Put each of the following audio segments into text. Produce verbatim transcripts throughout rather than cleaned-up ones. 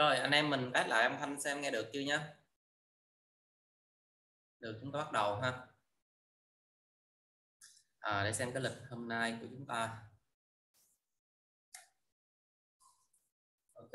Rồi anh em mình test lại âm thanh xem nghe được chưa nhé. Được, chúng ta bắt đầu ha. À, để xem cái lịch hôm nay của chúng ta. Ok.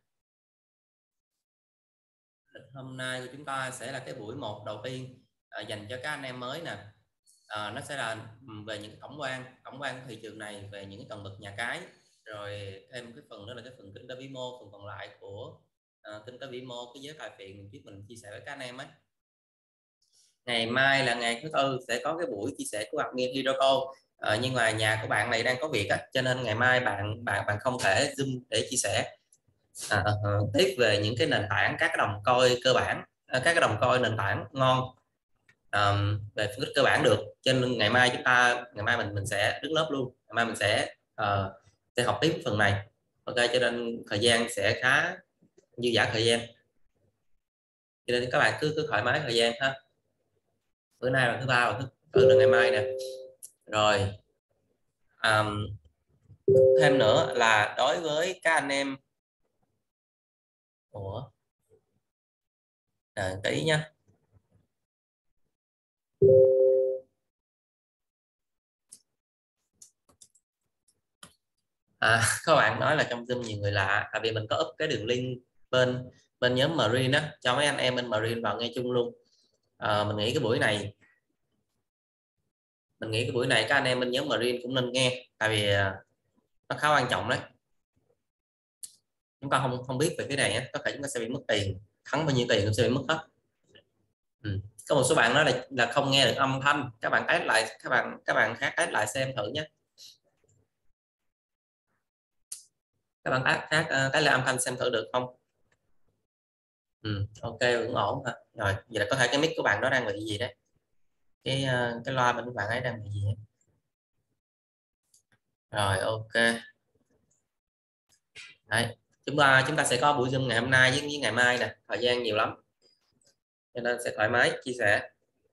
Lịch hôm nay của chúng ta sẽ là cái buổi một đầu tiên à, dành cho các anh em mới nè. À, nó sẽ là về những cái tổng quan, tổng quan của thị trường này, về những cái tầng bậc nhà cái, rồi thêm cái phần đó là cái phần kinh tế vĩ mô, phần còn lại của à, kinh tế vĩ mô, cái giới tài phiệt trước mình chia sẻ với các anh em ấy. Ngày mai là ngày thứ tư sẽ có cái buổi chia sẻ của admin Hiroko, à, nhưng mà nhà của bạn này đang có việc á, cho nên ngày mai bạn bạn bạn không thể zoom để chia sẻ à, uh, tiếp về những cái nền tảng, các cái đồng coin cơ bản, à, các cái đồng coin nền tảng ngon um, về phân tích cơ bản được. Cho nên ngày mai chúng ta ngày mai mình mình sẽ đứng lớp luôn, ngày mai mình sẽ uh, sẽ học tiếp phần này. Ok, cho nên thời gian sẽ khá dư dả thời gian, cho nên các bạn cứ cứ thoải mái thời gian ha. Bữa nay là thứ ba và thứ tư là ngày mai nè. Rồi um, thêm nữa là đối với các anh em của à, tí nhá. À, các bạn nói là trong Zoom nhiều người lạ, tại vì mình có up cái đường link bên bên nhóm Marine á, cho mấy anh em bên Marine vào nghe chung luôn. À, mình nghĩ cái buổi này mình nghĩ cái buổi này các anh em bên nhóm Marine cũng nên nghe, tại vì nó khá quan trọng đấy. Chúng ta không không biết về cái này á, có thể chúng ta sẽ bị mất tiền, thắng bao nhiêu tiền cũng sẽ bị mất hết. Ừ. Có một số bạn nói là là không nghe được âm thanh, các bạn test lại, các bạn các bạn khác test lại xem thử nhé. Các bạn test khác test lại âm thanh xem thử được không. Ừ. Ok, vẫn ổn hả? Rồi vậy là có thể cái mic của bạn đó đang bị gì đấy, cái cái loa bên của bạn ấy đang bị gì ấy. Rồi ok. Đấy, chúng ta chúng ta sẽ có buổi Zoom ngày hôm nay với, với ngày mai nè, thời gian nhiều lắm cho nên sẽ thoải mái chia sẻ.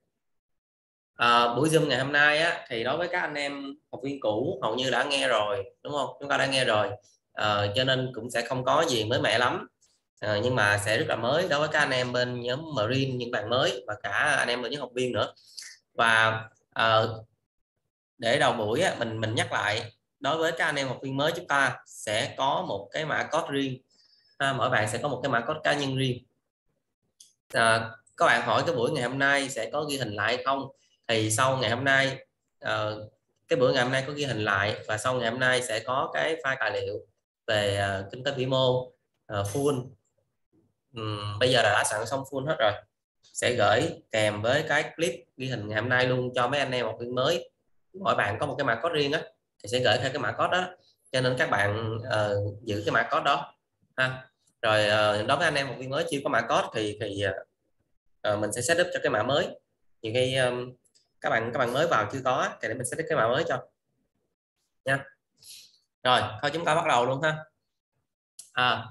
À, buổi Zoom ngày hôm nay á, thì đối với các anh em học viên cũ hầu như đã nghe rồi đúng không, chúng ta đã nghe rồi, à, cho nên cũng sẽ không có gì mới mẻ lắm, à, nhưng mà sẽ rất là mới đối với các anh em bên nhóm Marine, những bạn mới và cả anh em bên nhóm học viên nữa. Và à, để đầu buổi á, mình mình nhắc lại, đối với các anh em học viên mới chúng ta sẽ có một cái mã code riêng, à, mỗi bạn sẽ có một cái mã code cá nhân riêng. À, các bạn hỏi cái buổi ngày hôm nay sẽ có ghi hình lại không, thì sau ngày hôm nay uh, cái buổi ngày hôm nay có ghi hình lại, và sau ngày hôm nay sẽ có cái file tài liệu về uh, kinh tế vĩ mô uh, full. Um, bây giờ là đã soạn xong full hết rồi, sẽ gửi kèm với cái clip ghi hình ngày hôm nay luôn cho mấy anh em học viên mới. Mỗi bạn có một cái mã code riêng á, thì sẽ gửi theo cái mã code đó, cho nên các bạn uh, giữ cái mã code đó ha. Rồi uh, đối với anh em học viên mới chưa có mã code thì thì uh, mình sẽ setup cho cái mã mới. Nhiều khi um, các bạn các bạn mới vào chưa có thì để mình setup cái mã mới cho nha. Rồi thôi chúng ta bắt đầu luôn ha. À,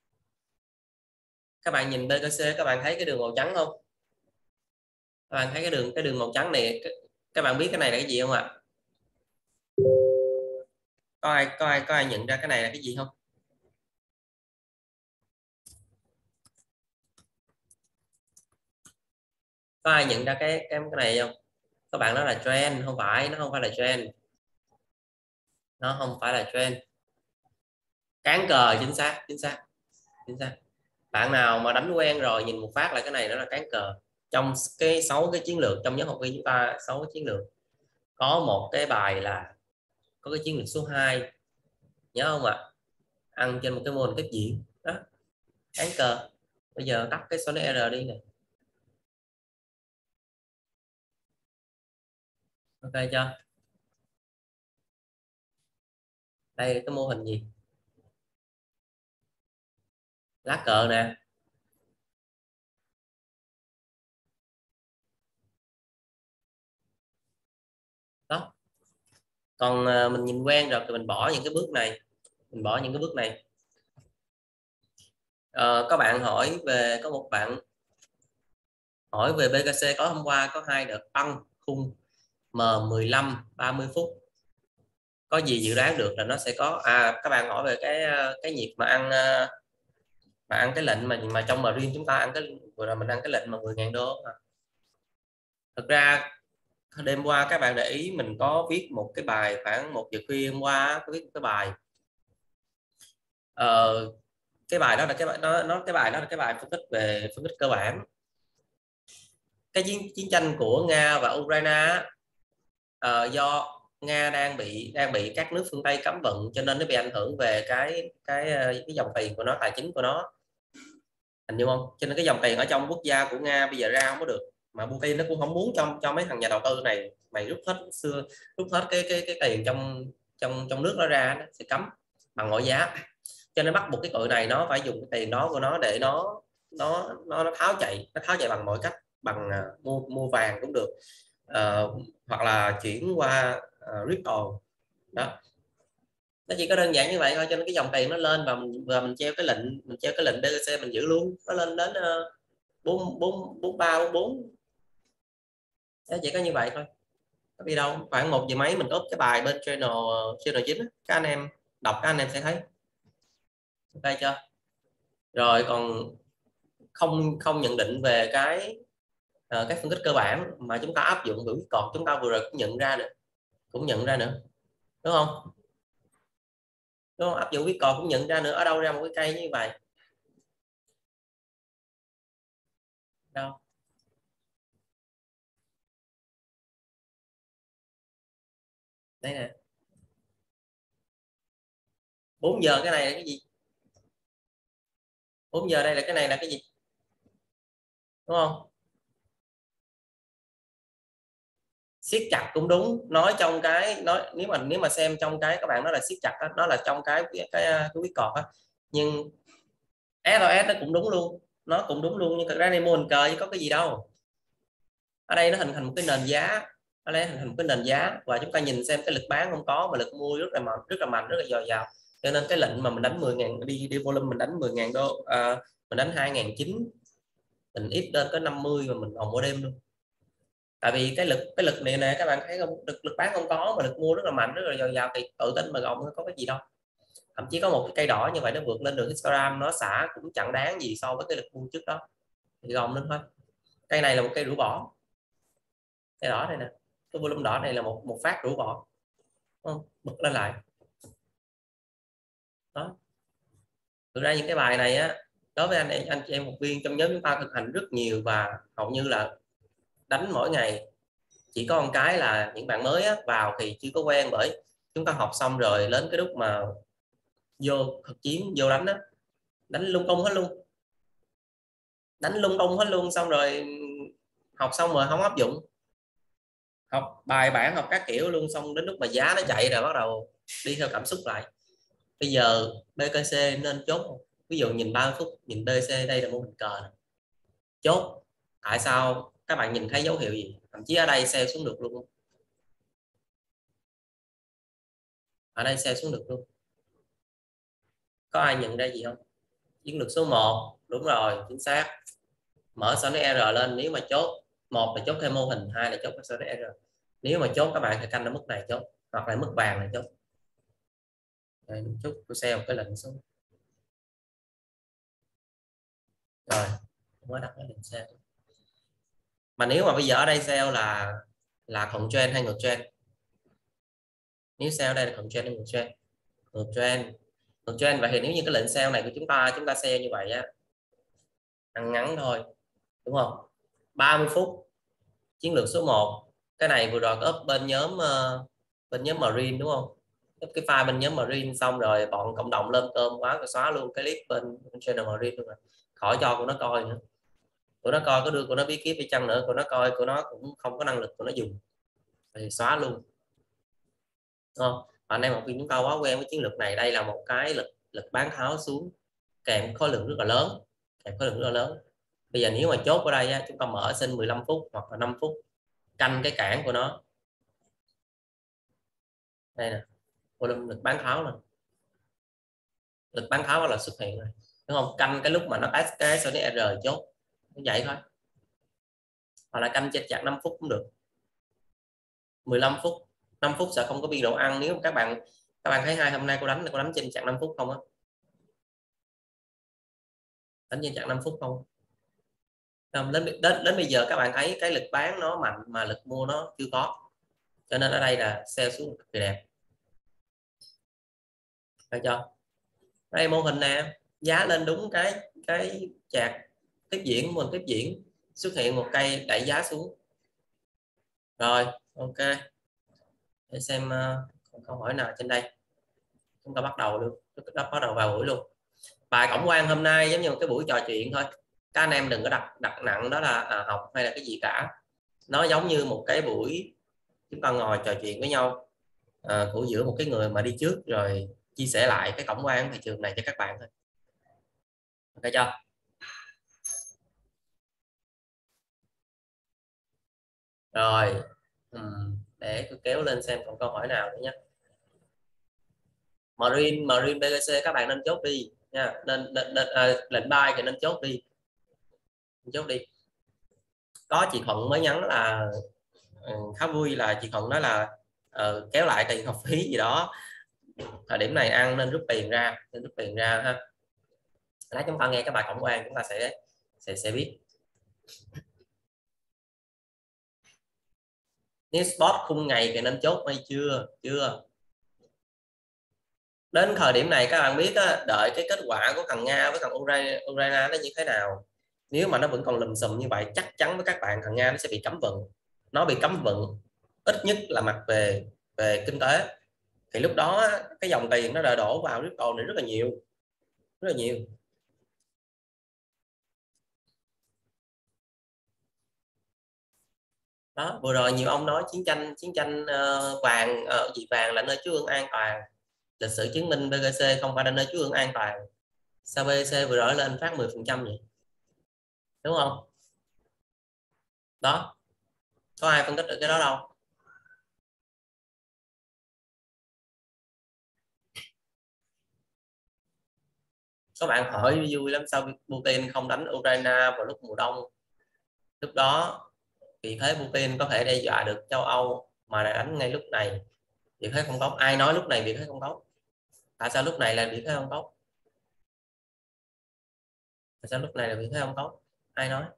các bạn nhìn bê tê xê, các bạn thấy cái đường màu trắng không? Các bạn thấy cái đường cái đường màu trắng này, các bạn biết cái này là cái gì không ạ? Có ai có ai có ai nhận ra cái này là cái gì không? Có ai nhận ra cái cái cái này không? Các bạn nói là trend, không phải, nó không phải là trend, nó không phải là trend. Cán cờ, chính xác chính xác chính xác. Bạn nào mà đánh quen rồi nhìn một phát là cái này nó là cán cờ. Trong cái sáu cái chiến lược trong nhóm học viên chúng ta, sáu cái chiến lược, có một cái bài là có cái chiến lược số hai, nhớ không ạ? Ăn trên một cái mô hình tiếp diễn đó, cán cờ. Bây giờ tắt cái số R đi nè. Ok chưa? Đây là cái mô hình gì? Lá cờ nè. Đó, còn à, mình nhìn quen rồi thì mình bỏ những cái bước này, mình bỏ những cái bước này. À, có bạn hỏi về, có một bạn hỏi về bê ca xê, có hôm qua có hai đợt tăng khung M mười lăm ba mươi phút, có gì dự đoán được là nó sẽ có. À, các bạn hỏi về cái cái nhịp mà ăn mà ăn cái lệnh mà mà trong marine chúng ta ăn cái vừa rồi mình ăn cái lệnh mà mười ngàn đô mà. Thực ra đêm qua các bạn để ý mình có viết một cái bài khoảng một giờ khuya hôm qua có viết một cái bài ờ, cái bài đó là cái bài nó nó cái bài đó là cái bài phân tích về phân tích cơ bản cái chiến chiến tranh của Nga và Ukraine. uh, do Nga đang bị đang bị các nước phương Tây cấm vận cho nên nó bị ảnh hưởng về cái cái cái dòng tiền của nó, tài chính của nó, hình như không, cho nên cái dòng tiền ở trong quốc gia của Nga bây giờ ra không có được, mà Putin nó cũng không muốn cho cho mấy thằng nhà đầu tư này mày rút hết xưa rút hết cái cái cái tiền trong trong trong nước nó ra, nó sẽ cấm bằng mọi giá, cho nên bắt buộc cái tụi này nó phải dùng cái tiền đó của nó để nó nó nó, nó tháo chạy nó tháo chạy bằng mọi cách, bằng uh, mua mua vàng cũng được, uh, hoặc là chuyển qua uh, Ripple đó, nó chỉ có đơn giản như vậy thôi, cho nên cái dòng tiền nó lên và mình, và mình treo cái lệnh mình treo cái lệnh đê xê mình giữ luôn, nó lên đến uh, bốn bốn bốn ba bốn bốn, nó chỉ có như vậy thôi, có gì đâu. Khoảng một giờ mấy mình up cái bài bên channel channel chính, các anh em đọc các anh em sẽ thấy, ok chưa? Rồi còn không không nhận định về cái uh, các phân tích cơ bản mà chúng ta áp dụng biểu cột chúng ta vừa rồi cũng nhận ra nữa, cũng nhận ra nữa đúng không? Đúng không? Áp dụng viết cột cũng nhận ra nữa, ở đâu ra một cái cây như vậy đâu? Đây nè, bốn giờ cái này là cái gì? Bốn giờ đây là cái này là cái gì, đúng không? Siết chặt cũng đúng, nói trong cái nói nếu mà nếu mà xem trong cái các bạn nói là siết chặt đó, nó là trong cái cái cái, cái quyết cột á, nhưng ét o ét nó cũng đúng luôn, nó cũng đúng luôn, nhưng thật ra này mô hình cờ chứ có cái gì đâu. Ở đây nó hình thành một cái nền giá, ở đây hình thành một cái nền giá và chúng ta nhìn xem cái lực bán không có mà lực mua rất là mạnh, rất là mạnh, rất là dồi dào, cho nên cái lệnh mà mình đánh mười ngàn đi đi volume mình đánh mười ngàn đô, à, mình đánh hai ngàn chín, mình ít lên có năm mươi mà mình còn mỗi đêm luôn, tại vì cái lực cái lực này nè các bạn thấy không, lực lực bán không có mà lực mua rất là mạnh, rất là dồi dào, thì tự tin mà gồng có cái gì đâu. Thậm chí có một cái cây đỏ như vậy nó vượt lên đường histogram, nó xả cũng chẳng đáng gì so với cái lực mua trước đó, thì gồng lên thôi. Cây này là một cây rũ bỏ, cây đỏ này nè, cái volume đỏ này là một một phát rũ bỏ, không? Bật lên lại đó. Thực ra những cái bài này á, đối với anh anh chị em học viên trong nhóm chúng ta thực hành rất nhiều và hầu như là đánh mỗi ngày, chỉ có một cái là những bạn mới á, vào thì chưa có quen, bởi chúng ta học xong rồi đến cái lúc mà vô thực chiến vô đánh á, đánh lung tung hết luôn, đánh lung tung hết luôn, xong rồi học xong rồi không áp dụng, học bài bản học các kiểu luôn, xong đến lúc mà giá nó chạy rồi bắt đầu đi theo cảm xúc lại. Bây giờ bê ca xê nên chốt không? Ví dụ nhìn ba mươi phút nhìn bê xê, đây là mô hình cờ này. Chốt, tại sao? Các bạn nhìn thấy dấu hiệu gì? Thậm chí ở đây sell xuống được luôn, ở đây sell xuống được luôn, có ai nhận ra gì không? Chiến lược số một, đúng rồi, chính xác, mở sau đó R lên, nếu mà chốt một là chốt thêm mô hình, hai là chốt sau đó R, nếu mà chốt các bạn phải canh ở mức này chốt, hoặc là mức vàng này chốt. Đây, chút tôi sell cái lệnh xuống rồi mới đặt cái lệnh sell, mà nếu mà bây giờ ở đây sell là là thuận trend hay ngược trend? Nếu sell đây là thuận trend hay ngược trend? Ngược trend, ngược trend. Vậy thì nếu như cái lệnh sell này của chúng ta chúng ta sell như vậy á, ăn ngắn thôi đúng không? ba mươi phút chiến lược số một, cái này vừa rồi có up bên nhóm uh, bên nhóm Marine đúng không? Up cái file bên nhóm Marine xong rồi bọn cộng đồng lên cơm quá rồi xóa luôn cái clip bên, bên channel Marine luôn rồi, khỏi cho của nó coi nữa, của nó coi có đưa của nó bí kíp đi chăng nữa, của nó coi của nó cũng không có năng lực của nó dùng, thì xóa luôn, đúng không? Anh em học viên chúng ta quá quen với chiến lược này, đây là một cái lực lực bán tháo xuống kèm khối lượng rất là lớn, kèm khối lượng rất là lớn. Bây giờ nếu mà chốt ở đây á, chúng ta mở sinh mười lăm phút hoặc là năm phút, canh cái cản của nó, đây nè, volume lực bán tháo nè, lực bán tháo là xuất hiện rồi đúng không? Canh cái lúc mà nó test cái sau đó R chốt, như vậy thôi, hoặc là canh trên chặt năm phút cũng được, mười lăm phút, năm phút sẽ không có biên độ ăn. Nếu các bạn các bạn thấy hai hôm nay cô đánh cô đánh trên chặt năm phút không á, đánh trên chặn năm phút không? Không, đến, đến đến bây giờ các bạn thấy cái lực bán nó mạnh mà lực mua nó chưa có, cho nên ở đây là sell xuống cực kỳ đẹp. Thấy chưa? Đây mô hình nè, giá lên đúng cái cái chart tiếp diễn, mô hình tiếp diễn xuất hiện một cây đẩy giá xuống. Rồi, ok. Để xem uh, câu hỏi nào trên đây. Chúng ta bắt đầu luôn, chúng ta bắt đầu vào buổi luôn. Bài tổng quan hôm nay giống như một cái buổi trò chuyện thôi. Các anh em đừng có đặt đặt nặng đó là à, học hay là cái gì cả. Nó giống như một cái buổi chúng ta ngồi trò chuyện với nhau à, của giữa một cái người mà đi trước rồi chia sẻ lại cái tổng quan thị trường này cho các bạn thôi. Ok chưa? Rồi, uhm, để tôi kéo lên xem còn câu hỏi nào nữa nhé. Marine, Marine bê giê xê các bạn nên chốt đi nha, nên, nên, nên à, lệnh buy thì nên chốt đi, chốt đi. Có chị Thuận mới nhắn là uh, khá vui, là chị Thuận nói là uh, kéo lại tiền học phí gì đó, thời điểm này ăn nên rút tiền ra, nên rút tiền ra ha. Lát chúng ta nghe các bài tổng quan chúng ta sẽ sẽ sẽ biết. Nếu spot khung ngày thì nên chốt hay chưa? Chưa. Đến thời điểm này các bạn biết á, đợi cái kết quả của thằng Nga với thằng Ukraine, Ukraine nó như thế nào. Nếu mà nó vẫn còn lùm xùm như vậy, chắc chắn với các bạn thằng Nga nó sẽ bị cấm vận. Nó bị cấm vận ít nhất là mặt về về kinh tế. Thì lúc đó cái dòng tiền nó đã đổ vào crypto này rất là nhiều, rất là nhiều. Đó, vừa rồi nhiều ông nói chiến tranh chiến tranh uh, vàng uh, gì vàng là nơi trú ương an toàn. Lịch sử chứng minh bê giê xê không phải là nơi trú ương an toàn. Sao bê giê xê vừa rồi lên phát mười phần trăm vậy? Đúng không? Đó, có ai phân tích được cái đó đâu. Các bạn hỏi vui lắm, sao Putin không đánh Ukraine vào lúc mùa đông? Lúc đó vì thế Putin có thể đe dọa được châu Âu mà lại đánh ngay lúc này. Việc thế không tốt. Ai nói lúc này việc thế không tốt? Tại sao lúc này là việc thế không tốt? Tại sao lúc này là việc thế không tốt? Ai nói?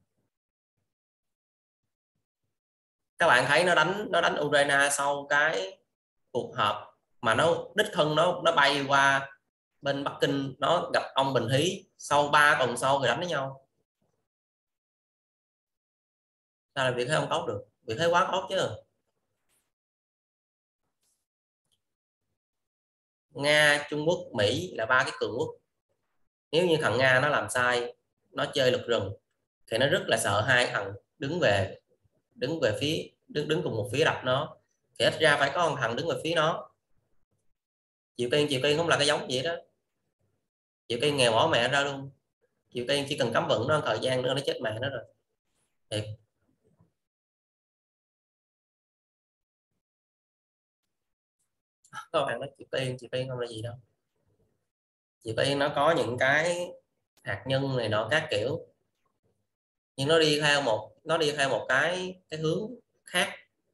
Các bạn thấy nó đánh nó đánh Ukraine sau cái cuộc họp mà nó đích thân nó nó bay qua bên Bắc Kinh, nó gặp ông Bình Hí sau ba tuần sau rồi đánh với nhau. Sao là việc thế không tốt được? Việc thế quá tốt chứ. Nga, Trung Quốc, Mỹ là ba cái cường quốc. Nếu như thằng Nga nó làm sai, nó chơi lục rừng thì nó rất là sợ hai thằng đứng về đứng về phía đứng đứng cùng một phía đập nó, thì ít ra phải có một thằng đứng về phía nó. Triều Tiên Triều Tiên không là cái giống gì đó. Triều Tiên nghèo bỏ mẹ ra luôn. Triều Tiên chỉ cần cấm vận nó thời gian nữa nó chết mẹ nó rồi. Thiệt. Các bạn nói Triều Tiên Triều Tiên không là gì đâu. Triều Tiên nó có những cái hạt nhân này nọ các kiểu, nhưng nó đi theo một nó đi theo một cái cái hướng khác.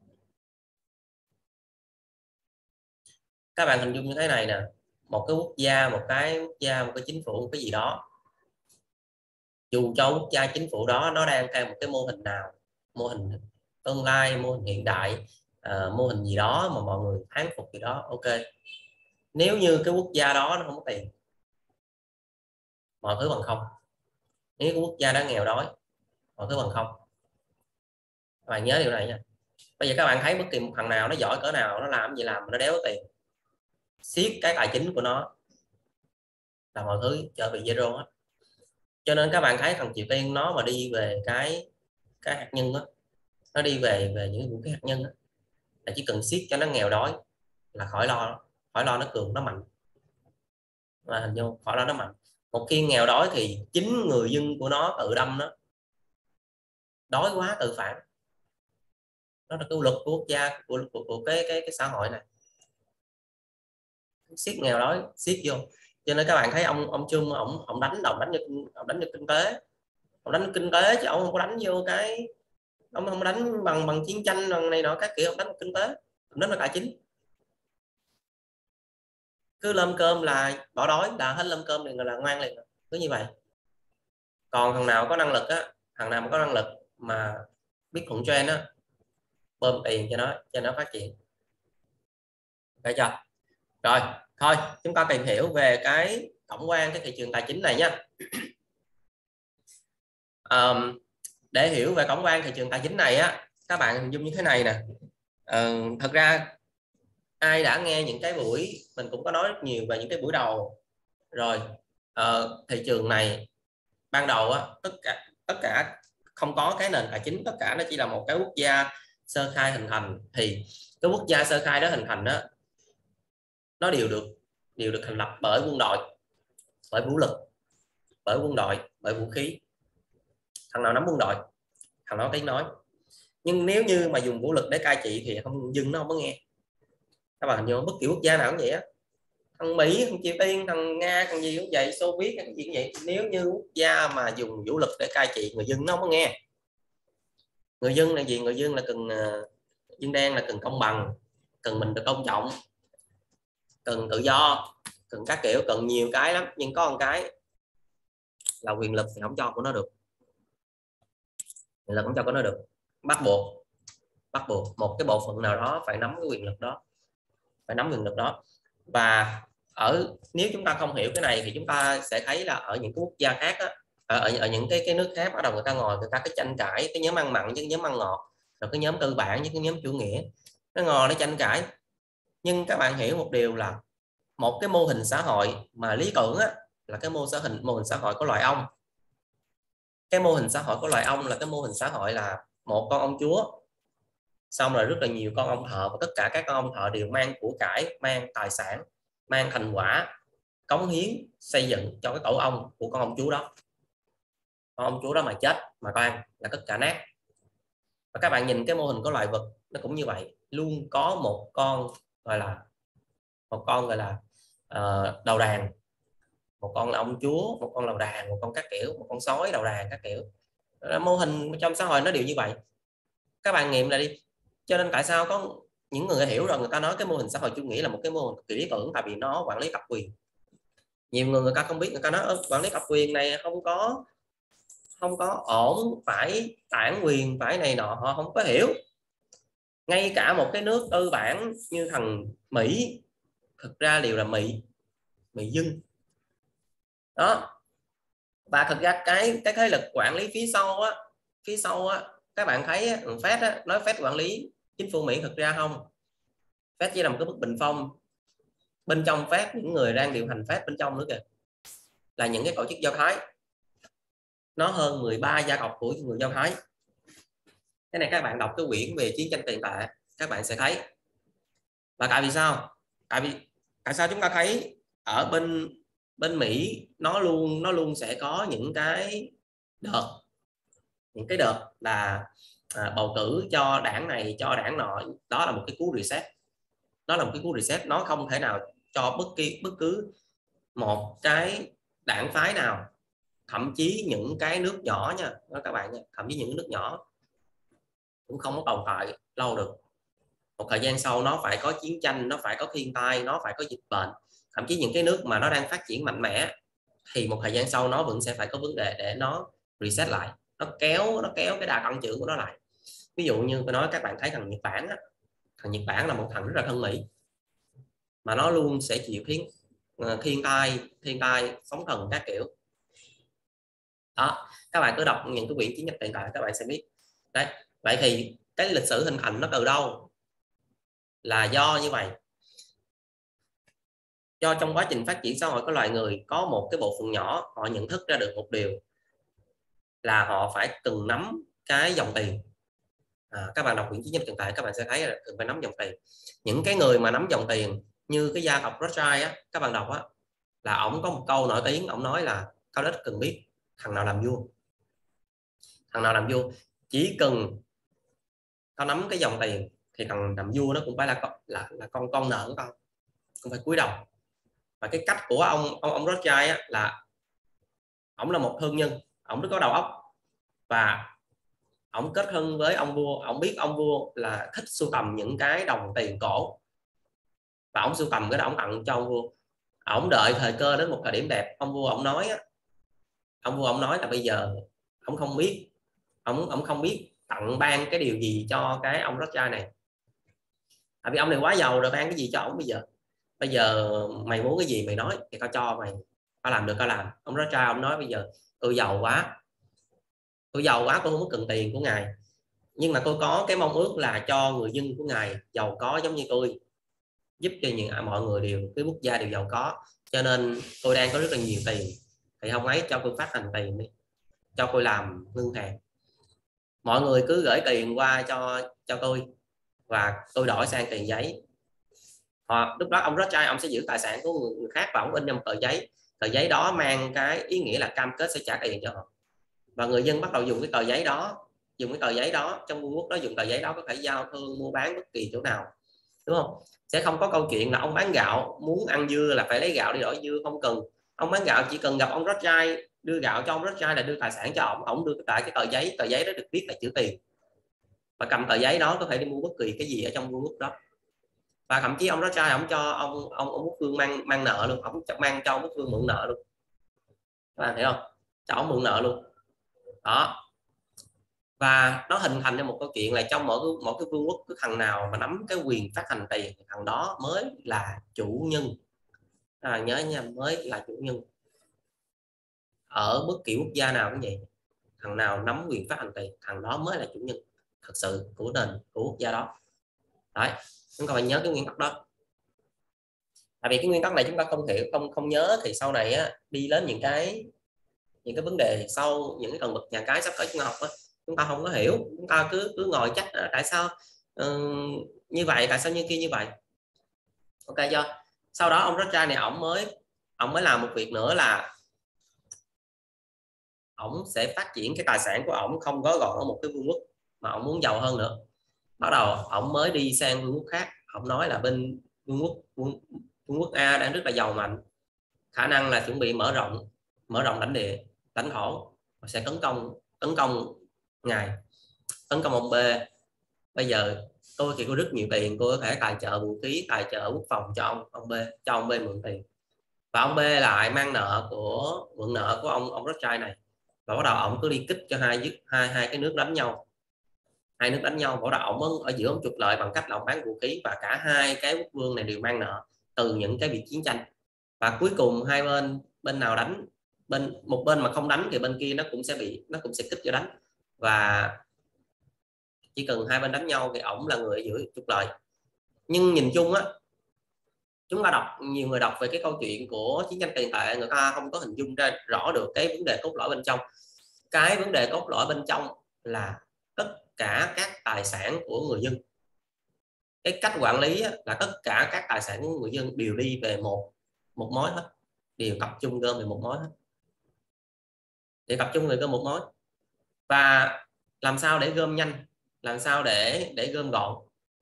Các bạn hình dung như thế này nè, một cái quốc gia một cái quốc gia một cái chính phủ một cái gì đó, dù cho quốc gia chính phủ đó nó đang theo một cái mô hình nào, mô hình tương lai, mô hình hiện đại, à, mô hình gì đó mà mọi người thán phục gì đó, ok. Nếu như cái quốc gia đó nó không có tiền, mọi thứ bằng không. Nếu cái quốc gia đó nghèo đói, mọi thứ bằng không. Các bạn nhớ điều này nha. Bây giờ các bạn thấy bất kỳ một thằng nào nó giỏi cỡ nào, nó làm gì làm nó đéo có tiền, siết cái tài chính của nó là mọi thứ trở về zero hết. Cho nên các bạn thấy thằng Triều Tiên nó mà đi về cái cái hạt nhân đó, nó đi về về những vũ khí hạt nhân đó, là chỉ cần siết cho nó nghèo đói là khỏi lo, khỏi lo nó cường nó mạnh, là hình như khỏi lo nó mạnh. Một khi nghèo đói thì chính người dân của nó tự đâm nó, đói quá tự phản. Đó là cái luật của quốc gia, của, của, của cái, cái cái xã hội này, siết nghèo đói siết vô. Cho nên các bạn thấy ông ông Trump ông ông đánh đồng đánh như ông đánh như kinh tế, ông đánh kinh tế chứ ông không có đánh vô cái, ông không đánh bằng bằng chiến tranh bằng này nọ các kiểu, ông đánh kinh tế, ông đánh vào tài chính. Cứ lâm cơm là bỏ đói là hết lâm cơm liền là ngoan liền, cứ như vậy. Còn thằng nào có năng lực á, thằng nào mà có năng lực mà biết thuận trend á, bơm tiền cho nó cho nó phát triển. Phải chưa? Rồi thôi chúng ta tìm hiểu về cái tổng quan cái thị trường tài chính này nhé. Um, để hiểu về tổng quan thị trường tài chính này á, các bạn hình dung như thế này nè. Uh, thật ra ai đã nghe những cái buổi mình cũng có nói rất nhiều về những cái buổi đầu rồi. Uh, thị trường này ban đầu á, tất cả tất cả không có cái nền tài chính, tất cả nó chỉ là một cái quốc gia sơ khai hình thành. Thì cái quốc gia sơ khai đó hình thành đó, nó đều được đều được thành lập bởi quân đội, bởi vũ lực, bởi quân đội, bởi vũ khí. Thằng nào nắm quân đội, thằng đó tiếng nói. Nhưng nếu như mà dùng vũ lực để cai trị thì không dừng, nó không có nghe. Các bạn nhớ bất kỳ quốc gia nào cũng vậy á, thằng Mỹ, thằng Triều Tiên, thằng Nga, thằng gì cũng vậy, Xô Viết cái gì cũng vậy. Nếu như quốc gia mà dùng vũ lực để cai trị, người dân nó không có nghe. Người dân là gì? Người dân là cần dân đen là cần công bằng, cần mình được tôn trọng, cần tự do, cần các kiểu, cần nhiều cái lắm. Nhưng có một cái là quyền lực thì không cho của nó được, quyền lực không cho của nó được. Bắt buộc bắt buộc một cái bộ phận nào đó phải nắm cái quyền lực đó, phải nắm quyền lực đó. Và ở nếu chúng ta không hiểu cái này thì chúng ta sẽ thấy là ở những cái quốc gia khác á, ở, ở những cái cái nước khác bắt đầu người ta ngồi người ta cái tranh cãi, cái nhóm ăn mặn với cái nhóm ăn ngọt, rồi cái nhóm tư bản với cái nhóm chủ nghĩa, nó ngồi nó tranh cãi. Nhưng các bạn hiểu một điều là một cái mô hình xã hội mà lý tưởng á, là cái mô xã hình mô hình xã hội của loài ong. Cái mô hình xã hội của loài ong là cái mô hình xã hội là một con ong chúa, xong rồi rất là nhiều con ong thợ, và tất cả các con ong thợ đều mang của cải, mang tài sản, mang thành quả cống hiến xây dựng cho cái tổ ong của con ong chúa đó. Con ong chúa đó mà chết mà toan là tất cả nát. Và các bạn nhìn cái mô hình của loài vật nó cũng như vậy, luôn có một con gọi là một con gọi là uh, đầu đàn, một con là ong chúa, một con đầu đàn, một con các kiểu, một con sói đầu đàn các kiểu. Mô hình trong xã hội nó đều như vậy, các bạn nghiệm lại đi. Cho nên tại sao có những người hiểu rồi người ta nói cái mô hình xã hội chủ nghĩa là một cái mô hình cực kỳ lý tưởng, tại vì nó quản lý tập quyền. Nhiều người người ta không biết, người ta nói quản lý tập quyền này không có không có ổn, phải tản quyền, phải này nọ, họ không có hiểu. Ngay cả một cái nước tư bản như thằng Mỹ, thực ra đều là Mỹ Mỹ dân đó. Và thực ra cái cái thế lực quản lý phía sau á, phía sau á, các bạn thấy Fed á, nói Fed quản lý chính phủ Mỹ, thực ra không. Fed chỉ là một cái bức bình phong, bên trong Fed những người đang điều hành Fed bên trong nữa kìa là những cái tổ chức Do Thái, nó hơn mười ba gia tộc của người Do Thái. Cái này các bạn đọc cái quyển về chiến tranh tiền tệ các bạn sẽ thấy. Và tại vì sao tại vì tại sao chúng ta thấy ở bên bên Mỹ nó luôn nó luôn sẽ có những cái đợt những cái đợt là à, bầu cử cho đảng này cho đảng nọ. Đó là một cái cú reset, đó là một cái cú reset. Nó không thể nào cho bất kỳ bất cứ một cái đảng phái nào, thậm chí những cái nước nhỏ nha đó các bạn nha, thậm chí những nước nhỏ cũng không có tồn tại lâu được. Một thời gian sau nó phải có chiến tranh, nó phải có thiên tai, nó phải có dịch bệnh. Thậm chí những cái nước mà nó đang phát triển mạnh mẽ thì một thời gian sau nó vẫn sẽ phải có vấn đề để nó reset lại, nó kéo nó kéo cái đà tăng trưởng của nó lại. Ví dụ như tôi nói các bạn thấy thằng Nhật Bản á, thằng Nhật Bản là một thằng rất là thân Mỹ, mà nó luôn sẽ chịu thiên thiên tai thiên tai sóng thần các kiểu đó. Các bạn cứ đọc những cái quyển chiến tranh tiền tệ các bạn sẽ biết đấy. Vậy thì cái lịch sử hình thành nó từ đâu? Là do như vậy, do trong quá trình phát triển xã hội của loài người có một cái bộ phận nhỏ họ nhận thức ra được một điều là họ phải cần nắm cái dòng tiền. À, các bạn đọc quyển chiến tranh tiền tệ các bạn sẽ thấy là cần phải nắm dòng tiền. Những cái người mà nắm dòng tiền như cái gia tộc Rothschild á, các bạn đọc á, là ổng có một câu nổi tiếng, ổng nói là cao đất cần biết thằng nào làm vua, thằng nào làm vua. Chỉ cần tao nắm cái dòng tiền thì thằng làm vua nó cũng phải là là là con con nợ của tao, cũng phải cúi đầu. Và cái cách của ông ông ông Rothschild á, là ổng là một thương nhân, ổng rất có đầu óc, và ổng kết thân với ông vua. Ổng biết ông vua là thích sưu tầm những cái đồng tiền cổ, và ổng sưu tầm cái đó ổng tặng cho ông vua. Ổng đợi thời cơ đến một thời điểm đẹp, ông vua ổng nói á, ông vua ông nói là bây giờ ông không biết, ông ông không biết tặng ban cái điều gì cho cái ông Rothschild này, tại vì ông này quá giàu rồi, ban cái gì cho ông bây giờ. Bây giờ mày muốn cái gì mày nói thì tao cho mày, tao làm được tao làm. Ông Rothschild ông nói bây giờ tôi giàu quá, tôi giàu quá tôi không có cần tiền của ngài, nhưng mà tôi có cái mong ước là cho người dân của ngài giàu có giống như tôi, giúp cho những mọi người đều, cái quốc gia đều giàu có, cho nên tôi đang có rất là nhiều tiền, thì không ấy cho tôi phát hành tiền đi, cho tôi làm ngân hàng, mọi người cứ gửi tiền qua cho cho tôi và tôi đổi sang tiền giấy. Hoặc lúc đó ông Rothschild ông sẽ giữ tài sản của người khác và ông in ra một tờ giấy, tờ giấy đó mang cái ý nghĩa là cam kết sẽ trả tiền cho họ, và người dân bắt đầu dùng cái tờ giấy đó, dùng cái tờ giấy đó trong vương quốc đó, dùng tờ giấy đó có thể giao thương mua bán bất kỳ chỗ nào, đúng không? Sẽ không có câu chuyện là ông bán gạo muốn ăn dưa là phải lấy gạo đi đổi dưa, không cần. Ông bán gạo chỉ cần gặp ông Rothschild, đưa gạo cho ông Rothschild là đưa tài sản cho ông, ông đưa tại cái tờ giấy, tờ giấy đó được viết là chữ tiền, và cầm tờ giấy đó có thể đi mua bất kỳ cái gì ở trong vương quốc đó. Và thậm chí ông Rothschild ông cho ông ông ông Quốc Vương mang mang nợ luôn, ông mang cho ông Quốc Vương mượn nợ luôn, các bạn hiểu không? Cho ông mượn nợ luôn đó. Và nó hình thành ra một câu chuyện là trong mỗi mỗi cái vương quốc, cái thằng nào mà nắm cái quyền phát hành tiền, thằng đó mới là chủ nhân. À, nhớ nha, mới là chủ nhân. Ở bất kỳ quốc gia nào cũng vậy, thằng nào nắm quyền phát hành tiền, thằng đó mới là chủ nhân thật sự của nền, của quốc gia đó. Đấy, chúng ta phải nhớ cái nguyên tắc đó. Tại vì cái nguyên tắc này chúng ta không hiểu, không không nhớ thì sau này á, đi đến những cái những cái vấn đề sau, những cái cần bậc nhà cái sắp tới chúng ta học á, chúng ta không có hiểu, chúng ta cứ cứ ngồi trách tại sao uh, như vậy, tại sao như kia như vậy. Ok chưa? Sau đó ông Rothschild này ổng mới ổng mới làm một việc nữa là ổng sẽ phát triển cái tài sản của ổng không gói gọn ở một cái vương quốc, mà ổng muốn giàu hơn nữa. Bắt đầu ổng mới đi sang vương quốc khác, ổng nói là bên vương quốc vương, vương quốc A đang rất là giàu mạnh, khả năng là chuẩn bị mở rộng mở rộng lãnh địa, lãnh thổ, sẽ tấn công tấn công ngài, tấn công ông B. Bây giờ tôi thì có rất nhiều tiền, tôi có thể tài trợ vũ khí, tài trợ quốc phòng cho ông ông B, cho ông B mượn tiền, và ông B lại mang nợ của mượn nợ của ông ông Rothschild này, và bắt đầu ông cứ đi kích cho hai hai hai cái nước đánh nhau, hai nước đánh nhau, bắt đầu ông ở giữa ông trục lợi bằng cách là ông bán vũ khí, và cả hai cái quốc vương này đều mang nợ từ những cái việc chiến tranh, và cuối cùng hai bên bên nào đánh, bên một bên mà không đánh thì bên kia nó cũng sẽ bị nó cũng sẽ kích cho đánh, và chỉ cần hai bên đánh nhau thì ổng là người ở giữa trục lợi. Nhưng nhìn chung á, chúng ta đọc, nhiều người đọc về cái câu chuyện của chiến tranh tiền tệ, người ta không có hình dung ra rõ được cái vấn đề cốt lõi bên trong. Cái vấn đề cốt lõi bên trong là tất cả các tài sản của người dân, cái cách quản lý là tất cả các tài sản của người dân đều đi về một một mối hết, đều tập trung gom về một mối hết, để tập trung về gom một mối. Và làm sao để gom nhanh, làm sao để để gom gọn?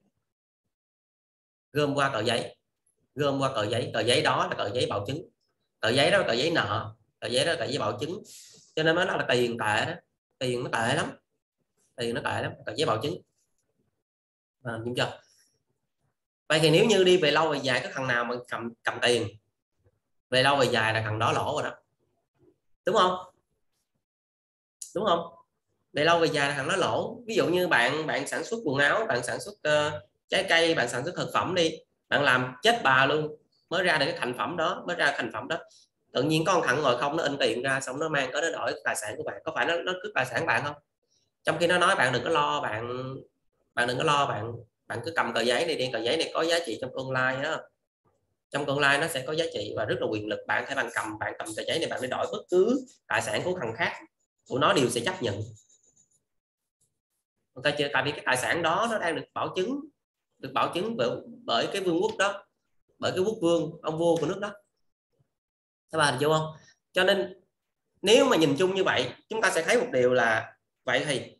Gom qua tờ giấy, gom qua tờ giấy, tờ giấy đó là tờ giấy bảo chứng, tờ giấy đó là tờ giấy nợ, tờ giấy đó là tờ giấy bảo chứng, cho nên nó là tiền tệ đó, tiền nó tệ lắm, tiền nó tệ lắm, tờ giấy bảo chứng. À, đúng chưa? Vậy thì nếu như đi về lâu về dài, cái thằng nào mà cầm cầm tiền về lâu về dài là thằng đó lỗ rồi đó, đúng không? Đúng không? Về lâu về dài là thằng đó lỗ. Ví dụ như bạn bạn sản xuất quần áo, bạn sản xuất uh, trái cây, bạn sản xuất thực phẩm đi, bạn làm chết bà luôn mới ra được cái thành phẩm đó, mới ra thành phẩm đó, tự nhiên có một thằng ngồi không, nó in tiền ra xong nó mang có nó đổi tài sản của bạn, có phải nó nó cướp tài sản bạn không? Trong khi nó nói bạn đừng có lo, bạn bạn đừng có lo, bạn bạn cứ cầm tờ giấy này đi, tờ giấy này có giá trị trong tương lai đó, trong tương lai nó sẽ có giá trị và rất là quyền lực, bạn thể bạn cầm bạn cầm tờ giấy này bạn đi đổi bất cứ tài sản của thằng khác, của nó đều sẽ chấp nhận. Người ta chưa, tại vì cái tài sản đó nó đang được bảo chứng, được bảo chứng bởi, bởi cái vương quốc đó, bởi cái quốc vương, ông vua của nước đó, các bạn hiểu không? Cho nên nếu mà nhìn chung như vậy, chúng ta sẽ thấy một điều là vậy thì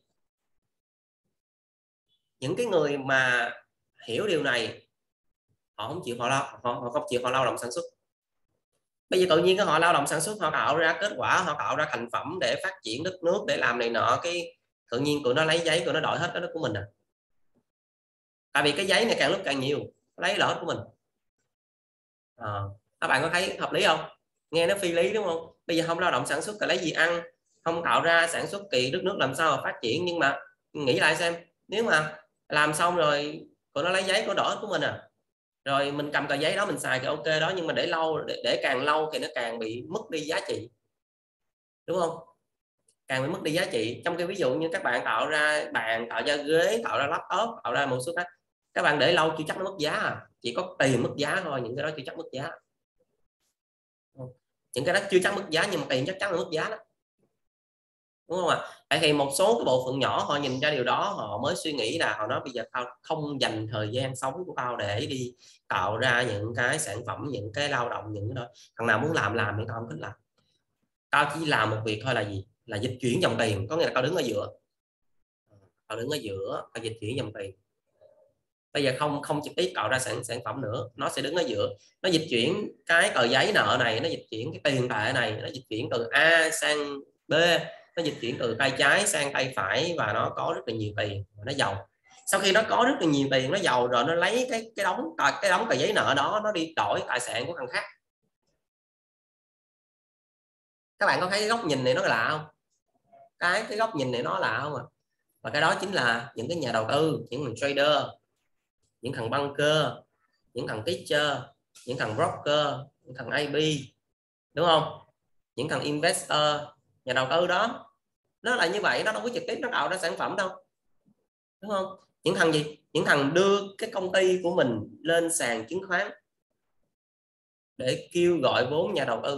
những cái người mà hiểu điều này, họ không chịu họ lao họ, họ không chịu họ lao động sản xuất. Bây giờ tự nhiên họ lao động sản xuất, họ tạo ra kết quả, họ tạo ra thành phẩm để phát triển đất nước, để làm này nọ, cái tự nhiên tụi nó lấy giấy, tụi nó đổi hết đó của mình à. Tại vì cái giấy này càng lúc càng nhiều, lấy lỡ của mình à. Các bạn có thấy hợp lý không? Nghe nó phi lý đúng không? Bây giờ không lao động sản xuất thì lấy gì ăn, không tạo ra sản xuất thì đất nước làm sao mà phát triển. Nhưng mà nghĩ lại xem, nếu mà làm xong rồi tụi nó lấy giấy của đỏ của mình à, rồi mình cầm tờ giấy đó mình xài thì ok đó, nhưng mà để lâu để, để càng lâu thì nó càng bị mất đi giá trị, đúng không? Càng bị mất đi giá trị. Trong cái ví dụ như các bạn tạo ra bàn, tạo ra ghế, tạo ra laptop, tạo ra một số cái, các bạn để lâu chưa chắc nó mất giá à. Chỉ có tiền mất giá thôi, những cái đó chưa chắc mất giá. Những cái đó chưa chắc mất giá, nhưng mà tiền chắc chắn là mất giá đó, đúng không ạ? À? Tại vì một số cái bộ phận nhỏ họ nhìn ra điều đó, họ mới suy nghĩ là họ nói bây giờ tao không dành thời gian sống của tao để đi tạo ra những cái sản phẩm, những cái lao động, những cái đó. Thằng nào muốn làm làm thì tao không thích làm. Tao chỉ làm một việc thôi là gì? Là dịch chuyển dòng tiền. Có nghĩa là tao đứng ở giữa, tao đứng ở giữa, tao dịch chuyển dòng tiền. Bây giờ không không trực tiếp tạo ra sản sản phẩm nữa, nó sẽ đứng ở giữa, nó dịch chuyển cái tờ giấy nợ này, nó dịch chuyển cái tiền tệ này, nó dịch chuyển từ A sang B, nó dịch chuyển từ tay trái sang tay phải, và nó có rất là nhiều tiền, nó giàu. Sau khi nó có rất là nhiều tiền, nó giàu rồi, nó lấy cái cái đống cái đống tờ giấy nợ đó, nó đi đổi tài sản của thằng khác. Các bạn có thấy cái góc nhìn này nó lạ không? Cái cái góc nhìn này nó lạ không ạ? À? Và cái đó chính là những cái nhà đầu tư, những thằng trader, những thằng banker, những thằng teacher, những thằng broker, những thằng i bê, đúng không? Những thằng investor, nhà đầu tư đó, nó là như vậy, nó đâu có trực tiếp nó tạo ra sản phẩm đâu, đúng không? Những thằng gì? Những thằng đưa cái công ty của mình lên sàn chứng khoán để kêu gọi vốn nhà đầu tư.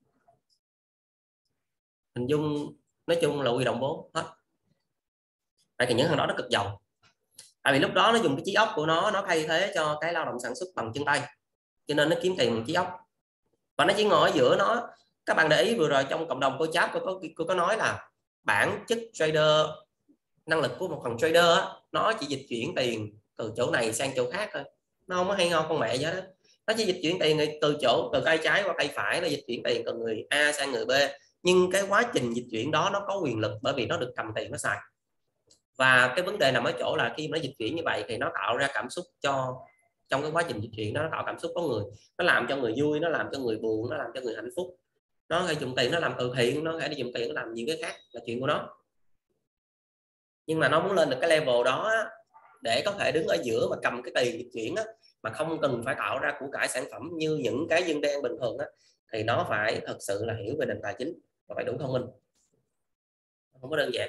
Hình dung nói chung là huy động vốn hết. Tại vì những thằng đó nó cực giàu, tại vì lúc đó nó dùng cái trí óc của nó nó thay thế cho cái lao động sản xuất bằng chân tay, cho nên nó kiếm tiền bằng trí óc, và nó chỉ ngồi ở giữa nó. Các bạn để ý vừa rồi trong cộng đồng cô chat, cô có cô có nói là bản chất trader, năng lực của một thằng trader á, nó chỉ dịch chuyển tiền từ chỗ này sang chỗ khác thôi, nó không có hay ho con mẹ gì hết đó. Nó chỉ dịch chuyển tiền từ chỗ từ tay trái qua tay phải, nó dịch chuyển tiền từ người A sang người B, nhưng cái quá trình dịch chuyển đó nó có quyền lực, bởi vì nó được cầm tiền nó xài. Và cái vấn đề nằm ở chỗ là khi mà nó dịch chuyển như vậy thì nó tạo ra cảm xúc cho, trong cái quá trình dịch chuyển đó, nó tạo cảm xúc có người, nó làm cho người vui, nó làm cho người buồn, nó làm cho người hạnh phúc. Nó hay dùng tiền nó làm từ thiện, nó hay đi dùng tiền nó làm nhiều cái khác, là chuyện của nó. Nhưng mà nó muốn lên được cái level đó để có thể đứng ở giữa mà cầm cái tiền dịch chuyển á, mà không cần phải tạo ra của cải sản phẩm như những cái dân đen bình thường á, thì nó phải thật sự là hiểu về nền tài chính và phải đủ thông minh, không có đơn giản,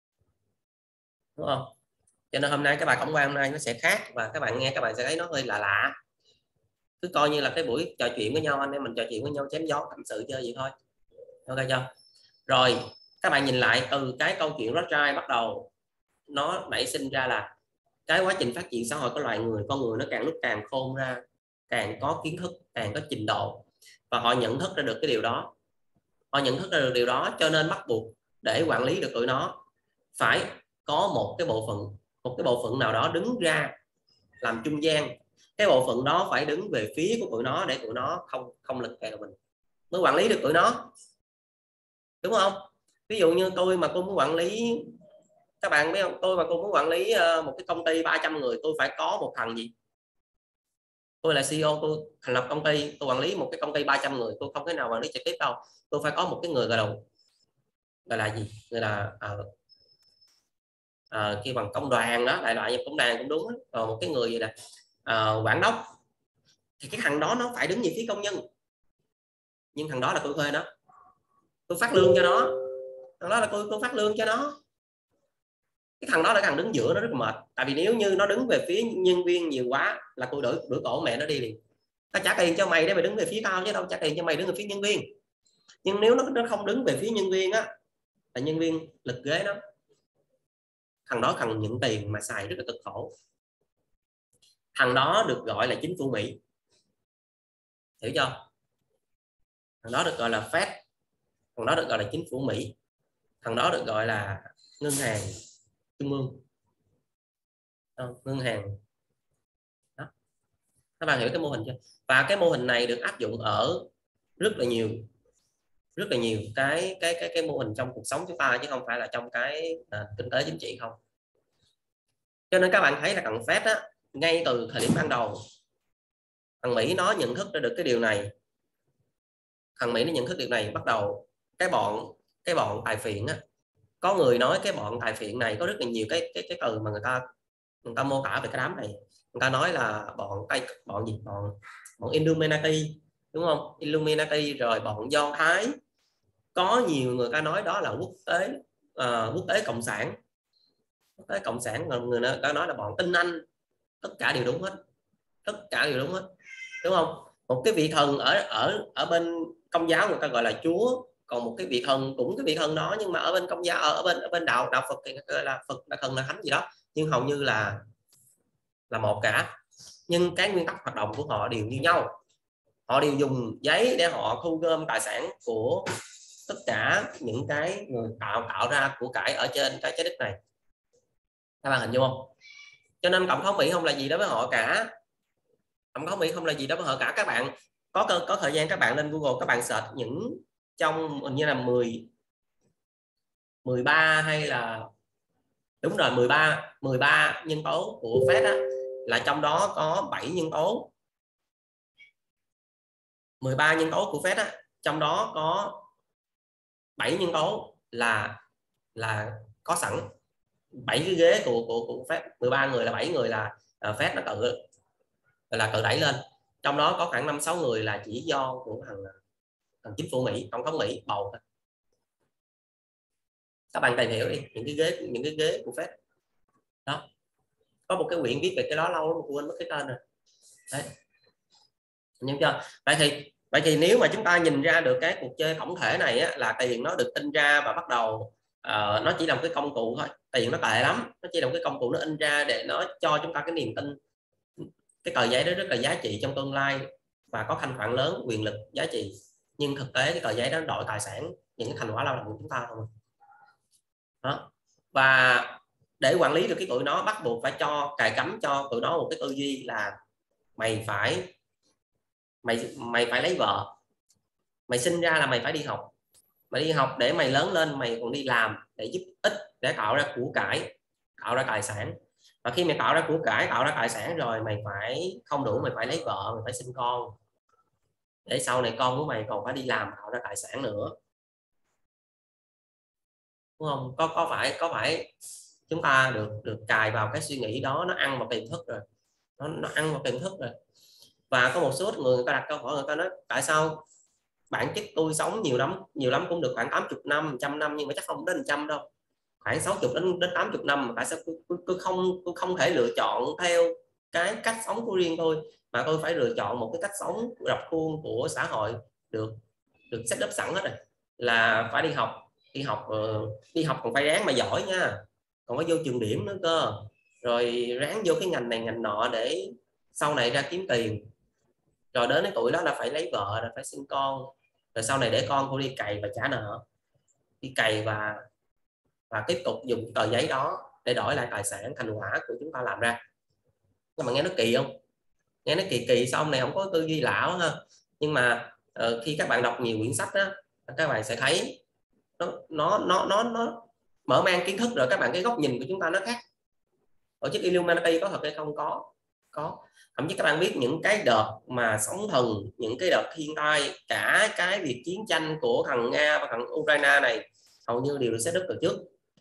đúng không? Cho nên hôm nay cái bài tổng quan hôm nay nó sẽ khác, và các bạn nghe các bạn sẽ thấy nó hơi lạ lạ. Cứ coi như là cái buổi trò chuyện với nhau, anh em mình trò chuyện với nhau, chém gió tâm sự chơi vậy thôi, ok chưa? Rồi các bạn nhìn lại từ cái câu chuyện Rothschild bắt đầu, nó nảy sinh ra là cái quá trình phát triển xã hội của loài người, con người nó càng lúc càng khôn ra, càng có kiến thức, càng có trình độ, và họ nhận thức ra được cái điều đó. Họ nhận thức ra được điều đó, cho nên bắt buộc để quản lý được tụi nó phải có một cái bộ phận, một cái bộ phận nào đó đứng ra làm trung gian. Cái bộ phận đó phải đứng về phía của tụi nó để tụi nó không không lật kèo mình, mới quản lý được tụi nó, đúng không? Ví dụ như tôi mà tôi muốn quản lý, các bạn biết không, tôi mà tôi muốn quản lý một cái công ty ba trăm người, tôi phải có một thằng gì, tôi là xê e ô, tôi thành lập công ty, tôi quản lý một cái công ty ba trăm người, tôi không thể nào quản lý trực tiếp đâu. Tôi phải có một cái người gọi là gọi là gì, gọi là à, à, kia bằng công đoàn đó, đại loại như công đoàn cũng đúng đó. Còn một cái người gì là à, quản đốc, thì cái thằng đó nó phải đứng về phía công nhân, nhưng thằng đó là tôi thuê nó, tôi phát lương cho nó, thằng đó là tôi tôi phát lương cho nó. Cái thằng đó là thằng đứng giữa, nó rất là mệt, tại vì nếu như nó đứng về phía nhân viên nhiều quá là tôi đuổi đuổi cổ mẹ nó đi liền. Tao trả tiền cho mày để mày đứng về phía tao, chứ đâu trả tiền cho mày đứng về phía nhân viên. Nhưng nếu nó nó không đứng về phía nhân viên á, là nhân viên lực ghế nó, thằng đó cần nhận tiền mà xài rất là cực khổ. Thằng đó được gọi là chính phủ Mỹ, hiểu chưa? Thằng đó được gọi là Fed, thằng đó được gọi là chính phủ Mỹ, thằng đó được gọi là ngân hàng trung ương, ngân hàng đó. Các bạn hiểu cái mô hình chưa? Và cái mô hình này được áp dụng ở rất là nhiều rất là nhiều cái cái cái cái mô hình trong cuộc sống chúng ta, chứ không phải là trong cái à, kinh tế chính trị không. Cho nên các bạn thấy là thằng Fed á, ngay từ thời điểm ban đầu thằng Mỹ nó nhận thức ra được cái điều này, thằng Mỹ nó nhận thức điều này, bắt đầu cái bọn cái bọn tài phiệt á, có người nói cái bọn tài phiệt này có rất là nhiều cái cái cái từ mà người ta người ta mô tả về cái đám này, người ta nói là bọn tay bọn gì bọn bọn Illuminati, đúng không? Illuminati, rồi bọn Do Thái, có nhiều người ta nói đó là quốc tế uh, quốc tế cộng sản, quốc tế cộng sản, người ta nói là bọn tinh Anh. Tất cả đều đúng hết, tất cả đều đúng hết, đúng không? Một cái vị thần ở ở ở bên Công giáo người ta gọi là Chúa, còn một cái vị thần cũng cái vị thần đó, nhưng mà ở bên Công giáo, ở bên ở bên đạo đạo Phật thì gọi là Phật, là thần, là thánh gì đó, nhưng hầu như là là một cả. Nhưng cái nguyên tắc hoạt động của họ đều như nhau, họ đều dùng giấy để họ thu gom tài sản của tất cả những cái người tạo tạo ra của cải ở trên cái trái đất này. Các bạn hình dung không? Cho nên cộng thống Mỹ không là gì đối với họ cả, cộng thống Mỹ không là gì đối với họ cả. Các bạn có có thời gian các bạn lên Google, các bạn search những trong như là mười mười ba hay là đúng rồi mười ba mười ba nhân tố của Fed á, là trong đó có bảy nhân tố, mười ba nhân tố của Fed á, trong đó có bảy nhân tố là là có sẵn. Bảy cái ghế của của của Fed, mười ba người là bảy người là uh, Fed nó tự là tự đẩy lên, trong đó có khoảng năm sáu người là chỉ do của thằng, thằng chính phủ Mỹ, tổng thống Mỹ bầu thôi. Các bạn tìm hiểu đi những cái ghế những cái ghế của Fed đó, có một cái quyển viết về cái đó lâu lắm quên mất cái tên rồi đấy. Nhưng chưa vậy thì vậy thì nếu mà chúng ta nhìn ra được cái cuộc chơi tổng thể này á, là tiền nó được in ra và bắt đầu uh, nó chỉ là một cái công cụ thôi. Tiền nó tệ lắm, nó chỉ là một cái công cụ nó in ra để nó cho chúng ta cái niềm tin cái tờ giấy đó rất là giá trị trong tương lai và có thanh khoản lớn, quyền lực, giá trị. Nhưng thực tế cái tờ giấy đó đổi tài sản, những cái thành quả lao động của chúng ta thôi đó. Và để quản lý được cái tụi nó, bắt buộc phải cho cài cắm cho tụi nó một cái tư duy là mày phải mày mày phải lấy vợ, mày sinh ra là mày phải đi học, mày đi học để mày lớn lên mày còn đi làm để giúp ích, để tạo ra của cải, tạo ra tài sản. Và khi mày tạo ra của cải, tạo ra tài sản rồi, mày phải không đủ, mày phải lấy vợ, mày phải sinh con, để sau này con của mày còn phải đi làm tạo ra tài sản nữa, đúng không? Có có phải có phải chúng ta được được cài vào cái suy nghĩ đó, nó ăn vào tiềm thức rồi, nó, nó ăn vào tiềm thức rồi. Và có một số người người ta đặt câu hỏi, người ta nói tại sao bản chất tôi sống nhiều lắm nhiều lắm cũng được khoảng tám mươi năm, trăm năm, nhưng mà chắc không đến một trăm đâu, khoảng sáu mươi đến đến tám mươi năm, mà tại sao tôi, tôi không tôi không thể lựa chọn theo cái cách sống của riêng tôi, mà tôi phải lựa chọn một cái cách sống rập khuôn của xã hội được được set up sẵn hết rồi, là phải đi học đi học đi học còn phải ráng mà giỏi nha, còn có vô trường điểm nữa cơ, rồi ráng vô cái ngành này ngành nọ để sau này ra kiếm tiền, rồi đến cái tuổi đó là phải lấy vợ, rồi phải sinh con, rồi sau này để con cô đi cày và trả nợ, đi cày và và tiếp tục dùng tờ giấy đó để đổi lại tài sản, thành quả của chúng ta làm ra. Nhưng mà nghe nó kỳ không? Nghe nó kỳ kỳ, xong này không có tư duy lão ha. Nhưng mà uh, khi các bạn đọc nhiều quyển sách đó, các bạn sẽ thấy nó nó nó nó, nó mở mang kiến thức rồi, các bạn cái góc nhìn của chúng ta nó khác. Tổ chức Illuminati có thật hay không? Có có thậm chí các bạn biết những cái đợt mà sóng thần, những cái đợt thiên tai, cả cái việc chiến tranh của thằng Nga và thằng Ukraine này hầu như đều được set up từ trước,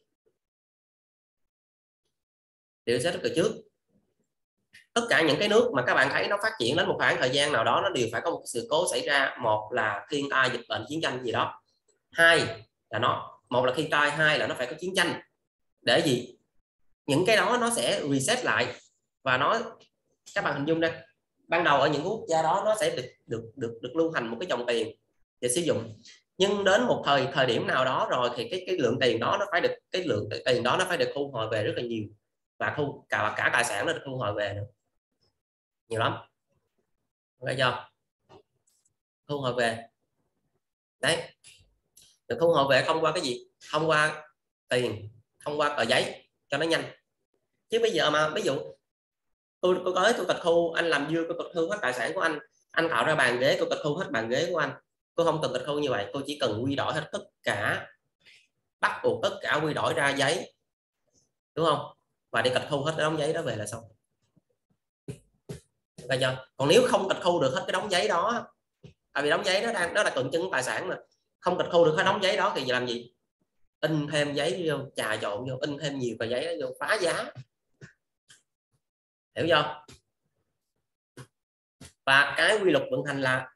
đều set up từ trước. Tất cả những cái nước mà các bạn thấy nó phát triển đến một khoảng thời gian nào đó, nó đều phải có một sự cố xảy ra, một là thiên tai, dịch bệnh, chiến tranh gì đó, hai là nó một là thiên tai, hai là nó phải có chiến tranh. Để gì? Những cái đó nó sẽ reset lại, và nó các bạn hình dung đây, ban đầu ở những quốc gia đó nó sẽ được được được được lưu hành một cái dòng tiền để sử dụng, nhưng đến một thời thời điểm nào đó rồi thì cái cái lượng tiền đó nó phải được cái lượng tiền đó nó phải được thu hồi về rất là nhiều, và thu cả cả tài sản nó được thu hồi về nữa nhiều lắm, thấy chưa? Thu hồi về đấy, được thu hồi về thông qua cái gì? Thông qua tiền, thông qua tờ giấy cho nó nhanh. Chứ bây giờ mà ví dụ tôi tôi tới tôi tịch thu, anh làm dưa, tôi tịch thu hết tài sản của anh anh tạo ra bàn ghế, tôi tịch thu hết bàn ghế của anh, tôi không cần tịch thu như vậy, tôi chỉ cần quy đổi hết tất cả, bắt buộc tất cả quy đổi ra giấy, đúng không? Và đi tịch thu hết cái đống giấy đó về là xong. Được chưa? Còn nếu không tịch thu được hết cái đống giấy đó tại vì đóng giấy nó đang nó là tượng trưng tài sản mà, không tịch thu được cái đóng giấy đó thì làm gì, in thêm giấy vô, trà trộn vô, in thêm nhiều tờ giấy đó vô, phá giá, hiểu chưa? Và cái quy luật vận hành là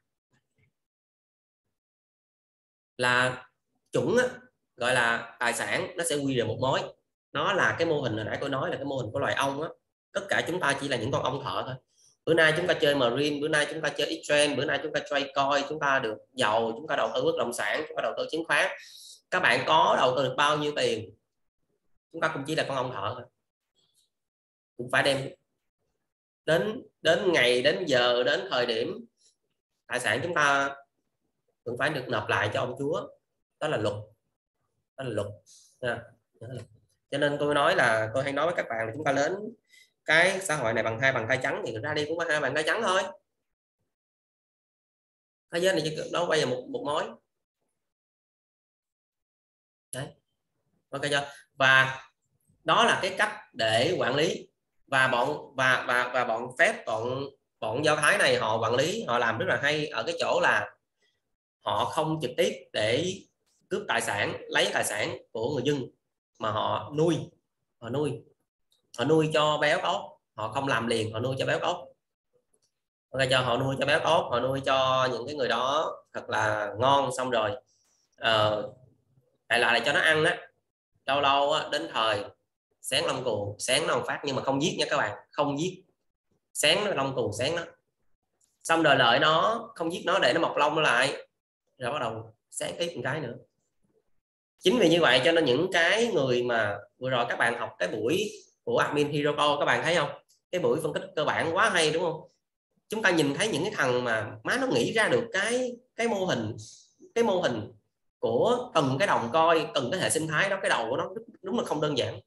là chuẩn á, gọi là tài sản nó sẽ quy về một mối. Nó là cái mô hình hồi nãy tôi nói là cái mô hình của loài ong á, tất cả chúng ta chỉ là những con ong thợ thôi. Bữa nay chúng ta chơi marine, bữa nay chúng ta chơi exchange, bữa nay chúng ta trade coin, chúng ta được giàu, chúng ta đầu tư bất động sản, chúng ta đầu tư chứng khoán. Các bạn có đầu tư được bao nhiêu tiền, chúng ta cũng chỉ là con ong thợ thôi, cũng phải đem đến đến ngày, đến giờ, đến thời điểm tài sản chúng ta cũng phải được nộp lại cho ông chúa. Đó là luật, đó là luật. Cho nên tôi nói là tôi hay nói với các bạn là chúng ta đến cái xã hội này bằng hai bàn tay trắng thì ra đi cũng có hai bàn tay trắng thôi. Thế giới này chỉ đó bây giờ một một mối. Đấy. Ok chưa? Và đó là cái cách để quản lý, và bọn và và và bọn phép bọn bọn Do Thái này họ quản lý, họ làm rất là hay ở cái chỗ là họ không trực tiếp để cướp tài sản, lấy tài sản của người dân, mà họ nuôi, họ nuôi họ nuôi cho béo tốt, họ không làm liền, họ nuôi cho béo tốt. Ok cho họ nuôi cho béo tốt, họ nuôi cho những cái người đó thật là ngon, xong rồi uh, lại lại cho nó ăn á, lâu lâu á, đến thời sáng lông cù sáng nó không phát, nhưng mà không giết nha các bạn, không giết, sáng nó lông cù sáng nó, xong rồi lợi nó không giết nó để nó mọc lông nó lại, rồi bắt đầu sáng tiếp một cái nữa. Chính vì như vậy cho nên những cái người mà vừa rồi các bạn học cái buổi của admin Hiroko, các bạn thấy không, cái buổi phân tích cơ bản quá hay đúng không? Chúng ta nhìn thấy những cái thằng mà má nó nghĩ ra được cái cái mô hình cái mô hình của từng cái đồng coi, từng cái hệ sinh thái đó, cái đầu của nó đúng là không đơn giản.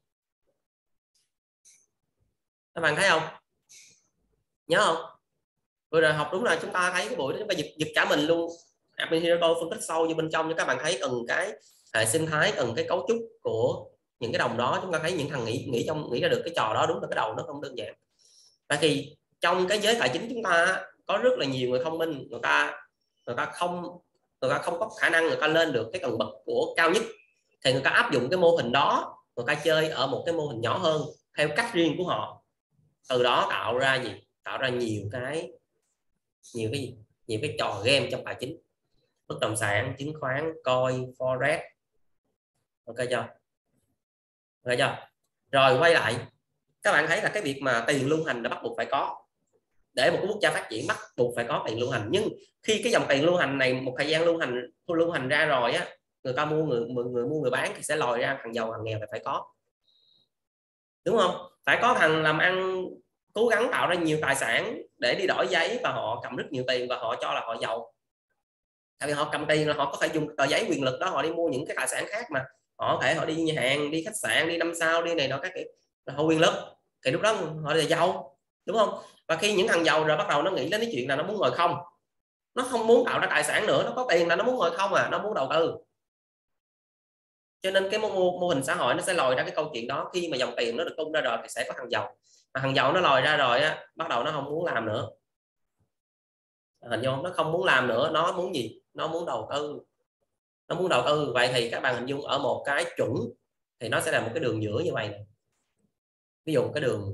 Các bạn thấy không, nhớ không? Vừa rồi học đúng là chúng ta thấy cái buổi đó chúng ta giật, giật cả mình luôn. admin Hiroko phân tích sâu như bên trong cho các bạn thấy từng cái hệ sinh thái, từng cái cấu trúc của những cái đồng đó. Chúng ta thấy những thằng nghĩ nghĩ trong nghĩ ra được cái trò đó, đúng là cái đầu nó không đơn giản. Tại vì trong cái giới tài chính chúng ta có rất là nhiều người thông minh, người ta người ta không người ta không có khả năng người ta lên được cái tầng bậc của cao nhất, thì người ta áp dụng cái mô hình đó, người ta chơi ở một cái mô hình nhỏ hơn theo cách riêng của họ, từ đó tạo ra gì, tạo ra nhiều cái nhiều cái gì nhiều cái trò game trong tài chính, bất động sản, chứng khoán, coin, forex. Ok chưa? Ok chưa? Rồi quay lại, các bạn thấy là cái việc mà tiền lưu hành là bắt buộc phải có, để một cái quốc gia phát triển bắt buộc phải có tiền lưu hành. Nhưng khi cái dòng tiền lưu hành này một thời gian lưu hành lưu hành ra rồi á, người ta mua người, người người mua người bán thì sẽ lòi ra thằng giàu thằng nghèo là phải có, đúng không? Phải có thằng làm ăn cố gắng tạo ra nhiều tài sản để đi đổi giấy, và họ cầm rất nhiều tiền và họ cho là họ giàu. Tại vì họ cầm tiền là họ có thể dùng tờ giấy quyền lực đó họ đi mua những cái tài sản khác, mà họ có thể họ đi nhà hàng, đi khách sạn, đi năm sao, đi này nọ các kiểu, họ quyền lực thì lúc đó họ là giàu, đúng không? Và khi những thằng giàu rồi bắt đầu nó nghĩ đến cái chuyện là nó muốn ngồi không, nó không muốn tạo ra tài sản nữa, nó có tiền là nó muốn ngồi không à, nó muốn đầu tư. Cho nên cái mô, mô hình xã hội nó sẽ lòi ra cái câu chuyện đó. Khi mà dòng tiền nó được tung ra rồi thì sẽ có thằng giàu, mà thằng giàu nó lòi ra rồi á, bắt đầu nó không muốn làm nữa, hình dung nó không muốn làm nữa, nó muốn gì, nó muốn đầu tư, nó muốn đầu tư. Vậy thì các bạn hình dung ở một cái chuẩn thì nó sẽ là một cái đường giữa như vậy này. Ví dụ cái đường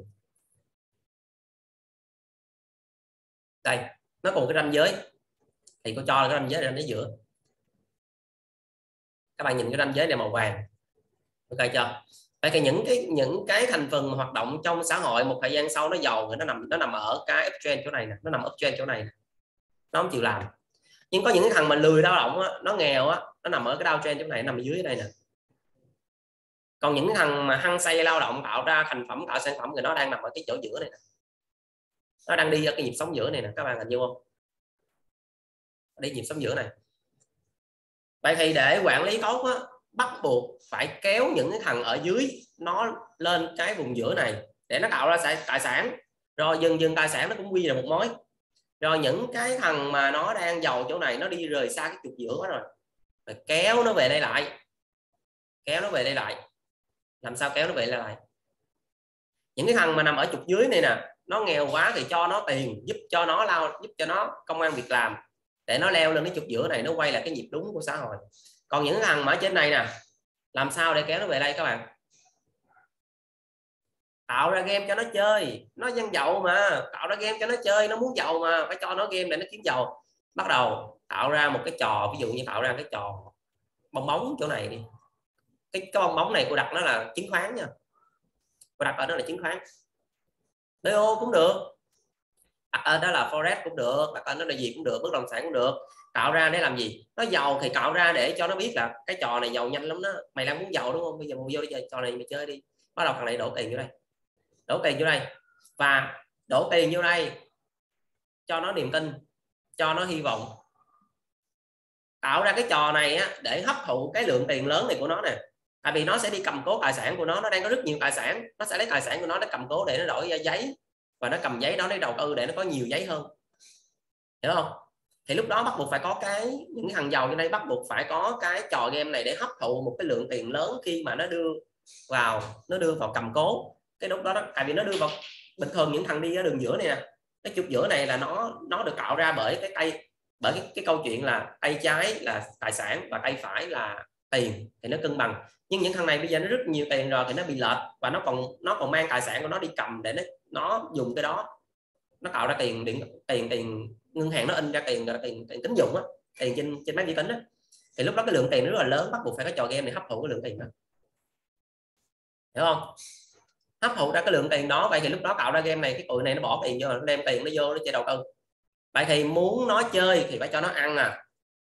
đây, nó còn cái ranh giới, thì tôi cho là cái ranh giới ranh giới giữa. Các bạn nhìn cái ranh giới này màu vàng, ok chưa? Vậy thì những cái những cái thành phần hoạt động trong xã hội một thời gian sau nó giàu thì nó nằm nó nằm ở cái uptrend chỗ này nè, nó nằm uptrend chỗ này nè, nó không chịu làm. Nhưng có những cái thằng mà lười lao động á, nó nghèo á, nó nằm ở cái downtrend chỗ này, nằm ở dưới này nè. Còn những cái thằng mà hăng say lao động tạo ra thành phẩm, tạo sản phẩm thì nó đang nằm ở cái chỗ giữa này nè, nó đang đi ở cái nhịp sống giữa này nè. Các bạn hình dung không? Đi nhịp sống giữa này. Vậy thì để quản lý tốt á, bắt buộc phải kéo những cái thằng ở dưới nó lên cái vùng giữa này để nó tạo ra tài sản, rồi dần dần tài sản nó cũng quy ra một mối. Rồi những cái thằng mà nó đang giàu chỗ này nó đi rời xa cái trục giữa quá rồi, rồi kéo nó về đây lại, kéo nó về đây lại. Làm sao kéo nó về đây lại? Những cái thằng mà nằm ở trục dưới này nè, nó nghèo quá thì cho nó tiền, giúp cho nó lao, giúp cho nó công ăn việc làm, để nó leo lên cái trục giữa này, nó quay lại cái nhịp đúng của xã hội. Còn những thằng mà ở trên này nè, làm sao để kéo nó về đây các bạn? Tạo ra game cho nó chơi, nó dân giàu mà, tạo ra game cho nó chơi, nó muốn giàu mà, phải cho nó game để nó kiếm giàu. Bắt đầu tạo ra một cái trò, ví dụ như tạo ra cái trò bong bóng chỗ này đi, cái, cái bong bóng này cô đặt nó là chứng khoán nha, cô đặt ở đó là chứng khoán, bê ô cũng được, đặt ở đó là forex cũng được, đặt ở đó là gì cũng được, bất động sản cũng được. Tạo ra để làm gì? Nó giàu thì tạo ra để cho nó biết là cái trò này giàu nhanh lắm đó, mày đang muốn giàu đúng không, bây giờ vô đi chơi trò này mày chơi đi. Bắt đầu thằng này đổ tiền vô đây, đổ tiền vô đây và đổ tiền vô đây cho nó niềm tin, cho nó hy vọng, tạo ra cái trò này á, để hấp thụ cái lượng tiền lớn này của nó nè. Tại vì nó sẽ đi cầm cố tài sản của nó, nó đang có rất nhiều tài sản, nó sẽ lấy tài sản của nó để cầm cố để nó đổi ra giấy, và nó cầm giấy đó để đầu tư để nó có nhiều giấy hơn, hiểu không? Thì lúc đó bắt buộc phải có cái, những thằng giàu như đây bắt buộc phải có cái trò game này để hấp thụ một cái lượng tiền lớn khi mà nó đưa vào, nó đưa vào cầm cố cái lúc đó, đó. Tại vì nó đưa vào, bình thường những thằng đi ở đường giữa này nè, cái trục giữa này là nó nó được tạo ra bởi cái tay, bởi cái, cái câu chuyện là tay trái là tài sản và tay phải là tiền thì nó cân bằng. Nhưng những thằng này bây giờ nó rất nhiều tiền rồi thì nó bị lệch, và nó còn nó còn mang tài sản của nó đi cầm để nó nó dùng cái đó, nó tạo ra tiền điện tiền tiền ngân hàng nó in ra tiền tiền tiền tín dụng á, tiền trên trên máy vi tính á. Thì lúc đó cái lượng tiền nó rất là lớn, bắt buộc phải có trò game để hấp thụ cái lượng tiền đó, hiểu không? Hấp thụ ra cái lượng tiền đó. Vậy thì lúc đó tạo ra game này, cái tụi này nó bỏ tiền vô, nó đem tiền nó vô nó chơi đầu tư. Vậy thì muốn nó chơi thì phải cho nó ăn à,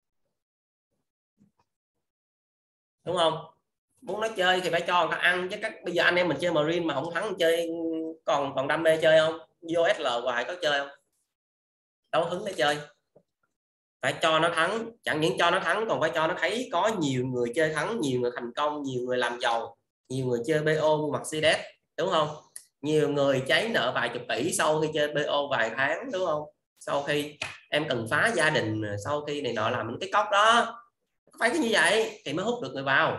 đúng không? Muốn nó chơi thì phải cho người ta ăn chứ. Các bây giờ anh em mình chơi Marine mà không thắng chơi, còn còn đam mê chơi không? Vô ét lờ hoài có chơi không? Đâu hứng để chơi. Phải cho nó thắng, chẳng những cho nó thắng còn phải cho nó thấy có nhiều người chơi thắng, nhiều người thành công, nhiều người làm giàu, nhiều người chơi bê ô mua Mercedes, đúng không? Nhiều người cháy nợ vài chục tỷ sau khi chơi bê ô vài tháng, đúng không? Sau khi em cần phá gia đình, sau khi này nọ làm những cái cốc đó, phải cái như vậy thì mới hút được người vào,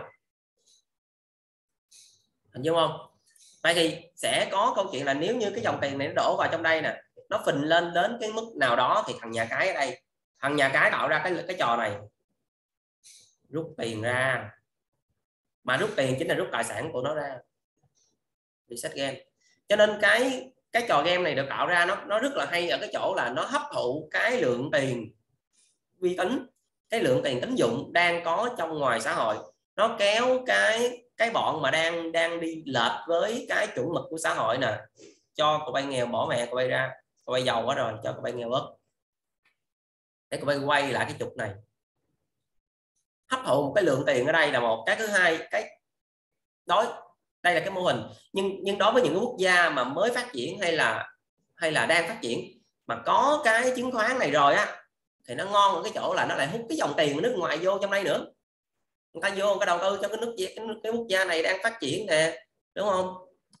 hình dung không? Vậy thì sẽ có câu chuyện là nếu như cái dòng tiền này nó đổ vào trong đây nè, nó phình lên đến cái mức nào đó thì thằng nhà cái ở đây, thằng nhà cái tạo ra cái cái trò này, rút tiền ra, mà rút tiền chính là rút tài sản của nó ra, reset game. Cho nên cái cái trò game này được tạo ra nó nó rất là hay ở cái chỗ là nó hấp thụ cái lượng tiền vi tính, cái lượng tiền tín dụng đang có trong ngoài xã hội, nó kéo cái cái bọn mà đang đang đi lệch với cái chuẩn mực của xã hội nè, cho cậu bay nghèo bỏ mẹ cậu bay ra, cậu bay giàu quá rồi cho cậu bay nghèo bớt, để cậu bay quay lại cái trục này, hấp thụ một cái lượng tiền ở đây là một cái. Thứ hai, cái đối đây là cái mô hình, nhưng nhưng đối với những quốc gia mà mới phát triển hay là hay là đang phát triển mà có cái chứng khoán này rồi á, thì nó ngon ở cái chỗ là nó lại hút cái dòng tiền của nước ngoài vô trong đây nữa. Người ta vô người ta đầu tư cho cái nước cái, cái quốc gia này đang phát triển nè, đúng không?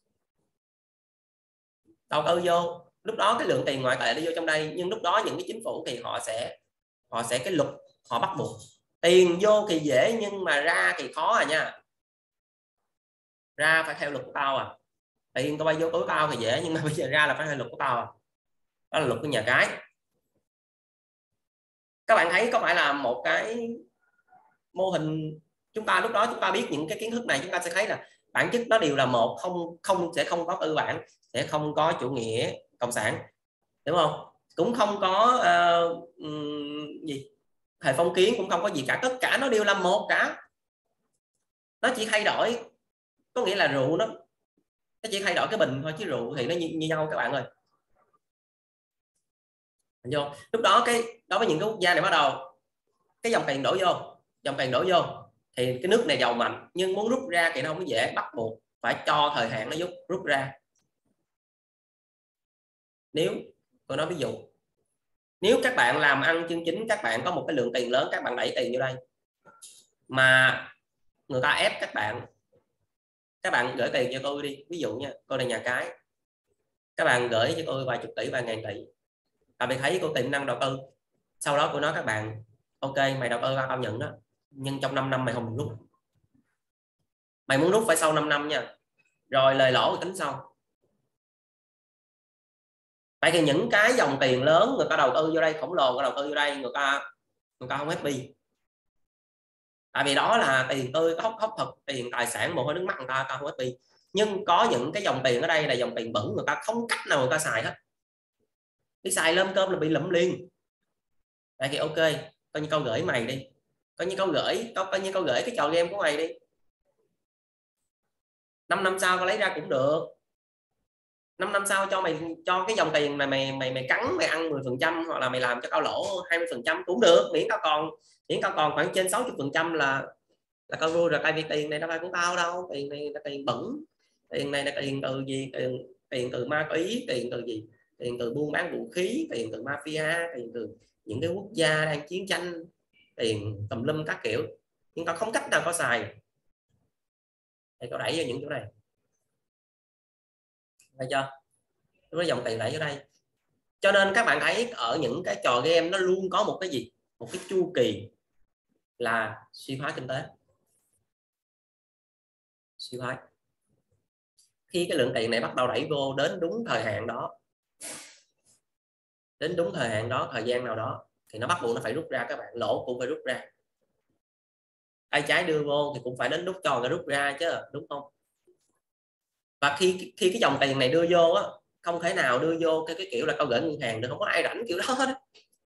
Đầu tư vô, lúc đó cái lượng tiền ngoại tệ nó vô trong đây, nhưng lúc đó những cái chính phủ thì họ sẽ họ sẽ cái luật họ bắt buộc tiền vô thì dễ nhưng mà ra thì khó à nha, ra phải theo luật của tao à, tiền tao bay vô túi tao thì dễ nhưng mà bây giờ ra là phải theo luật của tao à, đó là luật của nhà cái. Các bạn thấy có phải là một cái mô hình, chúng ta lúc đó chúng ta biết những cái kiến thức này, chúng ta sẽ thấy là bản chất nó đều là một, không không sẽ không có tư bản, sẽ không có chủ nghĩa cộng sản, đúng không? Cũng không có uh, gì thời phong kiến, cũng không có gì cả, tất cả nó đều là một cả. Nó chỉ thay đổi, có nghĩa là rượu nó nó chỉ thay đổi cái bình thôi, chứ rượu thì nó như, như nhau các bạn ơi. Vô lúc đó cái đối với những cái quốc gia này bắt đầu cái dòng tiền đổ vô, dòng tiền đổ vô thì cái nước này giàu mạnh, nhưng muốn rút ra thì nó không dễ, bắt buộc phải cho thời hạn nó rút rút ra. Nếu tôi nói ví dụ, nếu các bạn làm ăn chân chính, các bạn có một cái lượng tiền lớn, các bạn đẩy tiền vô đây mà người ta ép các bạn, các bạn gửi tiền cho tôi đi, ví dụ nha, tôi là nhà cái, các bạn gửi cho tôi vài chục tỷ, vài ngàn tỷ, tại vì thấy tôi tiềm năng đầu tư, sau đó tôi nói các bạn ok mày đầu tư tao nhận đó, nhưng trong năm năm mày không được rút, mày muốn rút phải sau năm năm nha, rồi lời lỗ tính sau. Vậy thì những cái dòng tiền lớn người ta đầu tư vô đây, khổng lồ người ta đầu tư vô đây, người ta người ta không happy. Tại vì đó là tiền tươi, hốc hốc thật, tiền tài sản, mồ hôi nước mắt người ta, người ta không happy. Nhưng có những cái dòng tiền ở đây là dòng tiền bẩn, người ta không cách nào người ta xài hết, đi xài lên cơm là bị lụm liền. Vậy thì ok, coi như câu gửi mày đi, coi như câu gửi câu coi như câu gửi cái trò game của mày đi, năm năm sau tao lấy ra cũng được, năm năm sau cho mày, cho cái dòng tiền này mày mày mày cắn mày ăn mười phần trăm, hoặc là mày làm cho tao lỗ hai mươi phần trăm cũng được, miễn tao còn miễn tao còn khoảng trên sáu mươi phần trăm là là tao vui rồi. Tại vì tiền này đâu phải của tao đâu, tiền này là tiền bẩn, tiền này là tiền từ gì, tiền tiền từ ma túy, tiền từ gì, tiền từ buôn bán vũ khí, tiền từ mafia, tiền từ những cái quốc gia đang chiến tranh, tiền tùm lum các kiểu, nhưng tao không cách nào có xài thì tao đẩy vào những chỗ này, thấy chưa? Nó dòng tiền đẩy ở đây. Cho nên các bạn thấy ở những cái trò game nó luôn có một cái gì, một cái chu kỳ là suy thoái kinh tế. Suy thoái khi cái lượng tiền này bắt đầu đẩy vô đến đúng thời hạn đó, đến đúng thời hạn đó, thời gian nào đó thì nó bắt buộc nó phải rút ra, các bạn lỗ cũng phải rút ra, tay trái đưa vô thì cũng phải đến lúc cho nó rút ra chứ, đúng không? Và khi khi cái dòng tiền này đưa vô á, không thể nào đưa vô cái, cái kiểu là câu gửi ngân hàng được, không có ai rảnh kiểu đó hết.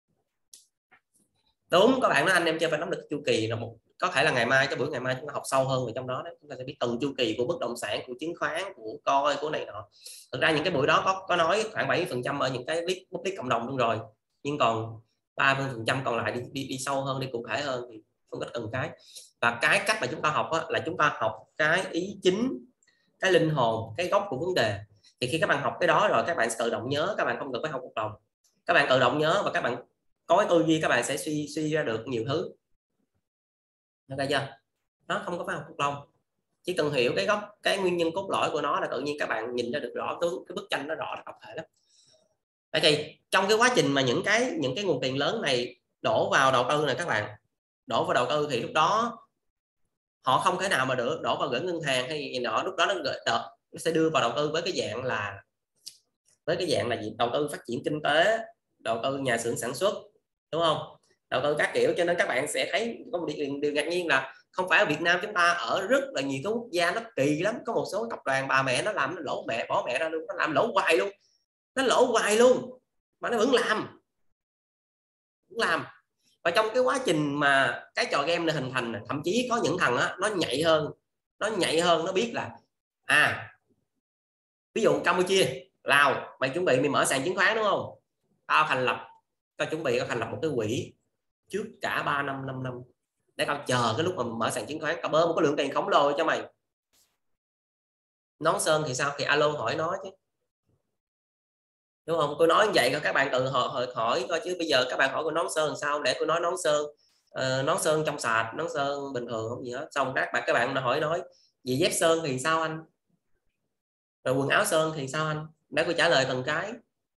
Đúng, các bạn nói anh em chưa phải nắm được chu kỳ là một, có thể là ngày mai, cái buổi ngày mai chúng ta học sâu hơn về trong đó đấy, chúng ta sẽ biết từng chu kỳ của bất động sản, của chứng khoán, của coi, của này nọ. Thực ra những cái buổi đó có có nói khoảng bảy mươi phần trăm ở những cái viết public cộng đồng luôn rồi, nhưng còn ba mươi phần trăm còn lại đi, đi đi sâu hơn, đi cụ thể hơn thì phân tích từng cái. Và cái cách mà chúng ta học á, là chúng ta học cái ý chính, cái linh hồn, cái gốc của vấn đề. Thì khi các bạn học cái đó rồi, các bạn tự động nhớ, các bạn không cần phải học một đồng, các bạn tự động nhớ và các bạn có cái tư duy, các bạn sẽ suy suy ra được nhiều thứ. Được chưa? Nó không có phải học một đồng, chỉ cần hiểu cái gốc, cái nguyên nhân cốt lõi của nó là tự nhiên các bạn nhìn ra được rõ cái, cái bức tranh nó rõ tổng thể lắm. Vậy thì trong cái quá trình mà những cái những cái nguồn tiền lớn này đổ vào đầu tư này, các bạn đổ vào đầu tư thì lúc đó họ không thể nào mà được đổ vào gửi ngân hàng hay gì nọ, lúc đó nó gửi đợt, nó sẽ đưa vào đầu tư với cái dạng là với cái dạng là gì, đầu tư phát triển kinh tế, đầu tư nhà xưởng sản xuất, đúng không, đầu tư các kiểu. Cho nên các bạn sẽ thấy có một điều, điều ngạc nhiên là không phải ở Việt Nam chúng ta, ở rất là nhiều cái quốc gia nó kỳ lắm, có một số tập đoàn bà mẹ nó làm nó lỗ mẹ bỏ mẹ ra luôn, nó làm lỗ hoài luôn, nó lỗ hoài luôn mà nó vẫn làm, vẫn làm. Và trong cái quá trình mà cái trò game này hình thành, thậm chí có những thằng á, nó nhạy hơn, nó nhạy hơn, nó biết là à, ví dụ Campuchia, Lào, mày chuẩn bị mày mở sàn chứng khoán đúng không, tao thành lập, tao chuẩn bị tao thành lập một cái quỹ trước cả ba năm năm năm để tao chờ cái lúc mà mở sàn chứng khoán, tao bơm một cái lượng tiền khổng lồ cho mày. Nón Sơn thì sao, thì alo hỏi nó chứ, đúng không? Tôi nói như vậy các bạn tự hỏi, hỏi coi chứ bây giờ các bạn hỏi của Nón Sơn sao, để tôi nói Nón Sơn uh, Nón Sơn trong sạch, Nón Sơn bình thường không gì hết, xong các bạn các bạn hỏi nói vậy dép Sơn thì sao anh, rồi quần áo Sơn thì sao anh, để tôi trả lời từng cái,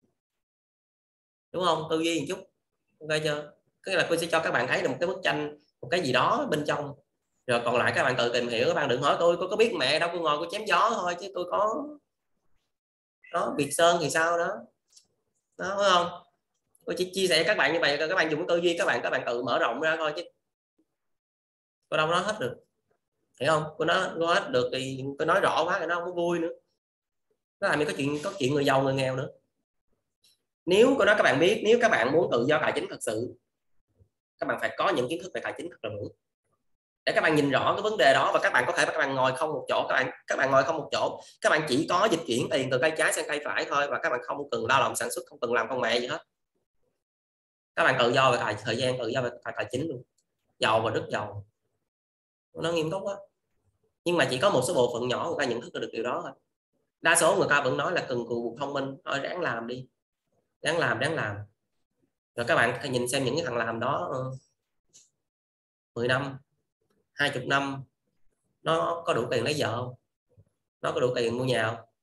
đúng không? Tư duy một chút, ok chưa? Cái là tôi sẽ cho các bạn thấy được một cái bức tranh, một cái gì đó bên trong, rồi còn lại các bạn tự tìm hiểu. Các bạn đừng hỏi tôi có, có biết mẹ đâu, tôi ngồi tôi chém gió thôi chứ tôi có đó. Việt Sơn thì sao đó, đó phải không? Tôi chỉ chia sẻ các bạn như vậy, các bạn dùng tư duy, các bạn các bạn tự mở rộng ra thôi chứ tôi đâu nói hết được, hiểu không? Tôi nói, nói hết được thì tôi nói rõ quá thì nó không có vui nữa, nó làm như có chuyện có chuyện người giàu người nghèo nữa. Nếu tôi nói các bạn biết, nếu các bạn muốn tự do tài chính thật sự, các bạn phải có những kiến thức về tài chính thật là vững để các bạn nhìn rõ cái vấn đề đó. Và các bạn có thể các bạn ngồi không một chỗ, các bạn các bạn ngồi không một chỗ, các bạn chỉ có dịch chuyển tiền từ tay trái sang tay phải thôi, và các bạn không cần lao động sản xuất, không cần làm công mẹ gì hết. Các bạn tự do về tài thời gian, tự do về tài, tài chính luôn, giàu và rất giàu. Nó nghiêm túc quá, nhưng mà chỉ có một số bộ phận nhỏ người ta nhận thức được điều đó thôi. Đa số người ta vẫn nói là cần cù thông minh thôi, ráng làm đi, ráng làm ráng làm. Rồi các bạn hãy nhìn xem những cái thằng làm đó mười năm, hai mươi năm, nó có đủ tiền lấy vợ không, nó có đủ tiền mua nhà không?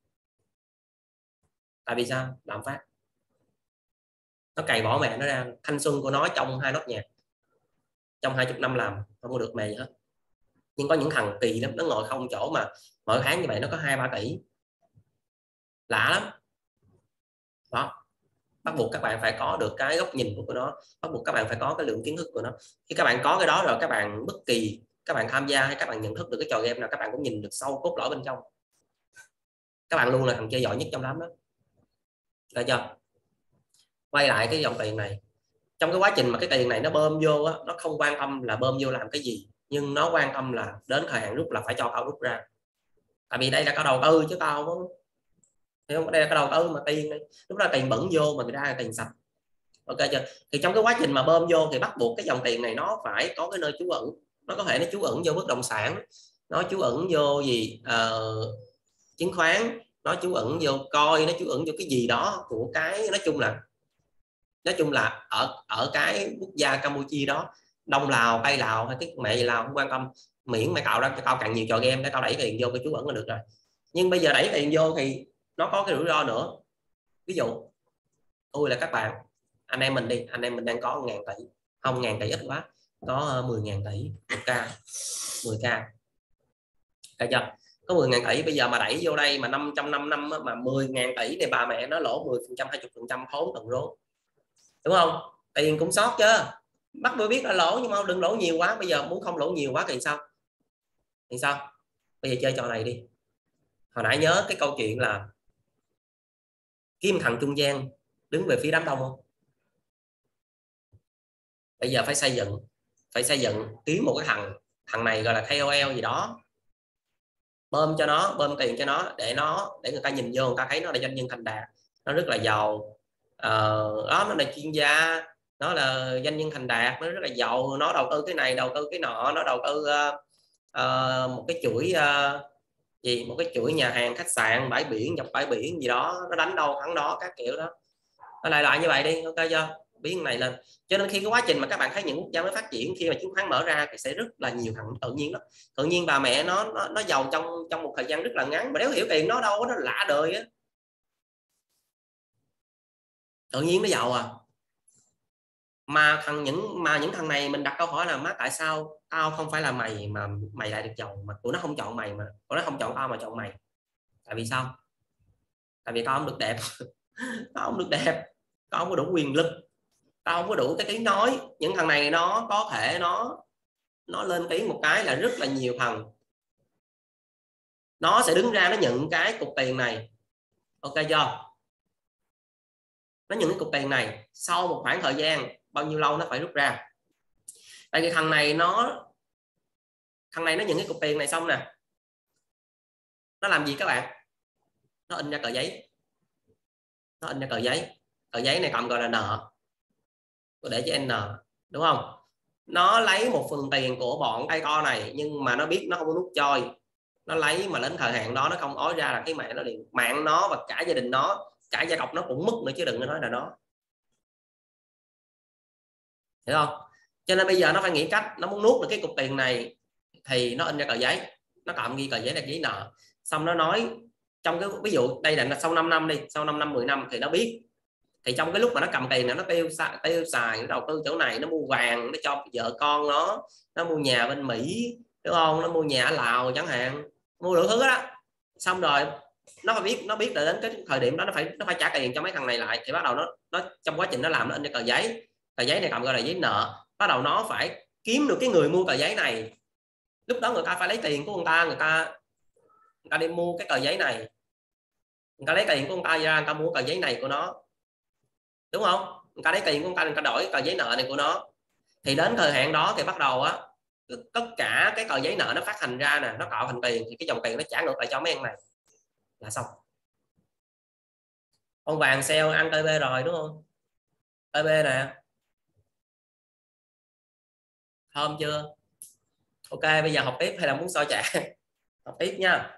Tại vì sao? Lạm phát, nó cày bỏ mẹ nó ra, thanh xuân của nó trong hai nốt nhạc, trong hai mươi năm làm không có được mẹ gì hết. Nhưng có những thằng kỳ lắm, nó ngồi không chỗ mà mỗi tháng như vậy nó có hai ba tỷ, lạ lắm đó. bắt buộc các bạn phải có được cái góc nhìn của nó, bắt buộc các bạn phải có cái lượng kiến thức của nó. Khi các bạn có cái đó rồi, các bạn bất kỳ các bạn tham gia hay các bạn nhận thức được cái trò game nào, các bạn cũng nhìn được sâu cốt lõi bên trong, các bạn luôn là thằng chơi giỏi nhất trong đám đó. Được chưa? Quay lại cái dòng tiền này, trong cái quá trình mà cái tiền này nó bơm vô á, nó không quan tâm là bơm vô làm cái gì, nhưng nó quan tâm là đến thời hạn rút là phải cho tao rút ra. Tại vì đây là cái đầu tư chứ tao không, không đây là cái đầu tư mà tiền này, lúc đó tiền bẩn vô mà người ra là tiền sạch. Ok chưa? Thì trong cái quá trình mà bơm vô thì bắt buộc cái dòng tiền này nó phải có cái nơi trú ẩn. Nó có thể nó trú ẩn vô bất động sản, nó trú ẩn vô gì uh, chứng khoán, nó trú ẩn vô coi, nó trú ẩn vô cái gì đó của cái, nói chung là nói chung là ở ở cái quốc gia Campuchia đó, Đông Lào, Tây Lào hay cái mẹ gì Lào không quan tâm, miễn mày cạo ra cho tao càng nhiều trò game để tao đẩy tiền vô cái trú ẩn là được rồi. Nhưng bây giờ đẩy tiền vô thì nó có cái rủi ro nữa. Ví dụ tôi là các bạn, anh em mình đi, anh em mình đang có ngàn tỷ, không ngàn tỷ ít quá, có mười ngàn tỷ, một k, mười k, được chưa? Có mười ngàn tỷ bây giờ mà đẩy vô đây mà năm trăm năm năm mà mười ngàn tỷ này bà mẹ nó lỗ mười phần trăm, hai mươi phần trăm khốn tận rốn, đúng không? Tiền cũng sót chứ, bắt tôi biết là lỗ nhưng mà đừng lỗ nhiều quá. Bây giờ muốn không lỗ nhiều quá thì sao? Thì sao? Bây giờ chơi trò này đi. Hồi nãy nhớ cái câu chuyện là kiếm thằng trung gian đứng về phía đám đông không? Bây giờ phải xây dựng, phải xây dựng kiếm một cái thằng thằng này gọi là K O L gì đó, bơm cho nó, bơm tiền cho nó để nó để người ta nhìn vô, người ta thấy nó là doanh nhân thành đạt, nó rất là giàu, ờ, đó nó là chuyên gia, nó là doanh nhân thành đạt, nó rất là giàu, nó đầu tư cái này đầu tư cái nọ, nó đầu tư uh, uh, một cái chuỗi uh, gì một cái chuỗi nhà hàng, khách sạn, bãi biển, dọc bãi biển gì đó, nó đánh đâu thắng đó các kiểu đó. Nó lại lại như vậy đi, ok chưa? Biến này lên. Cho nên khi cái quá trình mà các bạn thấy những quốc gia mới phát triển, khi mà chứng khoán mở ra thì sẽ rất là nhiều thằng tự nhiên đó, tự nhiên bà mẹ nó nó, nó giàu trong trong một thời gian rất là ngắn, mà đéo hiểu tiền nó đâu, nó lạ đời á, tự nhiên nó giàu à. Mà thằng những mà những thằng này mình đặt câu hỏi là má tại sao tao không phải là mày mà mày lại được giàu, mà tụi nó không chọn mày, mà tụi nó không chọn tao mà chọn mày. Tại vì sao? Tại vì tao không được đẹp tao không được đẹp, tao không có đủ quyền lực, tao không có đủ cái tiếng nói. Những thằng này nó có thể nó nó lên tiếng một cái là rất là nhiều thằng nó sẽ đứng ra nó nhận cái cục tiền này, ok chưa? Nó nhận cái cục tiền này sau một khoảng thời gian bao nhiêu lâu nó phải rút ra. Tại vì thằng này nó thằng này nó nhận cái cục tiền này xong nè, nó làm gì các bạn? Nó in ra tờ giấy, nó in ra tờ giấy, tờ giấy này cầm gọi là nợ, tôi để cho N, đúng không? Nó lấy một phần tiền của bọn tay co này, nhưng mà nó biết nó không có nút choi, nó lấy mà đến thời hạn đó nó không ói ra là cái mạng nó liền, mạng nó và cả gia đình nó, cả gia tộc nó cũng mất nữa chứ đừng nói là nó, hiểu không? Cho nên bây giờ nó phải nghĩ cách, nó muốn nuốt được cái cục tiền này thì nó in ra tờ giấy, nó cầm ghi tờ giấy là giấy nợ, xong nó nói trong cái ví dụ đây là sau năm năm đi, sau năm năm mười năm thì nó biết, thì trong cái lúc mà nó cầm tiền này nó tiêu xài, tiêu xài nó đầu tư chỗ này, nó mua vàng, nó cho vợ con nó nó mua nhà bên Mỹ, đúng không? Nó mua nhà ở Lào chẳng hạn, mua đủ thứ đó. Xong rồi nó phải biết, nó biết là đến cái thời điểm đó nó phải nó phải trả tiền cho mấy thằng này lại, thì bắt đầu nó nó trong quá trình nó làm nó in cái tờ giấy, tờ giấy này cầm gọi là giấy nợ, bắt đầu nó phải kiếm được cái người mua tờ giấy này. Lúc đó người ta phải lấy tiền của người ta, người ta người ta đi mua cái tờ giấy này, người ta lấy tiền của người ta ra, người ta mua tờ giấy này của nó, đúng không? Người ta lấy tiền của người ta, người ta đổi tờ giấy nợ này của nó, thì đến thời hạn đó thì bắt đầu á, tất cả cái tờ giấy nợ nó phát hành ra nè, nó tạo thành tiền, thì cái dòng tiền nó trả ngược lại cho mấy anh này là xong. Con vàng sale ăn tê bê rồi đúng không? tê bê nè, thơm chưa? Ok, bây giờ học tiếp hay là muốn soi chạc? Học tiếp nha.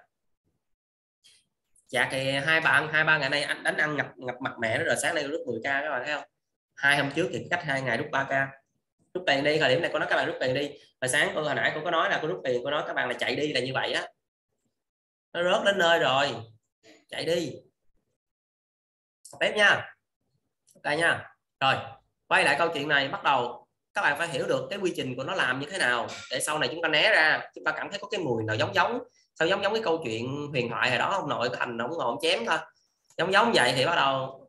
Chạc thì hai bạn hai ba ngày nay anh đánh ăn ngập ngập mặt mẹ nó rồi, sáng nay rút mười k các bạn thấy không? Hai hôm trước thì cách hai ngày rút ba k. Rút tiền đi, thời điểm này cô nói các bạn rút tiền đi. Hồi sáng cô hồi nãy cô có nói là cô rút tiền, cô nói các bạn là chạy đi là như vậy á, nó rớt đến nơi rồi, chạy đi. Học tiếp nha. Ok nha. Rồi quay lại câu chuyện này, bắt đầu các bạn phải hiểu được cái quy trình của nó làm như thế nào, để sau này chúng ta né ra, chúng ta cảm thấy có cái mùi nào giống giống, sao giống giống cái câu chuyện huyền thoại hồi đó ông nội thành ông ngồi ông chém thôi, giống giống vậy thì bắt đầu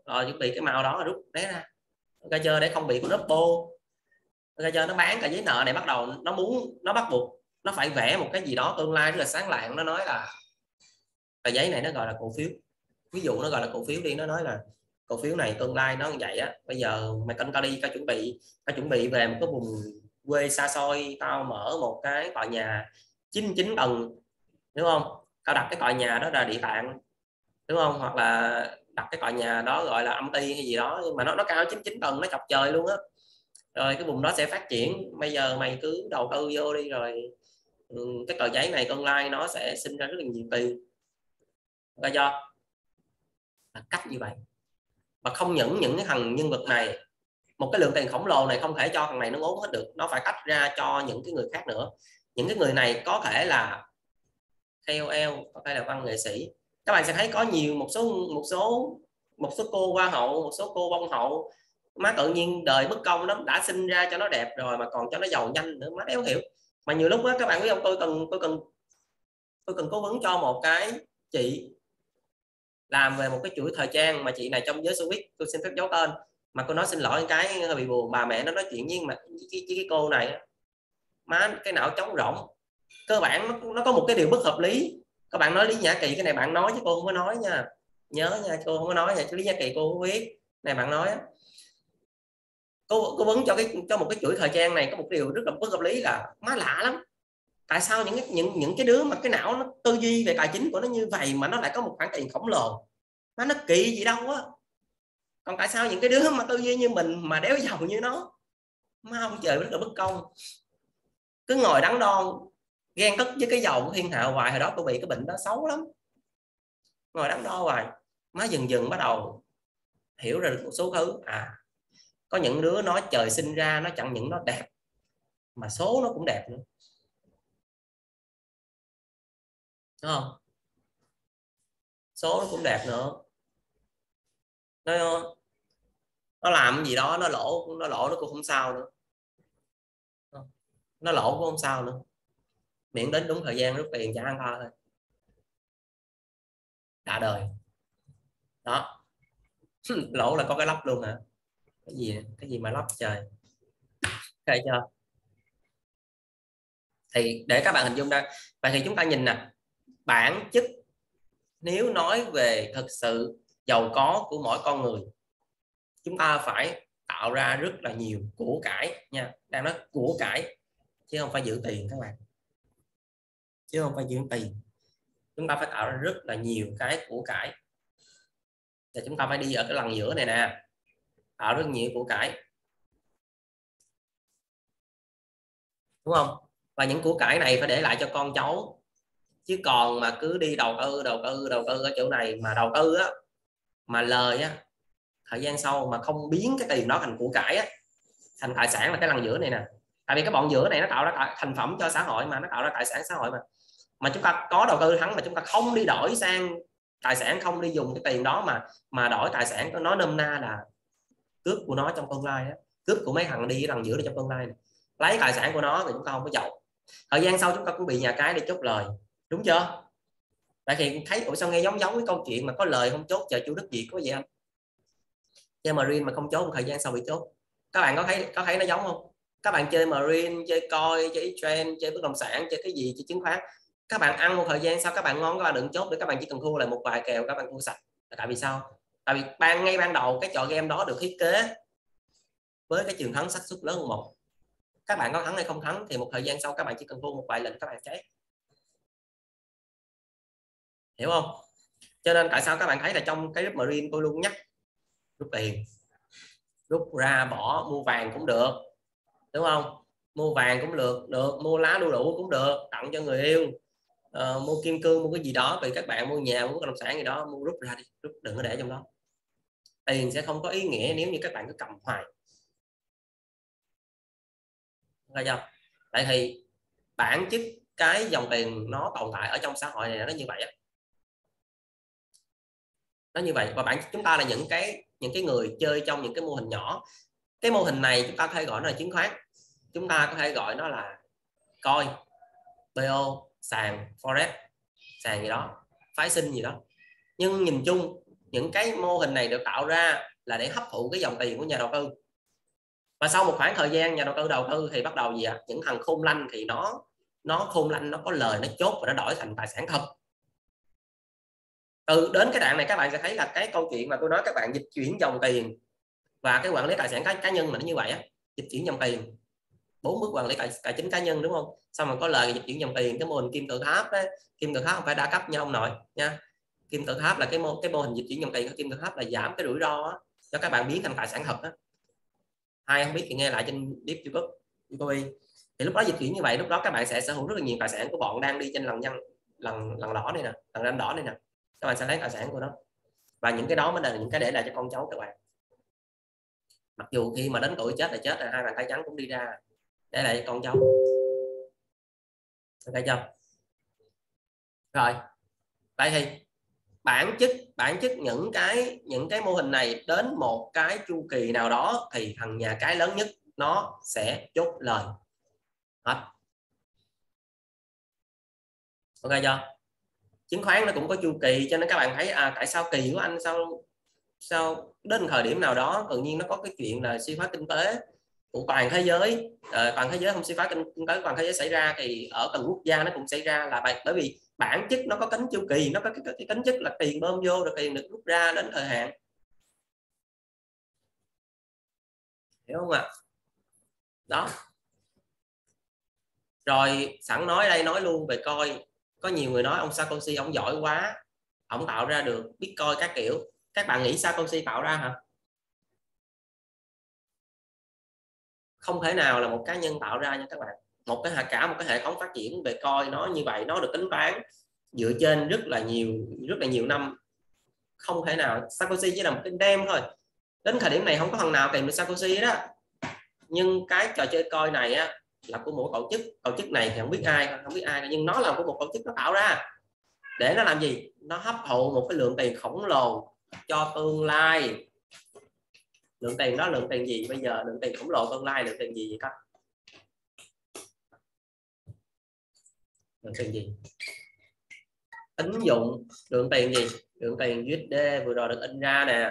rồi chuẩn bị cái màu đó rút né ra, ok chưa, để không bị con double, ok chưa. Nó bán cả giấy nợ này bắt đầu nó muốn nó bắt buộc nó phải vẽ một cái gì đó tương lai rất là sáng lạng, nó nói là tờ giấy này nó gọi là cổ phiếu, ví dụ nó gọi là cổ phiếu đi, nó nói là cổ phiếu này tương lai nó như vậy á, bây giờ mày cân cao đi, tao chuẩn bị tao chuẩn bị về một cái vùng quê xa xôi, tao mở một cái tòa nhà chín mươi chín tầng, đúng không, tao đặt cái tòa nhà đó là địa tạng, đúng không, hoặc là đặt cái tòa nhà đó gọi là âm ty hay gì đó, nhưng mà nó nó cao chín mươi chín tầng, nó chọc trời luôn á, rồi cái vùng đó sẽ phát triển, bây giờ mày cứ đầu tư vô đi, rồi cái tờ giấy này tương lai nó sẽ sinh ra rất là nhiều tiền, ra cho là cách như vậy. Và không những những cái thằng nhân vật này, một cái lượng tiền khổng lồ này không thể cho thằng này nó ngốn hết được, nó phải tách ra cho những cái người khác nữa. Những cái người này có thể là K O L, có thể là văn nghệ sĩ. Các bạn sẽ thấy có nhiều một số một số một số cô hoa hậu, một số cô bông hậu, má tự nhiên đời bất công lắm, đã sinh ra cho nó đẹp rồi mà còn cho nó giàu nhanh nữa, má đéo hiểu. Mà nhiều lúc đó, các bạn biết không, tôi cần tôi cần tôi cần cố vấn cho một cái chị làm về một cái chuỗi thời trang, mà chị này trong giới showbiz, tôi xin phép giấu tên, mà cô nói xin lỗi cái hơi bị buồn, bà mẹ nó nói chuyện với mà với cái cô này má cái não trống rỗng, cơ bản nó, nó có một cái điều bất hợp lý. Các bạn nói Lý Nhã Kỳ, cái này bạn nói chứ cô không có nói nha, nhớ nha, cô không có nói nha, chứ Lý Nhã Kỳ cô không biết, này bạn nói cô cố vấn cho cái cho một cái chuỗi thời trang này có một điều rất là bất hợp lý là má lạ lắm, tại sao những những những cái đứa mà cái não nó tư duy về tài chính của nó như vậy mà nó lại có một khoản tiền khổng lồ, nó nó kỳ gì đâu á, còn tại sao những cái đứa mà tư duy như mình mà đéo giàu như nó, má ông trời rất là bất công, cứ ngồi đắn đo ghen tức với cái giàu của thiên hạ hoài. Hồi đó tôi bị cái bệnh đó xấu lắm, ngồi đắn đo hoài, má dần dần bắt đầu hiểu ra được một số thứ. À, có những đứa nói trời sinh ra nó chẳng những nó đẹp mà số nó cũng đẹp nữa, đúng không, số nó cũng đẹp nữa, nó nó làm cái gì đó nó lỗ, nó lỗ nó cũng không sao nữa, nó lỗ cũng không sao nữa, miễn đến đúng thời gian rút tiền trả ăn thôi, đã đời đó. Lỗ là có cái lắp luôn hả, cái gì cái gì mà lắp trời, thấy chưa. Thì để các bạn hình dung ra, vậy thì chúng ta nhìn nè, bản chất nếu nói về thực sự giàu có của mỗi con người, chúng ta phải tạo ra rất là nhiều của cải nha, đang nói của cải chứ không phải giữ tiền các bạn, chứ không phải giữ tiền, chúng ta phải tạo ra rất là nhiều cái của cải, và chúng ta phải đi ở cái lần giữa này nè, tạo rất nhiều của cải, đúng không, và những của cải này phải để lại cho con cháu, chứ còn mà cứ đi đầu tư đầu tư đầu tư ở chỗ này mà đầu tư á mà lời á, thời gian sau mà không biến cái tiền đó thành của cải á, thành tài sản, là cái lần giữa này nè, tại vì cái bọn giữa này nó tạo ra thành phẩm cho xã hội mà, nó tạo ra tài sản xã hội mà mà chúng ta có đầu tư thắng mà chúng ta không đi đổi sang tài sản, không đi dùng cái tiền đó mà mà đổi tài sản, nó nôm na là cướp của nó trong tương lai đó, cướp của mấy thằng đi lần giữa trong tương lai này, lấy tài sản của nó thì chúng ta không có giàu, thời gian sau chúng ta cũng bị nhà cái để chốt lời, đúng chưa. Tại thì thấy ủa sao nghe giống giống cái câu chuyện mà có lời không chốt chờ chủ đất Việt có gì không, chơi marine mà không chốt một thời gian sau bị chốt, các bạn có thấy có thấy nó giống không, các bạn chơi marine, chơi coi, chơi trend, chơi bất động sản, chơi cái gì, chơi chứng khoán, các bạn ăn một thời gian sau các bạn ngon, các bạn đừng chốt để các bạn chỉ cần thua lại một vài kèo các bạn thua sạch. Tại vì sao, tại vì ban ngay ban đầu cái trò game đó được thiết kế với cái trường thắng xác suất lớn hơn một, các bạn có thắng hay không thắng thì một thời gian sau các bạn chỉ cần thua một vài lần các bạn chết, hiểu không. Cho nên tại sao các bạn thấy là trong cái group marine tôi luôn nhắc rút tiền, rút ra bỏ, mua vàng cũng được, đúng không, mua vàng cũng được, được mua lá đu đủ cũng được, tặng cho người yêu, uh, mua kim cương, mua cái gì đó tùy các bạn, mua nhà, mua bất động sản gì đó, mua rút ra đi, rút đừng có để trong đó, tiền sẽ không có ý nghĩa nếu như các bạn cứ cầm hoài, thấy chưa. Tại thì bản chất cái dòng tiền nó tồn tại ở trong xã hội này nó như vậy á, nó như vậy, và bản chúng ta là những cái những cái người chơi trong những cái mô hình nhỏ. Cái mô hình này chúng ta có thể gọi nó là chứng khoán, chúng ta có thể gọi nó là coin, pê ô, sàn forex, sàn gì đó, phái sinh gì đó, nhưng nhìn chung những cái mô hình này được tạo ra là để hấp thụ cái dòng tiền của nhà đầu tư, và sau một khoảng thời gian nhà đầu tư đầu tư thì bắt đầu gì ạ? Những thằng khôn lanh thì nó nó khôn lanh, nó có lời, nó chốt và nó đổi thành tài sản thật. Từ đến cái đoạn này các bạn sẽ thấy là cái câu chuyện mà tôi nói các bạn dịch chuyển dòng tiền và cái quản lý tài sản cá, cá nhân mà nó như vậy á, dịch chuyển dòng tiền, bốn bước quản lý tài, tài chính cá nhân, đúng không? Xong rồi có lời dịch chuyển dòng tiền, cái mô hình kim tự tháp đấy. Kim tự tháp không phải đa cấp nha ông nội nha. Kim tự tháp là cái mô cái mô hình dịch chuyển dòng tiền của kim tự tháp là giảm cái rủi ro á, cho các bạn biến thành tài sản thật á. Ai không biết thì nghe lại trên deep YouTube, YouTube. Thì lúc đó dịch chuyển như vậy, lúc đó các bạn sẽ sở hữu rất là nhiều tài sản của bọn đang đi trên lần nhân lần lần đỏ này nè, lần ranh đỏ này nè, các bạn sẽ lấy tài sản của nó, và những cái đó mới là những cái để lại cho con cháu các bạn. Mặc dù khi mà đến tuổi chết là chết là hai bàn tay trắng cũng đi ra để lại cho con cháu, ok chưa? Rồi vậy thì bản chất bản chất những cái những cái mô hình này đến một cái chu kỳ nào đó thì thằng nhà cái lớn nhất nó sẽ chốt lời hết, ok chưa? Chứng khoán nó cũng có chu kỳ, cho nên các bạn thấy à, tại sao kỳ của anh sao sao đến thời điểm nào đó tự nhiên nó có cái chuyện là suy thoái kinh tế của toàn thế giới, à, toàn thế giới không suy thoái kinh tế toàn thế giới xảy ra thì ở từng quốc gia nó cũng xảy ra, là bởi, bởi vì bản chất nó có tính chu kỳ, nó có cái, cái, cái tính chất là tiền bơm vô rồi tiền được rút ra đến thời hạn, hiểu không ạ? À? Đó. Rồi sẵn nói đây, nói luôn về coi, có nhiều người nói ông Satoshi ông giỏi quá, ông tạo ra được Bitcoin các kiểu. Các bạn nghĩ Satoshi tạo ra hả? Không thể nào là một cá nhân tạo ra nha các bạn. Một cái cả một cái hệ thống phát triển về coin nó như vậy, nó được tính toán dựa trên rất là nhiều rất là nhiều năm. Không thể nào. Satoshi chỉ là một cái đem thôi. Đến thời điểm này không có thằng nào tìm được Satoshi đó. Nhưng cái trò chơi coin này á là của một tổ chức. Tổ chức này thì không biết ai, không biết ai, nhưng nó là của một tổ chức nó tạo ra. Để nó làm gì? Nó hấp thụ một cái lượng tiền khổng lồ cho tương lai. Lượng tiền đó lượng tiền gì bây giờ? Lượng tiền khổng lồ tương lai, lượng tiền gì vậy các? Lượng tiền gì? Ứng dụng. Lượng tiền gì? Lượng tiền u ét đê vừa rồi được in ra nè.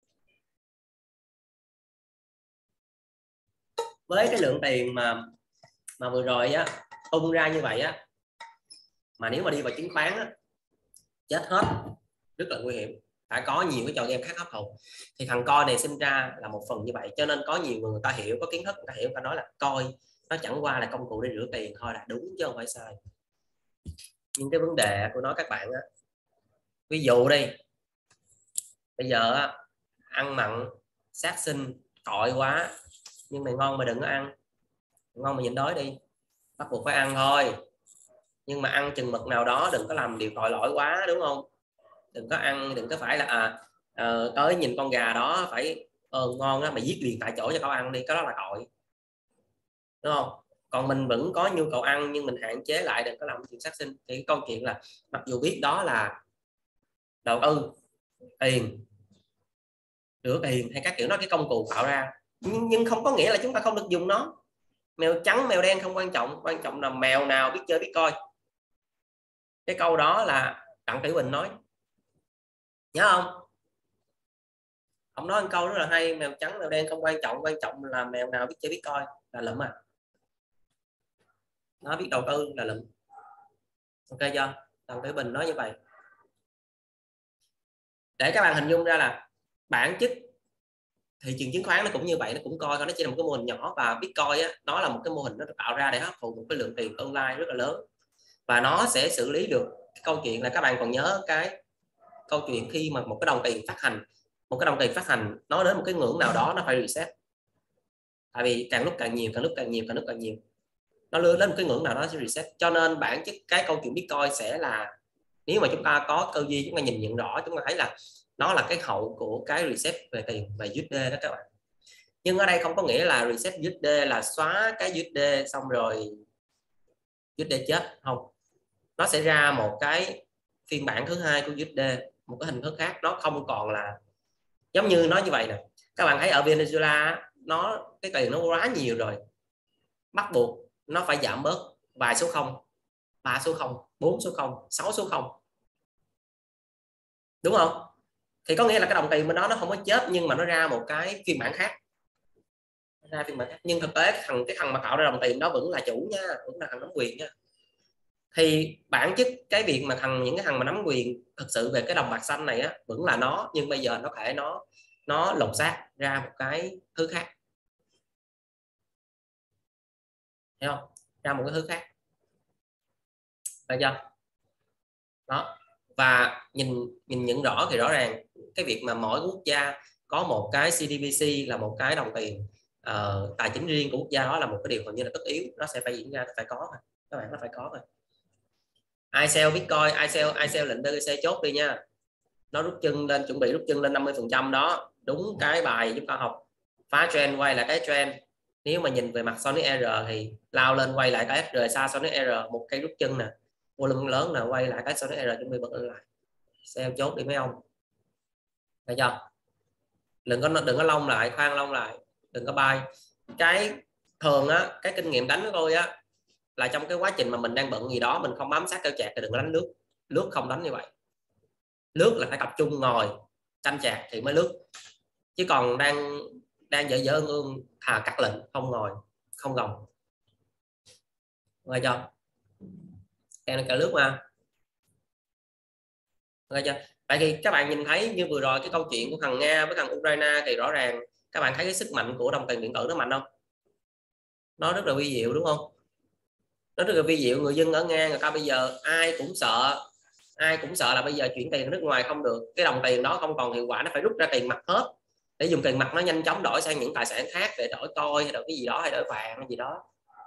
Với cái lượng tiền mà mà vừa rồi á tung ra như vậy á, mà nếu mà đi vào chứng khoán á, chết hết, rất là nguy hiểm. Phải có nhiều cái trò game khác hấp thụ. Thì thằng coi này sinh ra là một phần như vậy, cho nên có nhiều người, người ta hiểu, có kiến thức, người ta hiểu, người ta nói là coi nó chẳng qua là công cụ để rửa tiền thôi, là đúng chứ không phải sai. Nhưng cái vấn đề của nó các bạn á, ví dụ đi, bây giờ á, ăn mặn sát sinh cội quá, nhưng mày ngon mày đừng có ăn, ngon mày nhịn đói đi, bắt buộc phải ăn thôi, nhưng mà ăn chừng mực nào đó, đừng có làm điều tội lỗi quá, đúng không? Đừng có ăn, đừng có phải là à, à tới nhìn con gà đó phải ờ, ngon á, mày giết liền tại chỗ cho tao ăn đi, cái đó là tội, đúng không? Còn mình vẫn có nhu cầu ăn nhưng mình hạn chế lại, đừng có làm chuyện sát sinh. Thì cái câu chuyện là mặc dù biết đó là đầu tư tiền, rửa tiền hay các kiểu, nó cái công cụ tạo ra, nhưng, nhưng không có nghĩa là chúng ta không được dùng nó. Mèo trắng mèo đen không quan trọng, quan trọng là mèo nào biết chơi biết coi. Cái câu đó là Đặng Tiểu Bình nói, nhớ không? Ông nói một câu rất là hay, mèo trắng mèo đen không quan trọng, quan trọng là mèo nào biết chơi biết coi, là lụm à. Nó biết đầu tư là lụm, ok chưa? Đặng Tiểu Bình nói như vậy để các bạn hình dung ra là bản chất thị trường chứng khoán nó cũng như vậy, nó cũng coi nó chỉ là một cái mô hình nhỏ, và Bitcoin á, nó là một cái mô hình nó được tạo ra để hấp thụ một cái lượng tiền tương lai rất là lớn, và nó sẽ xử lý được cái câu chuyện là các bạn còn nhớ cái câu chuyện khi mà một cái đồng tiền phát hành, một cái đồng tiền phát hành nó đến một cái ngưỡng nào đó nó phải reset, tại vì càng lúc càng nhiều, càng lúc càng nhiều, càng lúc càng nhiều, nó lên đến một cái ngưỡng nào đó sẽ reset. Cho nên bản chất cái câu chuyện Bitcoin sẽ là, nếu mà chúng ta có tư duy, chúng ta nhìn nhận rõ, chúng ta thấy là nó là cái hậu của cái reset về tiền, về u ét đê đó các bạn. Nhưng ở đây không có nghĩa là reset u ét đê là xóa cái u ét đê xong rồi u ét đê chết, không. Nó sẽ ra một cái phiên bản thứ hai của u ét đê, một cái hình thức khác, nó không còn là giống như nó như vậy nè. Các bạn thấy ở Venezuela nó cái tiền nó quá nhiều rồi, bắt buộc nó phải giảm bớt vài số không, ba số không, bốn số không, sáu số không, đúng không? thì có nghĩa là cái đồng tiền bên đó nó không có chết, nhưng mà nó ra một cái phiên bản khác, ra phiên bản khác. Nhưng thực tế cái thằng cái thằng mà tạo ra đồng tiền đó vẫn là chủ nha, vẫn là thằng nắm quyền nha. Thì bản chất cái việc mà thằng những cái thằng mà nắm quyền thực sự về cái đồng bạc xanh này á vẫn là nó, nhưng bây giờ nó thể nó nó lột xác ra một cái thứ khác, thấy không, ra một cái thứ khác, được chưa đó. Và nhìn nhìn nhận rõ thì rõ ràng cái việc mà mỗi quốc gia có một cái xê đê bê xê là một cái đồng tiền uh, tài chính riêng của quốc gia đó là một cái điều gần như là tất yếu, nó sẽ phải diễn ra, nó phải có thôi các bạn, nó phải có thôi. Ai sell Bitcoin, ai sell ai sell lệnh bê xê chốt đi nha, nó rút chân lên, chuẩn bị rút chân lên năm mươi phần trăm đó, đúng cái bài chúng ta học, phá trend quay lại cái trend. Nếu mà nhìn về mặt Sonic R thì lao lên quay lại cái rời xa Sonic R, một cây rút chân nè, volume lớn nè, quay lại cái Sonic R chuẩn bị bật lên lại, sell chốt đi mấy ông, thấy chưa? Đừng có đừng có long lại, khoan long lại, đừng có bay. Cái thường á, cái kinh nghiệm đánh của tôi á là trong cái quá trình mà mình đang bận gì đó, mình không bám sát keo chạc thì đừng có đánh lướt. Lướt không đánh như vậy, lướt là phải tập trung ngồi canh chạc thì mới lướt, chứ còn đang đang dở dở ương ương thà cắt lệnh, không ngồi không gồng, nghe chưa? Cái cái lướt mà, nghe chưa? Vậy thì các bạn nhìn thấy như vừa rồi cái câu chuyện của thằng Nga với thằng Ukraine thì rõ ràng các bạn thấy cái sức mạnh của đồng tiền điện tử nó mạnh không? Nó rất là vi diệu đúng không? Nó rất là vi diệu. Người dân ở Nga người ta bây giờ ai cũng sợ, ai cũng sợ là bây giờ chuyển tiền ở nước ngoài không được, cái đồng tiền đó không còn hiệu quả, nó phải rút ra tiền mặt hết, để dùng tiền mặt nó nhanh chóng đổi sang những tài sản khác, để đổi coi hay đổi cái gì đó, hay đổi vàng hay gì đó.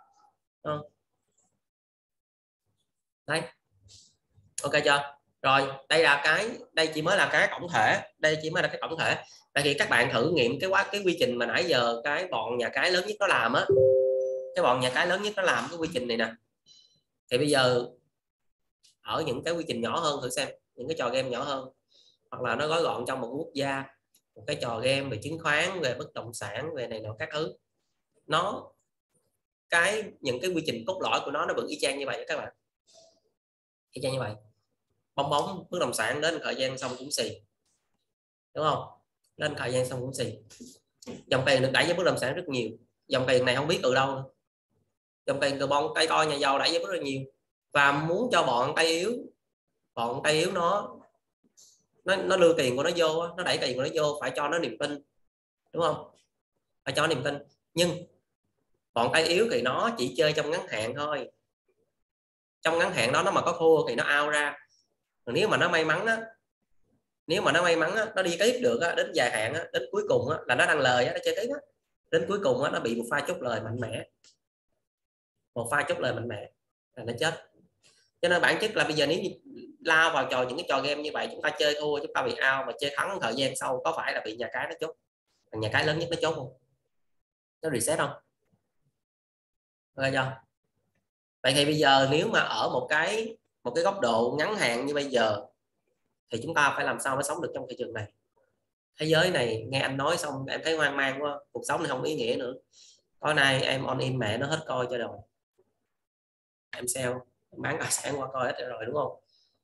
Đấy, ok chưa? Rồi đây là cái, đây chỉ mới là cái tổng thể, đây chỉ mới là cái tổng thể. Tại vì các bạn thử nghiệm cái quá cái quy trình mà nãy giờ cái bọn nhà cái lớn nhất nó làm á, cái bọn nhà cái lớn nhất nó làm cái quy trình này nè, thì bây giờ ở những cái quy trình nhỏ hơn thử xem, những cái trò game nhỏ hơn, hoặc là nó gói gọn trong một quốc gia, một cái trò game về chứng khoán, về bất động sản, về này nọ các thứ, nó cái những cái quy trình cốt lõi của nó nó vẫn y chang như vậy các bạn, y chang như vậy. Bong bóng bất động sản đến thời gian xong cũng xì, đúng không? Lên thời gian xong cũng xì. Dòng tiền được đẩy với bất động sản rất nhiều, dòng tiền này không biết từ đâu nữa. Dòng tiền từ bon tay coi nhà giàu đẩy với rất là nhiều, và muốn cho bọn tay yếu, bọn tay yếu nó nó nó đưa tiền của nó vô, nó đẩy tiền của nó vô, phải cho nó niềm tin, đúng không? Phải cho niềm tin. Nhưng bọn tay yếu thì nó chỉ chơi trong ngắn hạn thôi, trong ngắn hạn đó nó mà có thua thì nó out ra. Còn nếu mà nó may mắn á, nếu mà nó may mắn á, nó đi tiếp được á, đến dài hạn á, đến cuối cùng á, là nó đang lời á, nó chơi tiếp á, đến cuối cùng á, nó bị một pha chốt lời mạnh mẽ, một pha chốt lời mạnh mẽ là nó chết. Cho nên bản chất là bây giờ nếu như lao vào trò những cái trò game như vậy, chúng ta chơi thua chúng ta bị out, mà chơi thắng thời gian sau có phải là bị nhà cái nó chốt, nhà cái lớn nhất nó chốt không, nó reset không? Ok chưa? Vậy thì bây giờ nếu mà ở một cái một cái góc độ ngắn hạn như bây giờ thì chúng ta phải làm sao mới sống được trong thị trường này. Thế giới này nghe anh nói xong em thấy hoang mang quá, cuộc sống này không ý nghĩa nữa. Tối nay em on in mẹ nó hết coi cho rồi, em sell em bán tài sản qua coi hết rồi đúng không?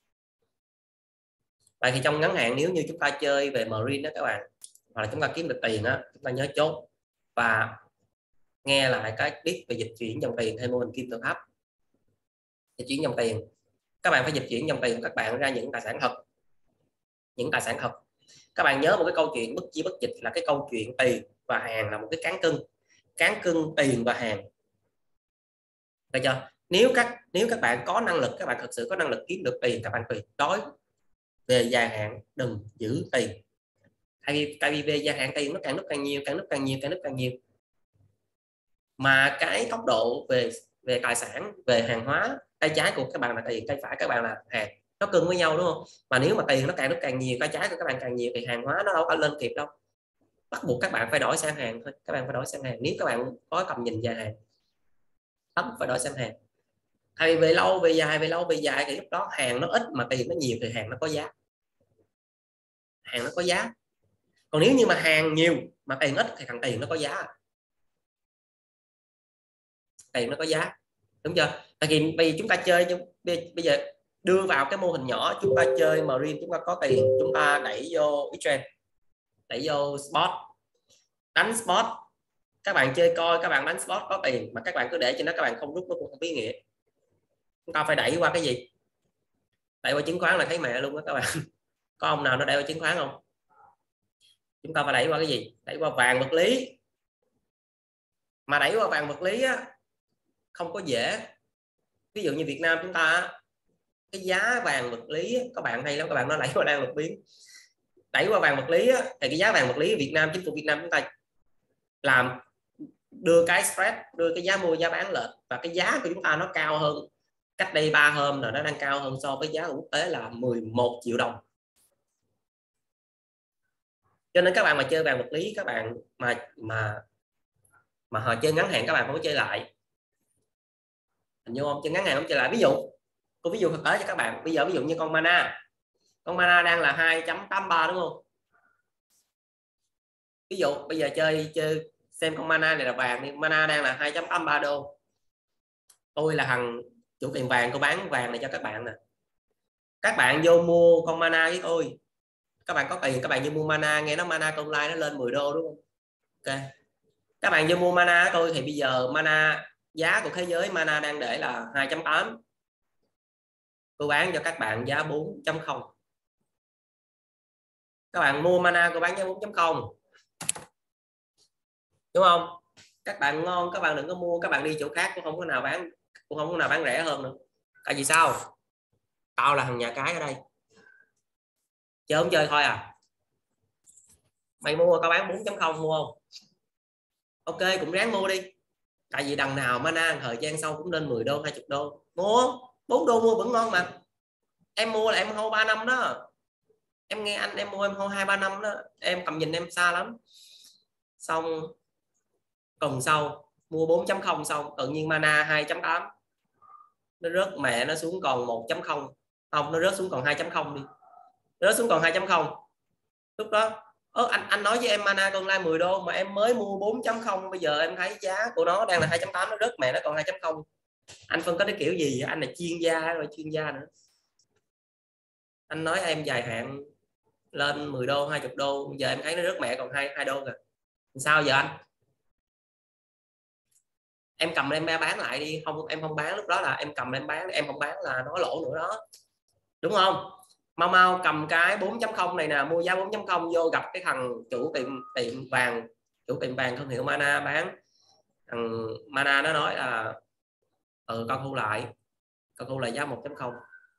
Vậy thì trong ngắn hạn nếu như chúng ta chơi về marine đó các bạn, hoặc là chúng ta kiếm được tiền á, chúng ta nhớ chốt và nghe lại cái clip về dịch chuyển dòng tiền hay mô hình kim tự tháp. Dịch chuyển dòng tiền, các bạn phải dịch chuyển dòng tiền của các bạn ra những tài sản thật, những tài sản thật. Các bạn nhớ một cái câu chuyện bất chi bất dịch là cái câu chuyện tiền và hàng là một cái cán cân, cán cân tiền và hàng. Được chưa? Nếu các nếu các bạn có năng lực, các bạn thực sự có năng lực kiếm được tiền, các bạn tuyệt đối về dài hạn đừng giữ tiền. Tại vì tại vì về dài hạn tiền nó càng lúc càng nhiều, càng lúc càng nhiều, càng lúc càng nhiều. Mà cái tốc độ về về tài sản, về hàng hóa, tay trái của các bạn là tiền, tay phải các bạn là hàng, nó cân với nhau đúng không? Mà nếu mà tiền nó càng lúc càng nhiều, tay trái của các bạn càng nhiều thì hàng hóa nó đâu có lên kịp đâu, bắt buộc các bạn phải đổi sang hàng thôi, các bạn phải đổi sang hàng nếu các bạn có tầm nhìn dài hạn, bắt buộc phải đổi sang hàng. Thay về lâu về dài, về lâu về dài thì lúc đó hàng nó ít mà tiền nó nhiều thì hàng nó có giá, hàng nó có giá. Còn nếu như mà hàng nhiều mà tiền ít thì thằng tiền nó có giá, tiền nó có giá, đúng chưa? Tại vì bây giờ chúng ta chơi bây giờ đưa vào cái mô hình nhỏ, chúng ta chơi marine, chúng ta có tiền, chúng ta đẩy vô exchange, đẩy vô spot, đánh spot. Các bạn chơi coi, các bạn đánh spot có tiền mà các bạn cứ để cho nó, các bạn không rút nó cũng không ý nghĩa. Chúng ta phải đẩy qua cái gì? Đẩy qua chứng khoán là thấy mẹ luôn đó các bạn. Có ông nào nó đẩy qua chứng khoán không? Chúng ta phải đẩy qua cái gì? Đẩy qua vàng vật lý. Mà đẩy qua vàng vật lý á, không có dễ. Ví dụ như Việt Nam chúng ta, cái giá vàng vật lý, các bạn hay lắm, các bạn nó đẩy qua đang đột biến. Đẩy qua vàng vật lý á, thì cái giá vàng vật lý Việt Nam, chính phủ Việt Nam chúng ta làm đưa cái spread, đưa cái giá mua giá bán lên, và cái giá của chúng ta nó cao hơn. Cách đây ba hôm rồi nó đang cao hơn so với giá quốc tế là mười một triệu đồng. Cho nên các bạn mà chơi vàng vật lý, các bạn mà mà mà họ chơi ngắn hạn các bạn không có chơi lại. Hình như không, chơi ngắn hạn không chơi lại. Ví dụ, tôi ví dụ thực tế cho các bạn. Bây giờ ví dụ như con mana, con mana đang là hai chấm tám ba đúng không? Ví dụ bây giờ chơi chơi xem con mana này là vàng đi, mana đang là hai chấm tám ba đô. Tôi là thằng chủ tiệm vàng, tôi bán vàng này cho các bạn nè. Các bạn vô mua con mana với tôi, các bạn có tiền, các bạn vô mua mana, nghe nó mana tương lai nó lên mười đô đúng không? Ok, các bạn vô mua mana của tôi thì bây giờ mana, giá của thế giới mana đang để là hai chấm tám, tôi bán cho các bạn giá bốn chấm không. Các bạn mua mana tôi bán giá bốn chấm không, đúng không? Các bạn ngon, các bạn đừng có mua, các bạn đi chỗ khác cũng không có nào bán, cũng không có nào bán rẻ hơn nữa. Tại vì sao? Tao là thằng nhà cái ở đây, chơi không chơi thôi à. Mày mua tao bán bốn chấm không, mua không? Ok, cũng ráng mua đi. Tại vì đằng nào mana thời gian sau cũng lên mười đô, hai mươi đô. Mua, bốn đô mua vẫn ngon mà. Em mua là em hold ba năm đó. Em nghe anh em mua em hold hai ba năm đó. Em cầm nhìn em xa lắm. Xong tuần sau mua bốn chấm không xong tự nhiên mana hai chấm tám. Nó rớt mẹ nó xuống còn một chấm không. Không, nó rớt xuống còn hai chấm không đi. Nó rớt xuống còn hai chấm không. Lúc đó Ơ, anh anh nói với em mana tương lai mười đô mà em mới mua bốn chấm không, bây giờ em thấy giá của nó đang là hai chấm tám, nó rớt mẹ nó còn hai chấm không. Anh phân tích cái kiểu gì? Anh là chuyên gia rồi, chuyên gia nữa. Anh nói em dài hạn lên mười đô, hai mươi đô, giờ em thấy nó rớt mẹ còn hai hai đô rồi. Sao giờ anh? Em cầm em bán lại đi, không em không bán, lúc đó là em cầm em bán, em không bán là nó lỗ nữa đó. Đúng không? Mau mau cầm cái bốn chấm không này nè, mua giá bốn chấm không vô gặp cái thằng chủ tiệm tiệm vàng, chủ tiệm vàng thương hiệu mana bán. Thằng mana nó nói là ừ con thu lại, con thu lại giá một chấm không.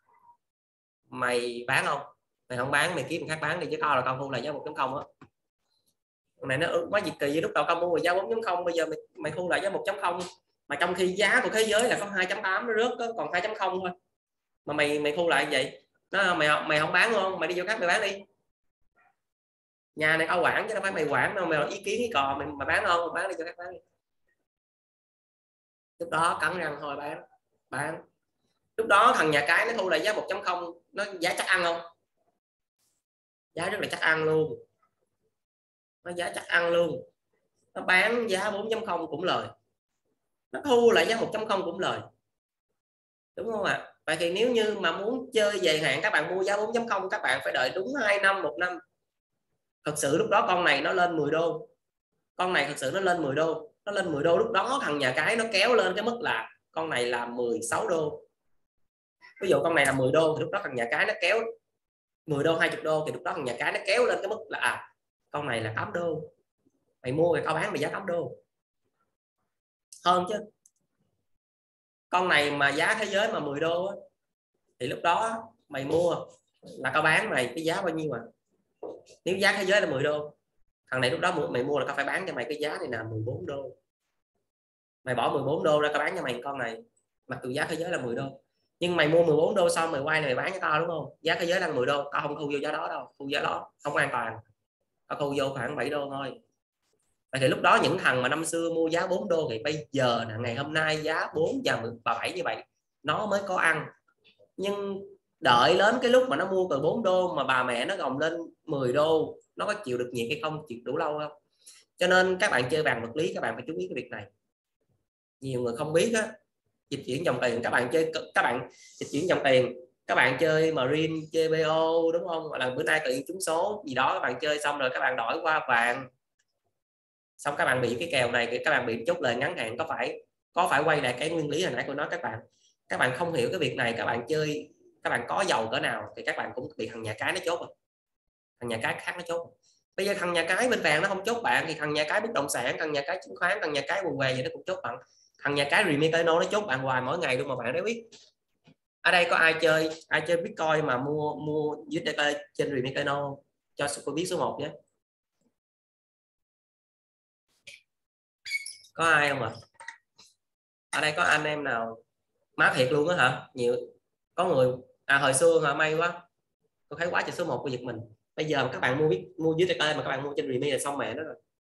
Mày bán không? Mày không bán mày kiếm người khác bán đi, chứ tao là con thu lại giá một chấm không á. Này nó quá gì kỳ, lúc đầu con mua giá bốn chấm không, bây giờ mày mày thu lại giá một chấm không, mà trong khi giá của thế giới là có hai chấm tám, nó rớt còn hai chấm không thôi, mà mày mày thu lại vậy. Nó mày mày không bán không, mày đi vô khác mày bán đi, nhà này tao quản chứ đâu phải mày quản đâu, mày ý kiến cái cò mày mà bán không, bán đi cho khác bán đi. Lúc đó cắn răng thôi bán bán lúc đó thằng nhà cái nó thu lại giá một chấm không, nó giá chắc ăn không? Giá rất là chắc ăn luôn, nó giá chắc ăn luôn. Nó bán giá bốn chấm không cũng lời, nó thu lại giá một chấm không cũng lời, đúng không ạ? À? Vậy thì nếu như mà muốn chơi dài hạn, các bạn mua giá bốn chấm không, các bạn phải đợi đúng hai năm, một năm. Thật sự lúc đó con này nó lên mười đô, con này thật sự nó lên mười đô, nó lên mười đô, lúc đó thằng nhà cái nó kéo lên cái mức là con này là mười sáu đô. Ví dụ con này là mười đô thì lúc đó thằng nhà cái nó kéo mười đô, hai mươi đô, thì lúc đó thằng nhà cái nó kéo lên cái mức là à, con này là tám đô, mày mua thì tao bán mày giá tám đô hơn chứ. Con này mà giá thế giới mà mười đô á, thì lúc đó mày mua là tao bán mày cái giá bao nhiêu à? Nếu giá thế giới là mười đô, thằng này lúc đó mày mua là tao phải bán cho mày cái giá này là mười bốn đô. Mày bỏ mười bốn đô ra tao bán cho mày con này, mặc dù giá thế giới là mười đô, nhưng mày mua mười bốn đô xong mày quay này mày bán cho tao, đúng không? Giá thế giới đang mười đô, tao không thu vô giá đó đâu, thu giá đó không an toàn, tao thu vô khoảng bảy đô thôi. Vậy thì lúc đó những thằng mà năm xưa mua giá bốn đô thì bây giờ là ngày hôm nay giá bốn và bảy như vậy nó mới có ăn. Nhưng đợi đến cái lúc mà nó mua từ bốn đô mà bà mẹ nó gồng lên mười đô, nó có chịu được nhiệt hay không, chịu đủ lâu không? Cho nên các bạn chơi vàng vật lý các bạn phải chú ý cái việc này. Nhiều người không biết á, dịch chuyển dòng tiền, các bạn chơi các bạn dịch chuyển dòng tiền các bạn chơi marine, chơi bê ô đúng không, hoặc là bữa nay tự nhiên trúng số gì đó các bạn chơi xong rồi các bạn đổi qua vàng, xong các bạn bị cái kèo này, các bạn bị chốt lời ngắn hạn, có phải có phải quay lại cái nguyên lý hồi nãy tôi nói các bạn, các bạn không hiểu cái việc này, các bạn chơi, các bạn có giàu cỡ nào thì các bạn cũng bị thằng nhà cái nó chốt rồi, thằng nhà cái khác nó chốt. Bây giờ thằng nhà cái bên vàng nó không chốt bạn thì thằng nhà cái bất động sản, thằng nhà cái chứng khoán, thằng nhà cái quần què gì nó cũng chốt bạn, thằng nhà cái Remix Casino nó chốt bạn hoài mỗi ngày luôn mà bạn đã biết. Ở đây có ai chơi ai chơi Bitcoin mà mua mua u ét đê tê trên Remix Casino cho tôi biết số một nhé, có ai không ạ? À? Ở đây có anh em nào má thiệt luôn á hả? Nhiều, có người à, hồi xưa hả, may quá tôi thấy quá trời số một của Việt mình. Bây giờ mà các bạn mua biết mua dưới tê tê mà các bạn mua trên Remix là xong mẹ nó rồi.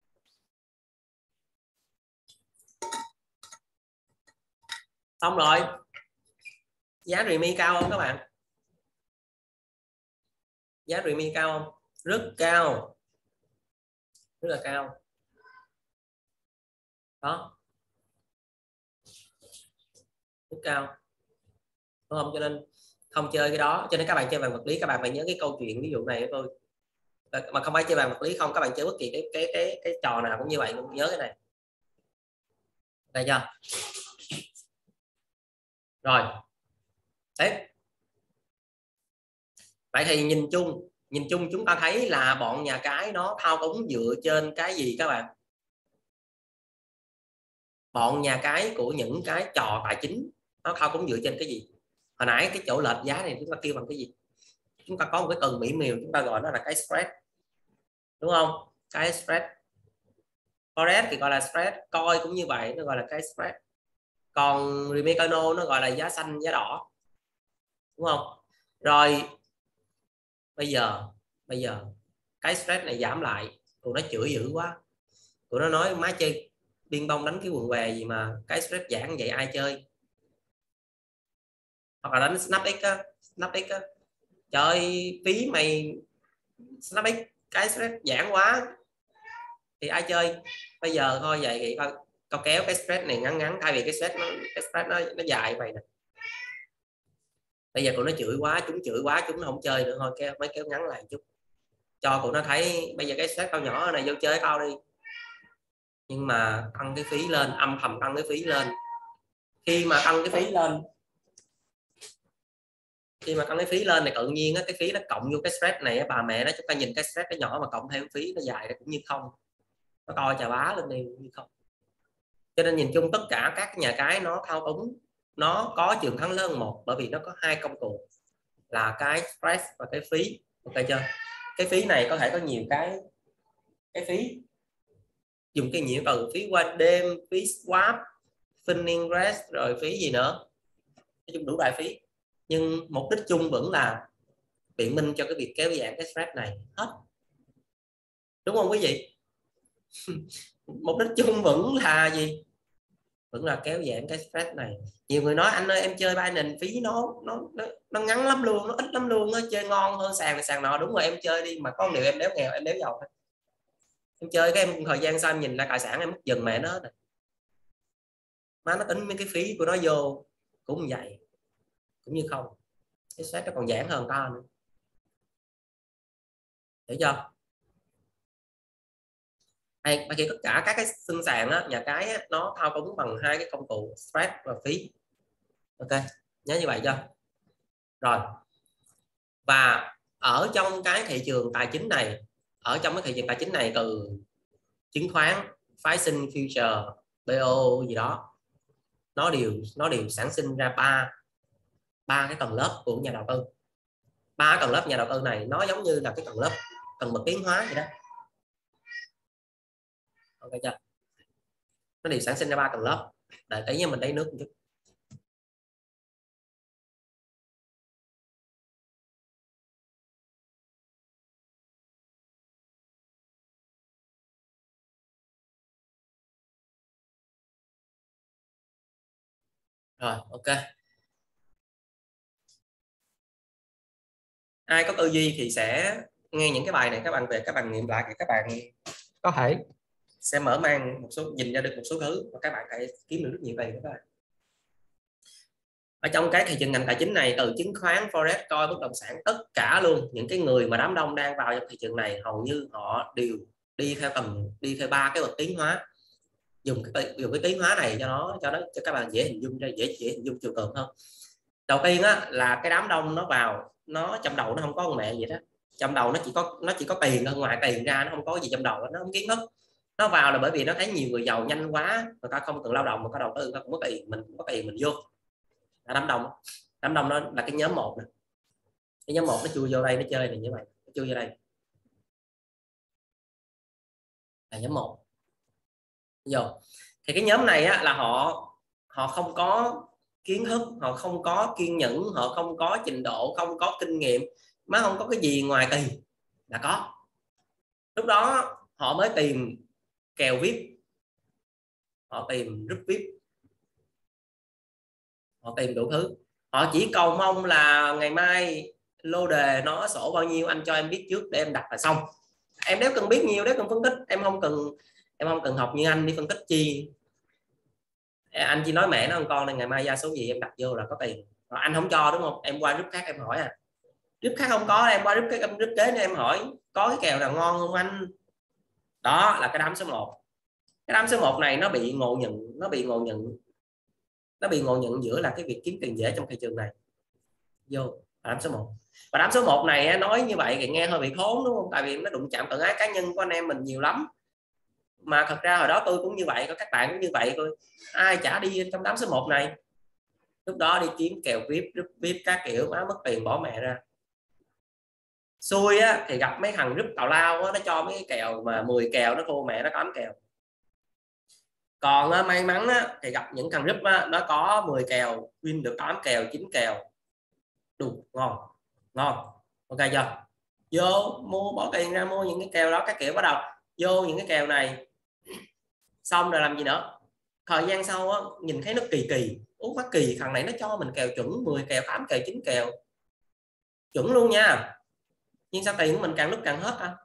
Xong rồi, giá Remix cao không các bạn? Giá Remix cao không? Rất cao, rất là cao đó, rất cao đúng không? Cho nên không chơi cái đó, cho nên các bạn chơi vàng vật lý các bạn phải nhớ cái câu chuyện ví dụ này của tôi, mà không phải chơi vàng vật lý không, các bạn chơi bất kỳ cái cái cái cái trò nào cũng như vậy, cũng nhớ cái này, đây chưa? Rồi đấy, vậy thì nhìn chung nhìn chung chúng ta thấy là bọn nhà cái nó thao túng dựa trên cái gì các bạn? Bọn nhà cái của những cái trò tài chính nó thao túng dựa trên cái gì? Hồi nãy cái chỗ lệch giá này chúng ta kêu bằng cái gì? Chúng ta có một cái từ mỹ miều chúng ta gọi nó là cái spread đúng không? Cái spread. Forex thì gọi là spread, coi cũng như vậy, nó gọi là cái spread. Còn Remicano nó gọi là giá xanh giá đỏ đúng không? Rồi bây giờ bây giờ cái spread này giảm lại, tụi nó chửi dữ quá, tụi nó nói má chơi biên bông đánh cái quần què gì mà cái spread giảm vậy ai chơi, hoặc là đánh snapx á, snapx á, trời phí mày, snapx cái spread giảm quá thì ai chơi. Bây giờ thôi vậy thì tao, tao kéo cái spread này ngắn ngắn, thay vì cái spread nó cái spread nó, nó dài vậy nè, bây giờ tụi nó chửi quá, chúng chửi quá chúng nó không chơi nữa, thôi kéo mấy kéo ngắn lại chút cho tụi nó thấy bây giờ cái spread tao nhỏ này vô chơi tao đi, nhưng mà tăng cái phí lên, âm thầm tăng cái phí lên. Khi mà tăng cái phí lên khi mà tăng cái phí lên này tự nhiên á, cái phí nó cộng vô cái spread này bà mẹ nó, chúng ta nhìn cái spread nó nhỏ mà cộng thêm phí nó dài nó cũng như không, nó to chà bá lên đi cũng như không. Cho nên nhìn chung tất cả các nhà cái nó thao túng, nó có trường thắng lớn một, bởi vì nó có hai công cụ là cái spread và cái phí, ok chưa? Cái phí này có thể có nhiều cái cái phí, dùng cái nhiều từ phí qua đêm, phí swap, funding rate, rồi phí gì nữa, nói chung đủ loại phí, nhưng mục đích chung vẫn là biện minh cho cái việc kéo giảm cái spread này hết, đúng không quý vị? Mục đích chung vẫn là gì? Vẫn là kéo giảm cái spread này. Nhiều người nói anh ơi em chơi Binance phí nó nó nó, nó ngắn lắm luôn, nó ít lắm luôn, nó chơi ngon hơn sàn này sàn nọ. Đúng rồi, em chơi đi mà có điều em đéo nghèo em đéo giàu, em chơi cái em thời gian sau em nhìn lại tài sản em mất dần mẹ nó hết rồi. Má nó tính mấy cái phí của nó vô cũng vậy, cũng như không, cái spread nó còn giảm hơn ta nữa, hiểu chưa? Hay mà khi tất cả các cái xương sàn á, nhà cái á, nó thao túng bằng hai cái công cụ spread và phí, ok nhớ như vậy chưa? Rồi, và ở trong cái thị trường tài chính này, ở trong cái thị trường tài chính này từ chứng khoán, phái sinh, future, bê o gì đó, nó đều nó đều sản sinh ra ba ba cái tầng lớp của nhà đầu tư. Ba tầng lớp nhà đầu tư này nó giống như là cái tầng lớp tầng bậc tiến hóa vậy đó, ok chưa? Nó đều sản sinh ra ba tầng lớp. Để tí nha, mình lấy nước một chút. Rồi ok, ai có tư duy thì sẽ nghe những cái bài này, các bạn về các bạn nghiệm lại thì các bạn có thể sẽ mở mang một số, nhìn ra được một số thứ và các bạn hãy kiếm được rất nhiều tiền các bạn. ở trong cái thị trường ngành tài chính này, từ chứng khoán, forex, coi bất động sản, tất cả luôn, những cái người mà đám đông đang vào trong thị trường này hầu như họ đều đi theo tầm đi theo ba cái bậc tiến hóa. Dùng cái dùng cái tiến hóa này cho nó cho nó cho các bạn dễ hình dung, dễ dễ hình dung chiều cường hơn. Đầu tiên á, là cái đám đông nó vào, nó trong đầu nó không có con mẹ gì đó, trong đầu nó chỉ có nó chỉ có tiền thôi, ngoài tiền ra nó không có gì trong đầu, nó không kiến thức. Nó vào là bởi vì nó thấy nhiều người giàu nhanh quá, người ta không cần lao động mà có đầu tư, người ta cũng có tiền, mình cũng có tiền mình vô. Là đám đông đám đông nó là cái nhóm một nè, cái nhóm một nó chui vô đây nó chơi này như vậy, nó chui vô đây là nhóm một vô. Thì cái nhóm này á, là họ họ không có kiến thức, họ không có kiên nhẫn, họ không có trình độ, không có kinh nghiệm, má không có cái gì ngoài tiền là có. Lúc đó họ mới tìm kèo vê i pê, họ tìm group vê i pê, họ tìm đủ thứ. Họ chỉ cầu mong là ngày mai lô đề nó sổ bao nhiêu anh cho em biết trước để em đặt là xong. Em nếu cần biết nhiều, nếu cần phân tích, em không cần em không cần học như anh đi phân tích chi. Anh chỉ nói mẹ nó con này ngày mai ra số gì em đặt vô là có tiền. Rồi anh không cho đúng không, em qua group khác em hỏi, à group khác không có, em qua group cái group kế này em hỏi có cái kèo nào ngon không anh. Đó là cái đám số một. Cái đám số một này nó bị ngộ nhận, nó bị ngộ nhận nó bị ngộ nhận giữa là cái việc kiếm tiền dễ trong thị trường này vô đám số một. Và đám số một này nói như vậy thì nghe hơi bị thốn đúng không, tại vì nó đụng chạm tự ái cá nhân của anh em mình nhiều lắm. Mà thật ra hồi đó tôi cũng như vậy, có các bạn cũng như vậy thôi, ai chả đi trong đám số một này. Lúc đó đi kiếm kèo vê i pê, group vê i pê các kiểu, má mất tiền bỏ mẹ ra. Xui á thì gặp mấy thằng group tào lao á, nó cho mấy cái kèo mà mười kèo nó thua mẹ nó tám kèo. Còn á, may mắn á, thì gặp những thằng group á, nó có mười kèo win được tám kèo, chín kèo, đủ ngon ngon. Ok chưa, vô mua bỏ tiền ra mua những cái kèo đó các kiểu, bắt đầu vô những cái kèo này xong rồi làm gì nữa. Thời gian sau á, nhìn thấy nó kỳ kỳ, út quá kỳ, thằng này nó cho mình kèo chuẩn mười kèo, tám kèo, chín kèo chuẩn luôn nha, nhưng sao tiền của mình càng lúc càng hết à?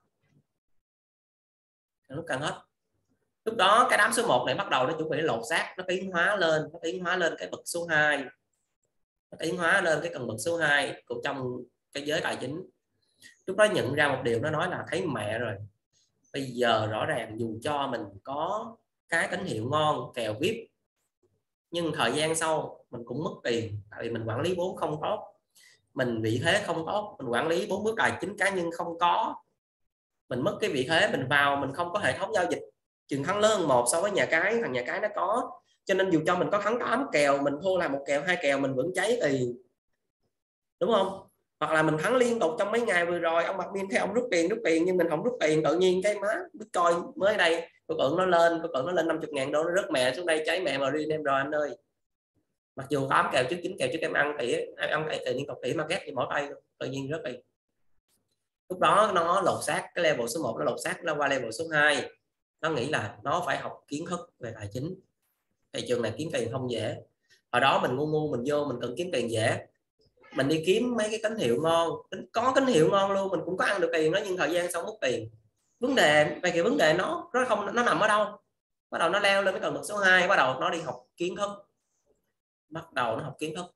Càng lúc càng hết. Lúc đó cái đám số một này bắt đầu nó chuẩn bị lột xác, nó tiến hóa lên, nó tiến hóa lên cái bậc số hai, nó tiến hóa lên cái cần bậc số hai của trong cái giới tài chính. Lúc đó nhận ra một điều, nó nói là thấy mẹ rồi, bây giờ rõ ràng dù cho mình có cái tín hiệu ngon kèo vê i pê, nhưng thời gian sau mình cũng mất tiền, tại vì mình quản lý vốn không tốt, mình vị thế không tốt, mình quản lý bốn bước tài chính cá nhân không có, mình mất cái vị thế, mình vào mình không có hệ thống giao dịch chừng thắng lớn một so với nhà cái, thằng nhà cái nó có, cho nên dù cho mình có thắng tám kèo, mình thua là một kèo hai kèo mình vẫn cháy tiền, đúng không? Hoặc là mình thắng liên tục trong mấy ngày vừa rồi, ông admin thấy ông rút tiền rút tiền nhưng mình không rút tiền, tự nhiên cái má Bitcoin mới đây cô tượng nó lên, cô tượng nó lên năm mươi ngàn đô, nó rớt mẹ xuống đây cháy mẹ mà riêng em rồi anh ơi. Mặc dù tám kèo trước chín kèo trước em ăn tỉa ăn tỉa liên tục tỉa market thì mỏi tay, tự nhiên rớt đi. Lúc đó nó lột xác cái level số một, nó lột xác nó qua level số hai, nó nghĩ là nó phải học kiến thức về tài chính, thị trường này kiếm tiền không dễ. Hồi đó mình ngu ngu mình vô mình cần kiếm tiền dễ, mình đi kiếm mấy cái tín hiệu ngon, có tín hiệu ngon luôn mình cũng có ăn được tiền đó, nhưng thời gian sau mất tiền. Vấn đề về cái vấn đề nó nó không nó nằm ở đâu, bắt đầu nó leo lên cái cần bậc số hai, bắt đầu nó đi học kiến thức, bắt đầu nó học kiến thức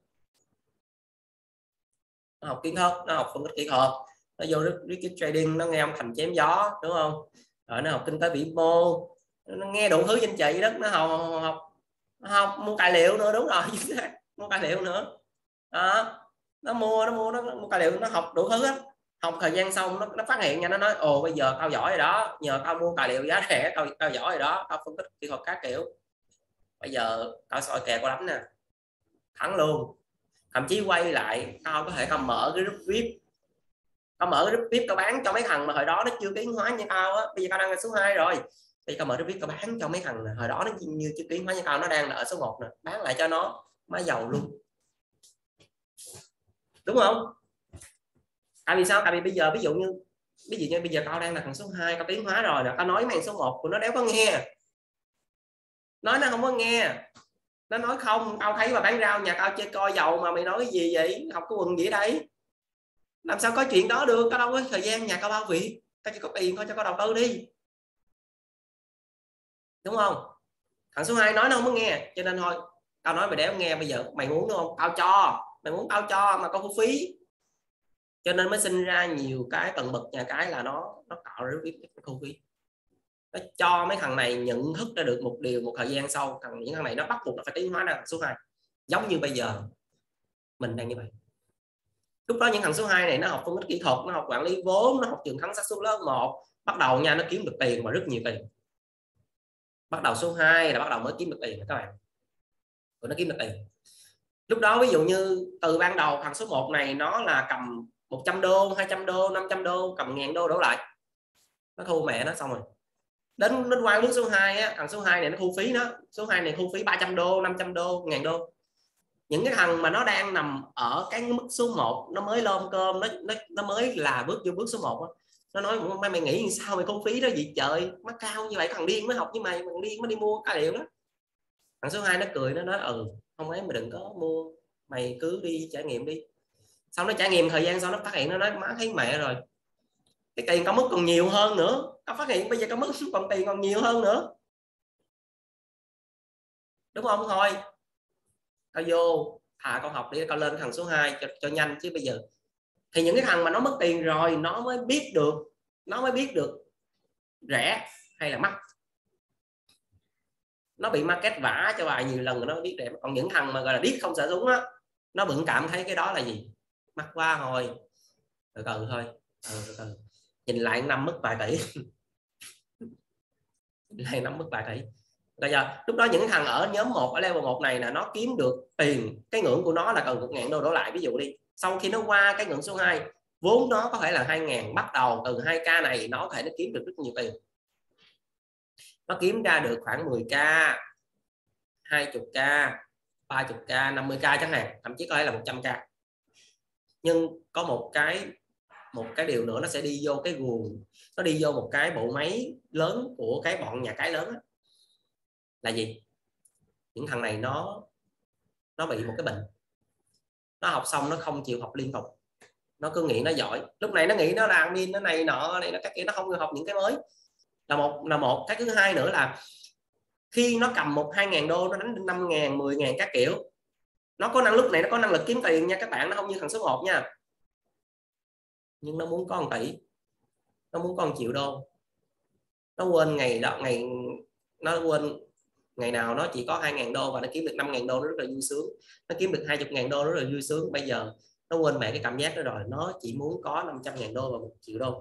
nó học kiến thức nó học phân tích kỹ thuật, nó vô risk trading, nó nghe ông Thành chém gió đúng không, rồi nó học kinh tế vĩ mô, nó nghe đủ thứ trên chị đất, nó học học nó học mua tài liệu nữa, đúng rồi mua tài liệu nữa đó, nó mua nó mua nó mua tài liệu, nó học đủ thứ á. Học thời gian xong nó, nó phát hiện nha, nó nói ồ bây giờ tao giỏi rồi đó, nhờ tao mua tài liệu giá rẻ, tao tao giỏi rồi đó, tao phân tích kỹ thuật các kiểu, bây giờ tao soi kèo có lắm nè, thắng luôn. Thậm chí quay lại tao có thể tao mở cái group vê i pê, tao mở cái group vê i pê tao bán cho mấy thằng mà hồi đó nó chưa tiến hóa như tao á, bây giờ tao đang là số hai rồi, thì tao mở group vê i pê tao bán cho mấy thằng này, hồi đó nó như chưa tiến hóa như tao, nó đang là ở số một nè, bán lại cho nó má giàu luôn, đúng không? Tại vì sao? Tại vì bây giờ ví dụ như ví dụ như bây giờ tao đang là thằng số hai, tao tiến hóa rồi nè, tao nói mấy số một của nó đéo có nghe, nói nó không có nghe, nó nói không tao thấy mà bán rau nhà tao chơi coi giàu mà mày nói cái gì vậy, học cái quần gì đây, làm sao có chuyện đó được, tao đâu có thời gian, nhà tao bao việc, tao chỉ có tiền thôi cho có đầu tư đi, đúng không? Thằng số hai nói nó không có nghe, cho nên thôi Tao nói mày đéo nghe, bây giờ mày muốn đúng không, tao cho mày, muốn tao cho mà có thu phí. Cho nên mới sinh ra nhiều cái tầng bậc nhà cái là nó nó tạo ra rất ít thu phí. Nó cho mấy thằng này nhận thức ra được một điều, một thời gian sau thằng những thằng này nó bắt buộc nó phải tiến hóa ra thằng số hai, giống như bây giờ mình đang như vậy. Lúc đó những thằng số hai này nó học phân tích kỹ thuật, nó học quản lý vốn, nó học trường thắng xác suất lớp một, bắt đầu nha, nó kiếm được tiền mà rất nhiều tiền. Bắt đầu số hai là bắt đầu mới kiếm được tiền các bạn, rồi nó kiếm được tiền. Lúc đó ví dụ như từ ban đầu thằng số một này nó là cầm một trăm đô, hai trăm đô, năm trăm đô, cầm ngàn đô đổ lại, nó thu mẹ nó xong rồi. Đến đến qua bước số hai á, thằng số hai này nó thu phí, nó số hai này thu phí ba trăm đô, năm trăm đô, ngàn đô. Những cái thằng mà nó đang nằm ở cái mức số một, nó mới lom cơm, nó nó, nó mới là bước vô bước số một á, nó nói mày, mày nghĩ sao mày thu phí đó gì trời, mắc cao như vậy, thằng điên mới học như mày, thằng điên mới đi mua cái điện đó. Thằng số hai nó cười, nó nói ừ không ấy, mày đừng có mua, mày cứ đi trải nghiệm đi. Sau nó trải nghiệm thời gian sau nó phát hiện, nó nói má thấy mẹ rồi, cái tiền có mức còn nhiều hơn nữa. Tao phát hiện bây giờ có mức còn tiền còn nhiều hơn nữa, đúng không? Thôi tao vô thà con học đi, tao lên thằng số hai cho, cho nhanh. Chứ bây giờ thì những cái thằng mà nó mất tiền rồi nó mới biết được, nó mới biết được rẻ hay là mắc. Nó bị market vả cho vài nhiều lần rồi nó biết rẻ. Còn những thằng mà gọi là biết không sợ súng á, nó vẫn cảm thấy cái đó là gì, mắc quá thôi, từ từ thôi, ừ, từ từ. Nhìn lại năm mất vài tỷ lại năm mất vài tỷ. Bây giờ lúc đó những thằng ở nhóm một, ở level một này là nó kiếm được tiền, cái ngưỡng của nó là cần một ngàn đô đổ lại ví dụ đi. Sau khi nó qua cái ngưỡng số hai, vốn nó có thể là hai ngàn, bắt đầu từ hai k này nó có thể nó kiếm được rất nhiều tiền. Nó kiếm ra được khoảng mười k, hai mươi k, ba mươi k, năm mươi k chẳng hạn, thậm chí có thể là một trăm k. Nhưng có một cái một cái điều nữa, nó sẽ đi vô cái guồng, nó đi vô một cái bộ máy lớn của cái bọn nhà cái lớn đó. Là gì? Những thằng này nó nó bị một cái bệnh, nó học xong nó không chịu học liên tục, nó cứ nghĩ nó giỏi. Lúc này nó nghĩ nó là admin, nó này nọ này, nó các kiểu, nó không học những cái mới. Là một là một cái thứ hai nữa là khi nó cầm một hai ngàn đô, nó đánh năm ngàn, mười ngàn các kiểu, nó có năng lúc này nó có năng lực kiếm tiền nha các bạn, nó không như thằng số một nha. Nhưng nó muốn có một tỷ, nó muốn có một triệu đô, nó quên ngày đó, ngày nó quên ngày nào nó chỉ có hai ngàn đô và nó kiếm được năm ngàn đô, nó rất là vui sướng. Nó kiếm được hai mươi ngàn đô, rất là vui sướng. Bây giờ nó quên mẹ cái cảm giác đó rồi, nó chỉ muốn có năm trăm ngàn đô và một triệu đô.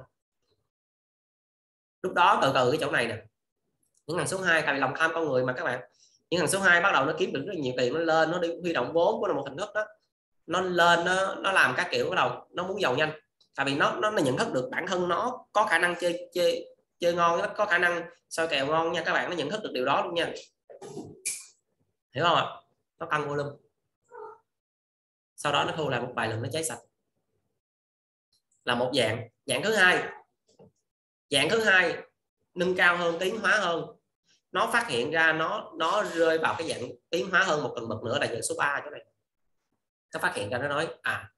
Lúc đó từ từ cái chỗ này nè, những thằng số hai, tại vì lòng tham con người mà các bạn, những thằng số hai bắt đầu nó kiếm được rất là nhiều tiền, nó lên, nó đi huy động vốn của một hình thức đó, nó lên, nó nó làm các kiểu, bắt đầu nó muốn giàu nhanh. Tại vì nó nó, nó nhận thức được bản thân nó có khả năng chơi chơi chơi ngon, nó có khả năng soi kèo ngon nha các bạn, nó nhận thức được điều đó luôn nha, hiểu không ạ? Nó tăng volume, sau đó nó thu lại một vài lần nó cháy sạch, là một dạng. Dạng thứ hai, dạng thứ hai nâng cao hơn, tiến hóa hơn. Nó phát hiện ra nó nó rơi vào cái dạng tiến hóa hơn một tầng bậc nữa là dạng số ba chỗ này. Nó phát hiện ra, nó nói à,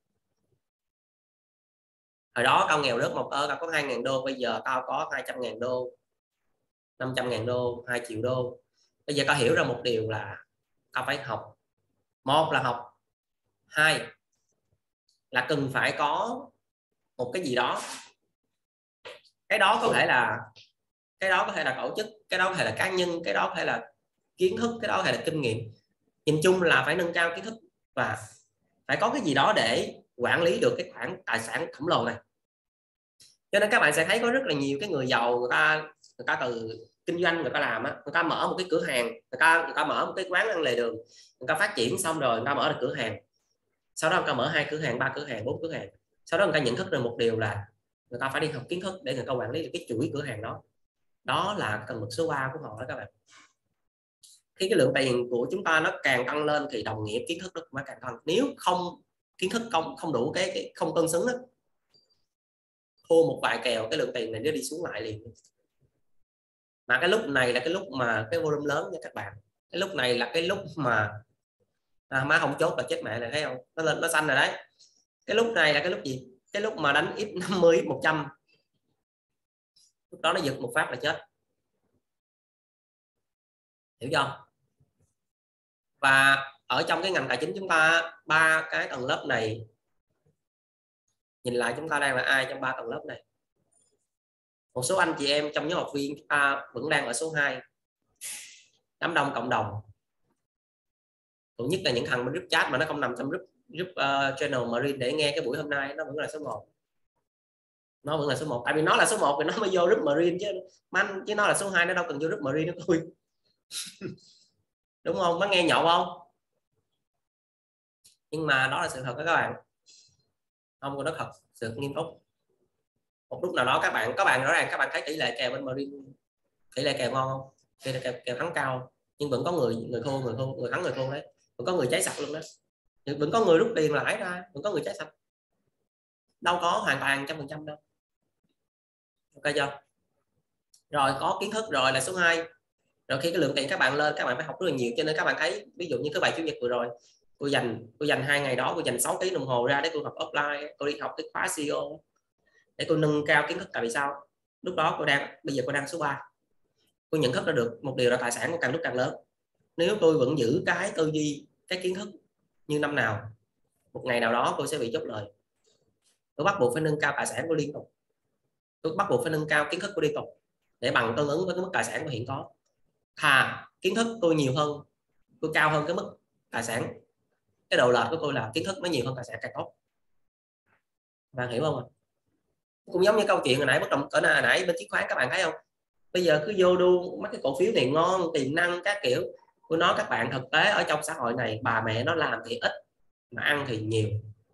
hồi đó tao nghèo rớt một ơ, tao có hai ngàn đô, bây giờ tao có hai trăm ngàn đô, năm trăm ngàn đô, hai triệu đô. Bây giờ tao hiểu ra một điều là tao phải học. Một là học, hai là cần phải có một cái gì đó. Cái đó có thể là cái đó có thể là tổ chức, cái đó có thể là cá nhân, cái đó có thể là kiến thức, cái đó có thể là kinh nghiệm. Nhìn chung là phải nâng cao kiến thức và phải có cái gì đó để quản lý được cái khoản tài sản khổng lồ này. Cho nên các bạn sẽ thấy có rất là nhiều cái người giàu, người ta người ta từ kinh doanh, người ta làm á, người ta mở một cái cửa hàng, người ta người ta mở một cái quán ăn lề đường, người ta phát triển xong rồi người ta mở được cửa hàng, sau đó người ta mở hai cửa hàng, ba cửa hàng, bốn cửa hàng. Sau đó người ta nhận thức được một điều là người ta phải đi học kiến thức để người ta quản lý được cái chuỗi cửa hàng đó. Đó là cần mục số ba của họ đó các bạn. Khi cái lượng tiền của chúng ta nó càng tăng lên thì đồng nghĩa kiến thức nó mới càng tăng. Nếu không kiến thức không không đủ, cái, cái không cân xứng đó, thua một vài kèo, cái lượng tiền này nó đi xuống lại liền. Mà cái lúc này là cái lúc mà cái volume lớn nha các bạn. Cái lúc này là cái lúc mà à, má không chốt là chết mẹ này, thấy không, nó lên nó xanh rồi đấy. Cái lúc này là cái lúc gì? Cái lúc mà đánh x năm mươi, x một trăm, lúc đó nó giật một phát là chết, hiểu chưa? Và ở trong cái ngành tài chính chúng ta, ba cái tầng lớp này nhìn lại chúng ta đang là ai trong ba tầng lớp này? Một số anh chị em trong nhóm học viên chúng ta vẫn đang ở số hai, đám đông cộng đồng. Cũng nhất là những thằng bên group chat mà nó không nằm trong group group uh, channel Marine để nghe cái buổi hôm nay, nó vẫn là số một. Nó vẫn là số một, tại vì nó là số một thì nó mới vô group Marine chứ man, chứ nó là số hai nó đâu cần vô group Marine nó thôi. Đúng không? Nó nghe nhậu không? Nhưng mà đó là sự thật đó các bạn, không có, nó thật sự nghiêm túc. Một lúc nào đó các bạn các bạn rõ ràng các bạn thấy tỷ lệ kèo bên Marine, tỷ lệ kèo ngon không? Tỷ lệ kèo, kèo thắng cao, nhưng vẫn có người người thua người thua người thắng người thua đấy, vẫn có người cháy sạch luôn đó, vẫn có người rút tiền lãi ra, vẫn có người cháy sạch, đâu có hoàn toàn trăm phần trăm đâu. Ok chưa? Rồi có kiến thức rồi là số hai. Rồi khi cái lượng tiền các bạn lên, các bạn phải học rất là nhiều, cho nên các bạn thấy ví dụ như thứ bảy chủ nhật vừa rồi tôi dành tôi dành hai ngày đó, tôi dành sáu tiếng đồng hồ ra để tôi học offline, tôi đi học cái khóa xê e ô để tôi nâng cao kiến thức. Tại vì sao? Lúc đó tôi đang bây giờ tôi đang số ba, tôi nhận thức ra được một điều là tài sản của càng lúc càng lớn. Nếu tôi vẫn giữ cái tư duy, cái kiến thức như năm nào, một ngày nào đó tôi sẽ bị chốt lời. Tôi bắt buộc phải nâng cao tài sản của liên tục, tôi bắt buộc phải nâng cao kiến thức của liên tục để bằng tương ứng với cái mức tài sản của hiện có. Thà kiến thức tôi nhiều hơn, tôi cao hơn cái mức tài sản, cái độ lệch của tôi là kiến thức nó nhiều hơn tài sản càng tốt. Bạn hiểu không ạ? Cũng giống như câu chuyện hồi nãy bất động cỡ nào nãy bên chứng khoán, các bạn thấy không? Bây giờ cứ vô đu mấy cái cổ phiếu này ngon, tiềm năng các kiểu. Tôi nói các bạn, thực tế ở trong xã hội này bà mẹ nó làm thì ít mà ăn thì nhiều.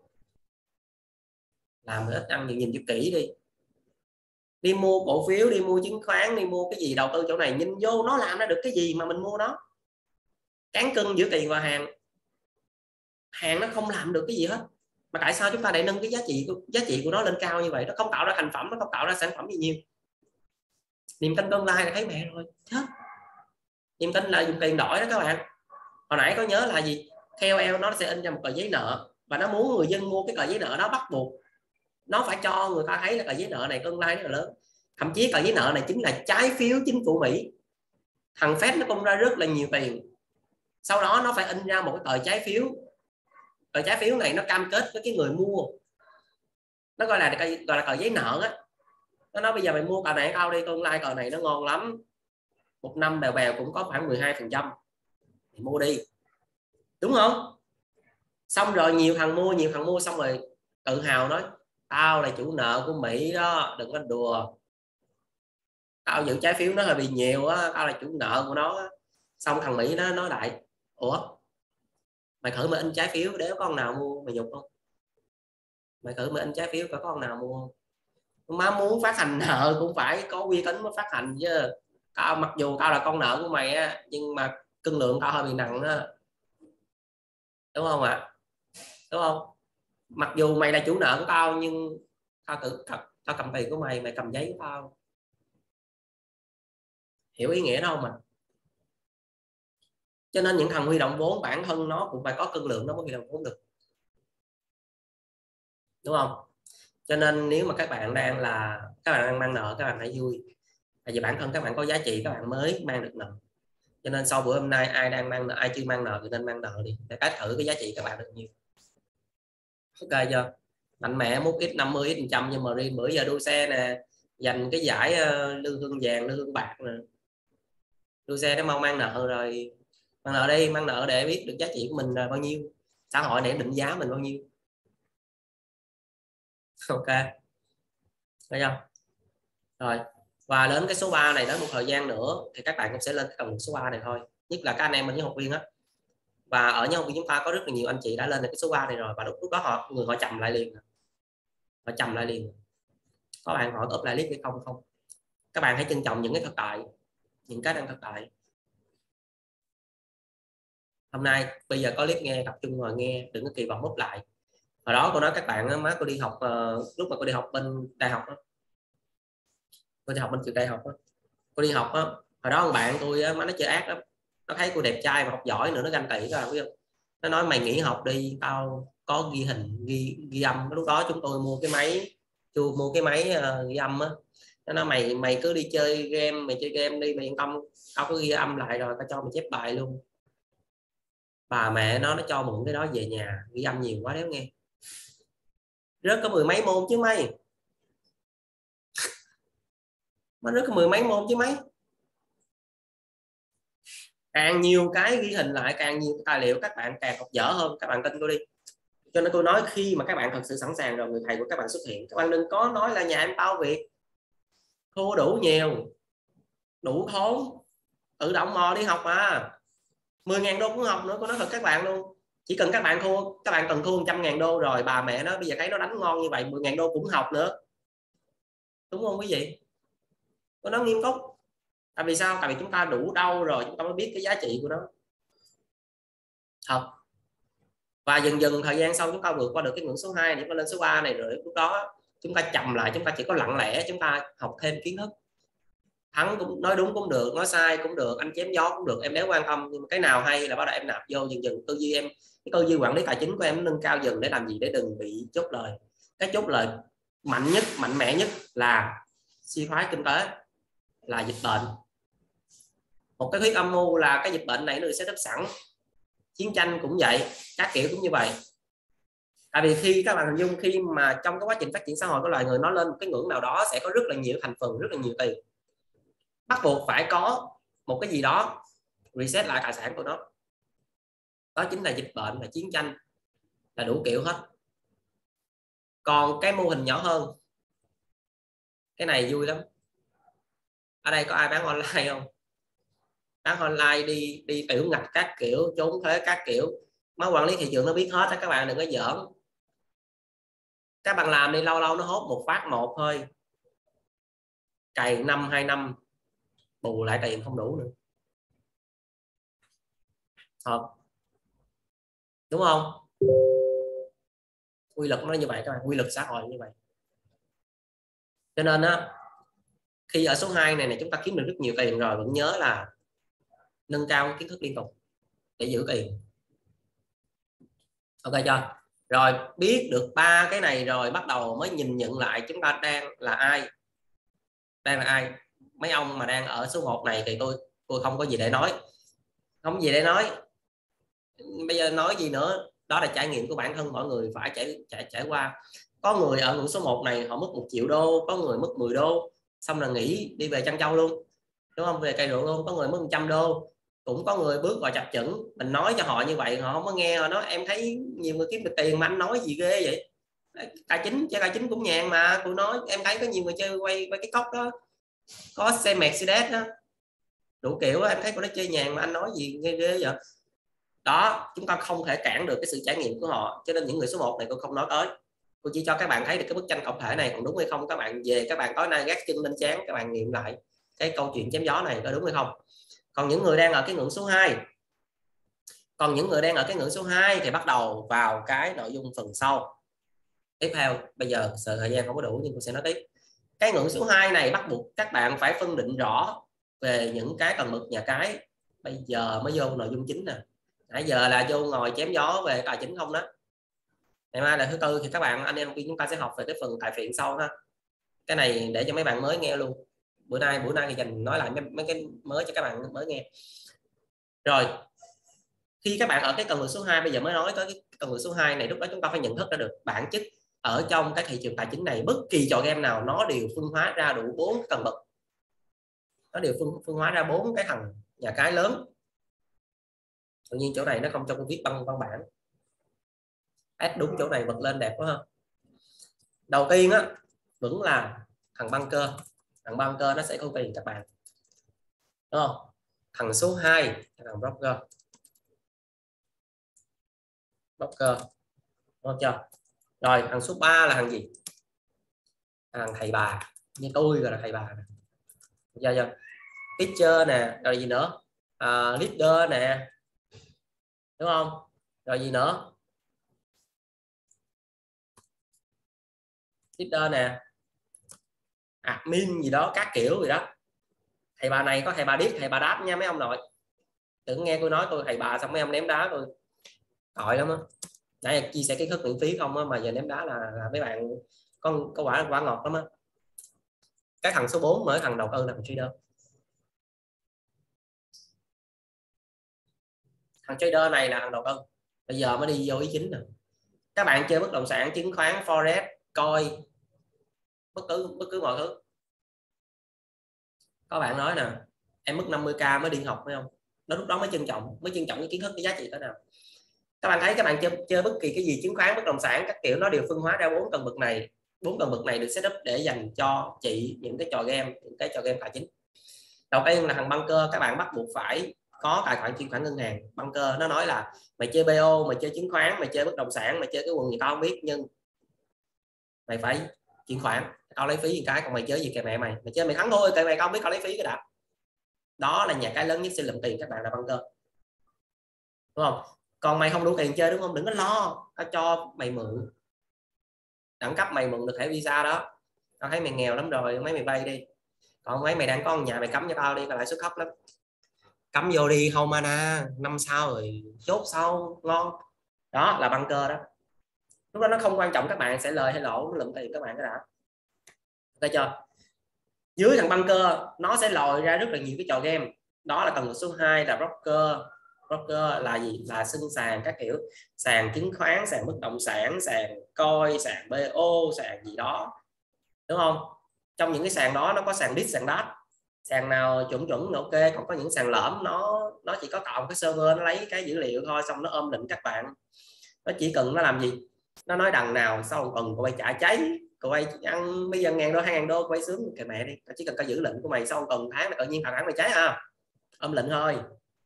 Làm thì ít ăn nhiều, nhìn cho kỹ đi. Đi mua cổ phiếu, đi mua chứng khoán, đi mua cái gì đầu tư chỗ này, nhìn vô nó làm ra được cái gì mà mình mua nó. Cán cân giữa tiền và hàng, hàng nó không làm được cái gì hết. Mà tại sao chúng ta lại nâng cái giá trị giá trị của nó lên cao như vậy? Nó không tạo ra thành phẩm, nó không tạo ra sản phẩm gì nhiều. Niềm tin tương lai là thấy mẹ rồi chết. Niềm tin là dùng tiền đổi đó các bạn. Hồi nãy có nhớ là gì? ca o lờ nó sẽ in ra một tờ giấy nợ và nó muốn người dân mua cái tờ giấy nợ đó, bắt buộc nó phải cho người ta thấy là tờ giấy nợ này tương lai rất là lớn. Thậm chí tờ giấy nợ này chính là trái phiếu chính phủ Mỹ. Thằng Fed nó tung ra rất là nhiều tiền, sau đó nó phải in ra một cái tờ trái phiếu. Tờ trái phiếu này nó cam kết với cái người mua, nó gọi là gọi là tờ giấy nợ á. Nó nói bây giờ mày mua tờ này tao đi, tương lai tờ này nó ngon lắm, một năm bèo bèo cũng có khoảng mười hai phần trăm, thì mua đi, đúng không? Xong rồi nhiều thằng mua nhiều thằng mua xong rồi tự hào nói tao là chủ nợ của Mỹ đó, đừng có đùa, tao giữ trái phiếu nó hơi bị nhiều á, tao là chủ nợ của nó. Xong thằng Mỹ nó nói lại ủa mày thử mà in trái phiếu để có con nào mua, mày nhục không? Mày thử mà in trái phiếu có con nào mua? Má muốn phát hành nợ cũng phải có uy tín mới phát hành chứ. Tao mặc dù tao là con nợ của mày á, nhưng mà cân lượng tao hơi bị nặng á, đúng không ạ? À? Đúng không? Mặc dù mày là chủ nợ của tao nhưng tao tự tao, tao cầm tiền của mày, mày cầm giấy của tao. Hiểu ý nghĩa đó không mà? Cho nên những thằng huy động vốn bản thân nó cũng phải có cân lượng, nó mới huy động vốn được, đúng không? Cho nên nếu mà các bạn đang là các bạn đang mang nợ, các bạn hãy vui, tại vì bản thân các bạn có giá trị, các bạn mới mang được nợ. Cho nên sau bữa hôm nay ai đang mang nợ, ai chưa mang nợ thì nên mang nợ đi để test thử cái giá trị các bạn được nhiêu. Ok chưa? Mạnh mẽ múc ít năm mươi ít phần trăm, nhưng mà riêng bữa giờ đua xe nè, giành cái giải uh, lương hương vàng, lương hương bạc nè, đua xe nó mau mang nợ rồi. Mang nợ đi, mang nợ để biết được giá trị của mình là bao nhiêu, xã hội để định giá mình bao nhiêu. Ok, thấy không? Rồi, và đến cái số ba này, đến một thời gian nữa thì các bạn cũng sẽ lên cái tầng số ba này thôi, nhất là các anh em mình với học viên á. Và ở nhóm học viên chúng ta có rất là nhiều anh chị đã lên được cái số ba này rồi, và lúc đó họ người họ chậm lại liền, họ chậm lại liền. Có bạn hỏi có up lại clip hay không? Không, các bạn hãy trân trọng những cái thực tại, những cái đang thực tại. Hôm nay bây giờ có clip nghe, tập trung ngồi nghe, đừng có kỳ vọng up lại. Hồi đó cô nói các bạn, má cô đi học uh, lúc mà cô đi học bên đại học đó, cô đi học bên trường đại học đó, cô đi học đó, hồi đó bạn tôi á, má nó chơi ác lắm, nó thấy cô đẹp trai mà học giỏi nữa, nó ganh tị các bạn biết không? Nó nói mày nghỉ học đi, tao có ghi hình ghi ghi âm. Lúc đó chúng tôi mua cái máy chưa mua cái máy uh, ghi âm á. Nó nói mày mày cứ đi chơi game, mày chơi game đi, mày yên tâm, tao có ghi âm lại rồi, tao cho mày chép bài luôn. bà mẹ nó nó cho mượn cái đó về nhà ghi âm nhiều quá đéo nghe, rớt có mười mấy môn chứ mấy, nó rớt có mười mấy môn chứ mấy. Càng nhiều cái ghi hình lại, càng nhiều tài liệu các bạn càng học dở hơn, các bạn tin tôi đi. Cho nên tôi nói khi mà các bạn thật sự sẵn sàng rồi, người thầy của các bạn xuất hiện, các bạn đừng có nói là nhà em bao việc, thua đủ nhiều, đủ thốn, tự động mò đi học mà. mười ngàn đô cũng học nữa, tôi nói thật các bạn luôn. Chỉ cần các bạn thua, các bạn cần thua một trăm ngàn đô rồi bà mẹ nó bây giờ thấy nó đánh ngon như vậy, mười ngàn đô cũng học nữa, đúng không quý vị? Tôi nói nghiêm túc. Tại vì sao? Tại vì chúng ta đủ đau rồi chúng ta mới biết cái giá trị của nó. Học và dần dần thời gian sau chúng ta vượt qua được cái ngưỡng số hai để lên số ba này rồi, lúc đó chúng ta chậm lại, chúng ta chỉ có lặng lẽ chúng ta học thêm kiến thức. Thắng cũng nói đúng cũng được, nói sai cũng được, anh chém gió cũng được, em đéo quan tâm, nhưng mà cái nào hay là bắt đầu em nạp vô. Dần dần tư duy em, cái tư duy quản lý tài chính của em nâng cao dần để làm gì? Để đừng bị chốt lời. Cái chốt lời mạnh nhất, mạnh mẽ nhất là suy thoái kinh tế, là dịch bệnh. Một cái thuyết âm mưu là cái dịch bệnh này nó được set up sẵn, chiến tranh cũng vậy, các kiểu cũng như vậy. Tại vì khi các bạn hình dung, khi mà trong cái quá trình phát triển xã hội của loài người nó lên một cái ngưỡng nào đó sẽ có rất là nhiều thành phần, rất là nhiều tiền, bắt buộc phải có một cái gì đó reset lại tài sản của nó. Đó chính là dịch bệnh, là chiến tranh, là đủ kiểu hết. Còn cái mô hình nhỏ hơn, cái này vui lắm. Ở đây có ai bán online không? Bán online đi đi tiểu ngạch các kiểu, trốn thuế các kiểu, mấy quản lý thị trường nó biết hết á, các bạn đừng có giỡn. Các bạn làm đi, lâu lâu nó hốt một phát một thôi, cày năm hai năm bù lại tiền không đủ nữa. Thật, đúng không? Quy luật nó như vậy các bạn, quy luật xã hội như vậy. Cho nên á, khi ở số hai này này chúng ta kiếm được rất nhiều tiền rồi, vẫn nhớ là nâng cao kiến thức liên tục để giữ tiền. Ok chưa? Rồi biết được ba cái này rồi, bắt đầu mới nhìn nhận lại chúng ta đang là ai. Đang là ai? Mấy ông mà đang ở số một này thì tôi tôi không có gì để nói, không có gì để nói. Bây giờ nói gì nữa, đó là trải nghiệm của bản thân mỗi người phải trải trải trải qua. Có người ở ngưỡng số một này họ mất một triệu đô, có người mất mười đô xong là nghỉ đi về Trân Châu luôn, đúng không? Về cây ruộng luôn. Có người mất một trăm đô, cũng có người bước vào chập chững. Mình nói cho họ như vậy họ không có nghe, họ nói em thấy nhiều người kiếm được tiền mà anh nói gì ghê vậy. Tài chính, chơi tài chính cũng nhàn mà. Tôi nói em thấy có nhiều người chơi quay quay cái cốc đó, có xe Mercedes đó, đủ kiểu đó, em thấy cô nó chơi nhàn mà anh nói gì ghê ghê vậy. Đó, chúng ta không thể cản được cái sự trải nghiệm của họ. Cho nên những người số một này tôi không nói tới, tôi chỉ cho các bạn thấy được cái bức tranh tổng thể này. Còn đúng hay không các bạn về các bạn tối nay gác chân lên trán, các bạn nghiệm lại cái câu chuyện chém gió này có đúng hay không. Còn những người đang ở cái ngưỡng số hai, còn những người đang ở cái ngưỡng số hai thì bắt đầu vào cái nội dung phần sau tiếp theo. Bây giờ sợ thời gian không có đủ nhưng tôi sẽ nói tiếp. Cái ngưỡng số hai này bắt buộc các bạn phải phân định rõ về những cái tầng bậc nhà cái. Bây giờ mới vô nội dung chính nè, nãy giờ là vô ngồi chém gió về tài chính không đó. Ngày mai là thứ tư thì các bạn anh em chúng ta sẽ học về cái phần tài phiện sau ha. Cái này để cho mấy bạn mới nghe luôn. Bữa nay bữa nay thì dành nói lại mấy, mấy cái mới cho các bạn mới nghe. Rồi khi các bạn ở cái tầng bậc số hai, bây giờ mới nói tới cái tầng bậc số hai này, lúc đó chúng ta phải nhận thức ra được bản chất ở trong cái thị trường tài chính này, bất kỳ trò game nào nó đều phân hóa ra đủ bốn tầng bậc, nó đều phân, phân hóa ra bốn cái thằng nhà cái lớn. Tự nhiên chỗ này nó không cho tôi viết bằng văn bản. Add đúng chỗ này bật lên đẹp quá ha. Đầu tiên á vẫn là thằng banker. Thằng banker nó sẽ có tiền các bạn, đúng không? Thằng số hai thằng broker. Broker, đúng không chưa? Rồi thằng số ba là thằng gì? Thằng thầy bà, như tôi gọi là thầy bà. Giờ giờ teacher nè, rồi gì nữa? À, leader nè, đúng không? Rồi gì nữa? Leader nè, admin gì đó các kiểu gì đó. Thầy bà này có thầy bà điếc, thầy bà đáp nha mấy ông nội. Đừng nghe tôi nói tôi thầy bà xong mấy ông ném đá tôi tội lắm á. Nãy chia sẻ kiến thức miễn phí không á, mà giờ ném đá là, là mấy bạn có có quả quả ngọt lắm á. Cái thằng số bốn mới thằng đầu tư là thằng trader. thằng trader này là thằng đầu tư, bây giờ mới đi vô ý chính nè. Các bạn chơi bất động sản, chứng khoán, forex, coi bất cứ bất cứ mọi thứ, các bạn nói nè em mất năm mươi k mới đi học phải không, nó lúc đó mới trân trọng mới trân trọng cái kiến thức, cái giá trị thế nào. Các bạn thấy các bạn chơi, chơi bất kỳ cái gì chứng khoán, bất động sản các kiểu, nó đều phân hóa ra bốn tầng bậc này. Bốn tầng bậc này được setup để dành cho chị những cái trò game, những cái trò game tài chính. Đầu tiên là thằng bunker, các bạn bắt buộc phải có tài khoản chuyển khoản ngân hàng. Bunker nó nói là mày chơi bê o, mày chơi chứng khoán, mày chơi bất động sản, mày chơi cái quần gì tao không biết, nhưng mày phải chuyển khoản, tao lấy phí gì cái, còn mày chơi gì kệ mẹ mày, mày chơi mày thắng thôi kệ mày, tao không biết tao lấy phí cái đã. Đó là nhà cái lớn nhất sẽ lượm tiền các bạn, là bunker, đúng không? Còn mày không đủ tiền chơi đúng không, đừng có lo, tao cho mày mượn, đẳng cấp mày mượn được thẻ visa đó, tao thấy mày nghèo lắm rồi mấy mày vay đi, còn mấy mày đang có nhà mày cắm cho tao đi, tao lãi suất thấp lắm, cắm vô đi không mana năm sau rồi chốt sau ngon. Đó là bunker đó. Lúc đó nó không quan trọng các bạn sẽ lời hay lỗ, nó lượm tiền các bạn cái đã, thấy chưa? Dưới thằng bunker nó sẽ lòi ra rất là nhiều cái trò game. Đó là tầng số hai là broker. Broker là gì? Là xưng sàn các kiểu, sàn chứng khoán, sàn bất động sản, sàn coi, sàn bê o, sàn gì đó, đúng không? Trong những cái sàn đó nó có sàn đít, sàn đát, sàn nào chuẩn chuẩn là ok, còn có những sàn lởm nó nó chỉ có tạo một cái server, nó lấy cái dữ liệu thôi, xong nó ôm định các bạn. Nó chỉ cần nó làm gì, nó nói đằng nào sau một tuần cô bay trả cháy, cô bay ăn bây giờ ngàn đô, hai ngàn đô, cô bay sướng kệ mẹ đi, nó chỉ cần có giữ lệnh của mày, sau một tuần tháng là tự nhiên thằng tháng mày cháy à, ôm lệnh thôi.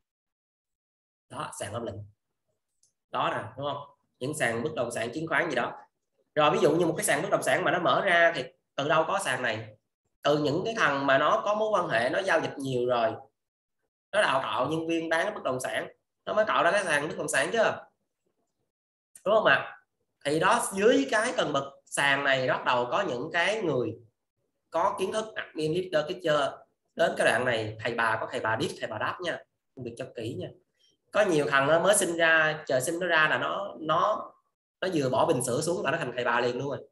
Đó, sàn ôm lệnh đó nè, đúng không? Những sàn bất động sản, chứng khoán gì đó. Rồi ví dụ như một cái sàn bất động sản mà nó mở ra thì từ đâu có sàn này? Từ những cái thằng mà nó có mối quan hệ, nó giao dịch nhiều rồi, nó đào tạo nhân viên bán bất động sản, nó mới tạo ra cái sàn bất động sản chứ, đúng không ạ? Thì đó, dưới cái tầng bậc sàn này bắt đầu có những cái người có kiến thức admin, leader, teacher. Đến cái đoạn này thầy bà có thầy bà đít, thầy bà đáp nha, không được cho kỹ nha. Có nhiều thằng nó mới sinh ra, trời sinh nó ra là nó nó nó vừa bỏ bình sữa xuống là nó thành thầy bà liền luôn rồi.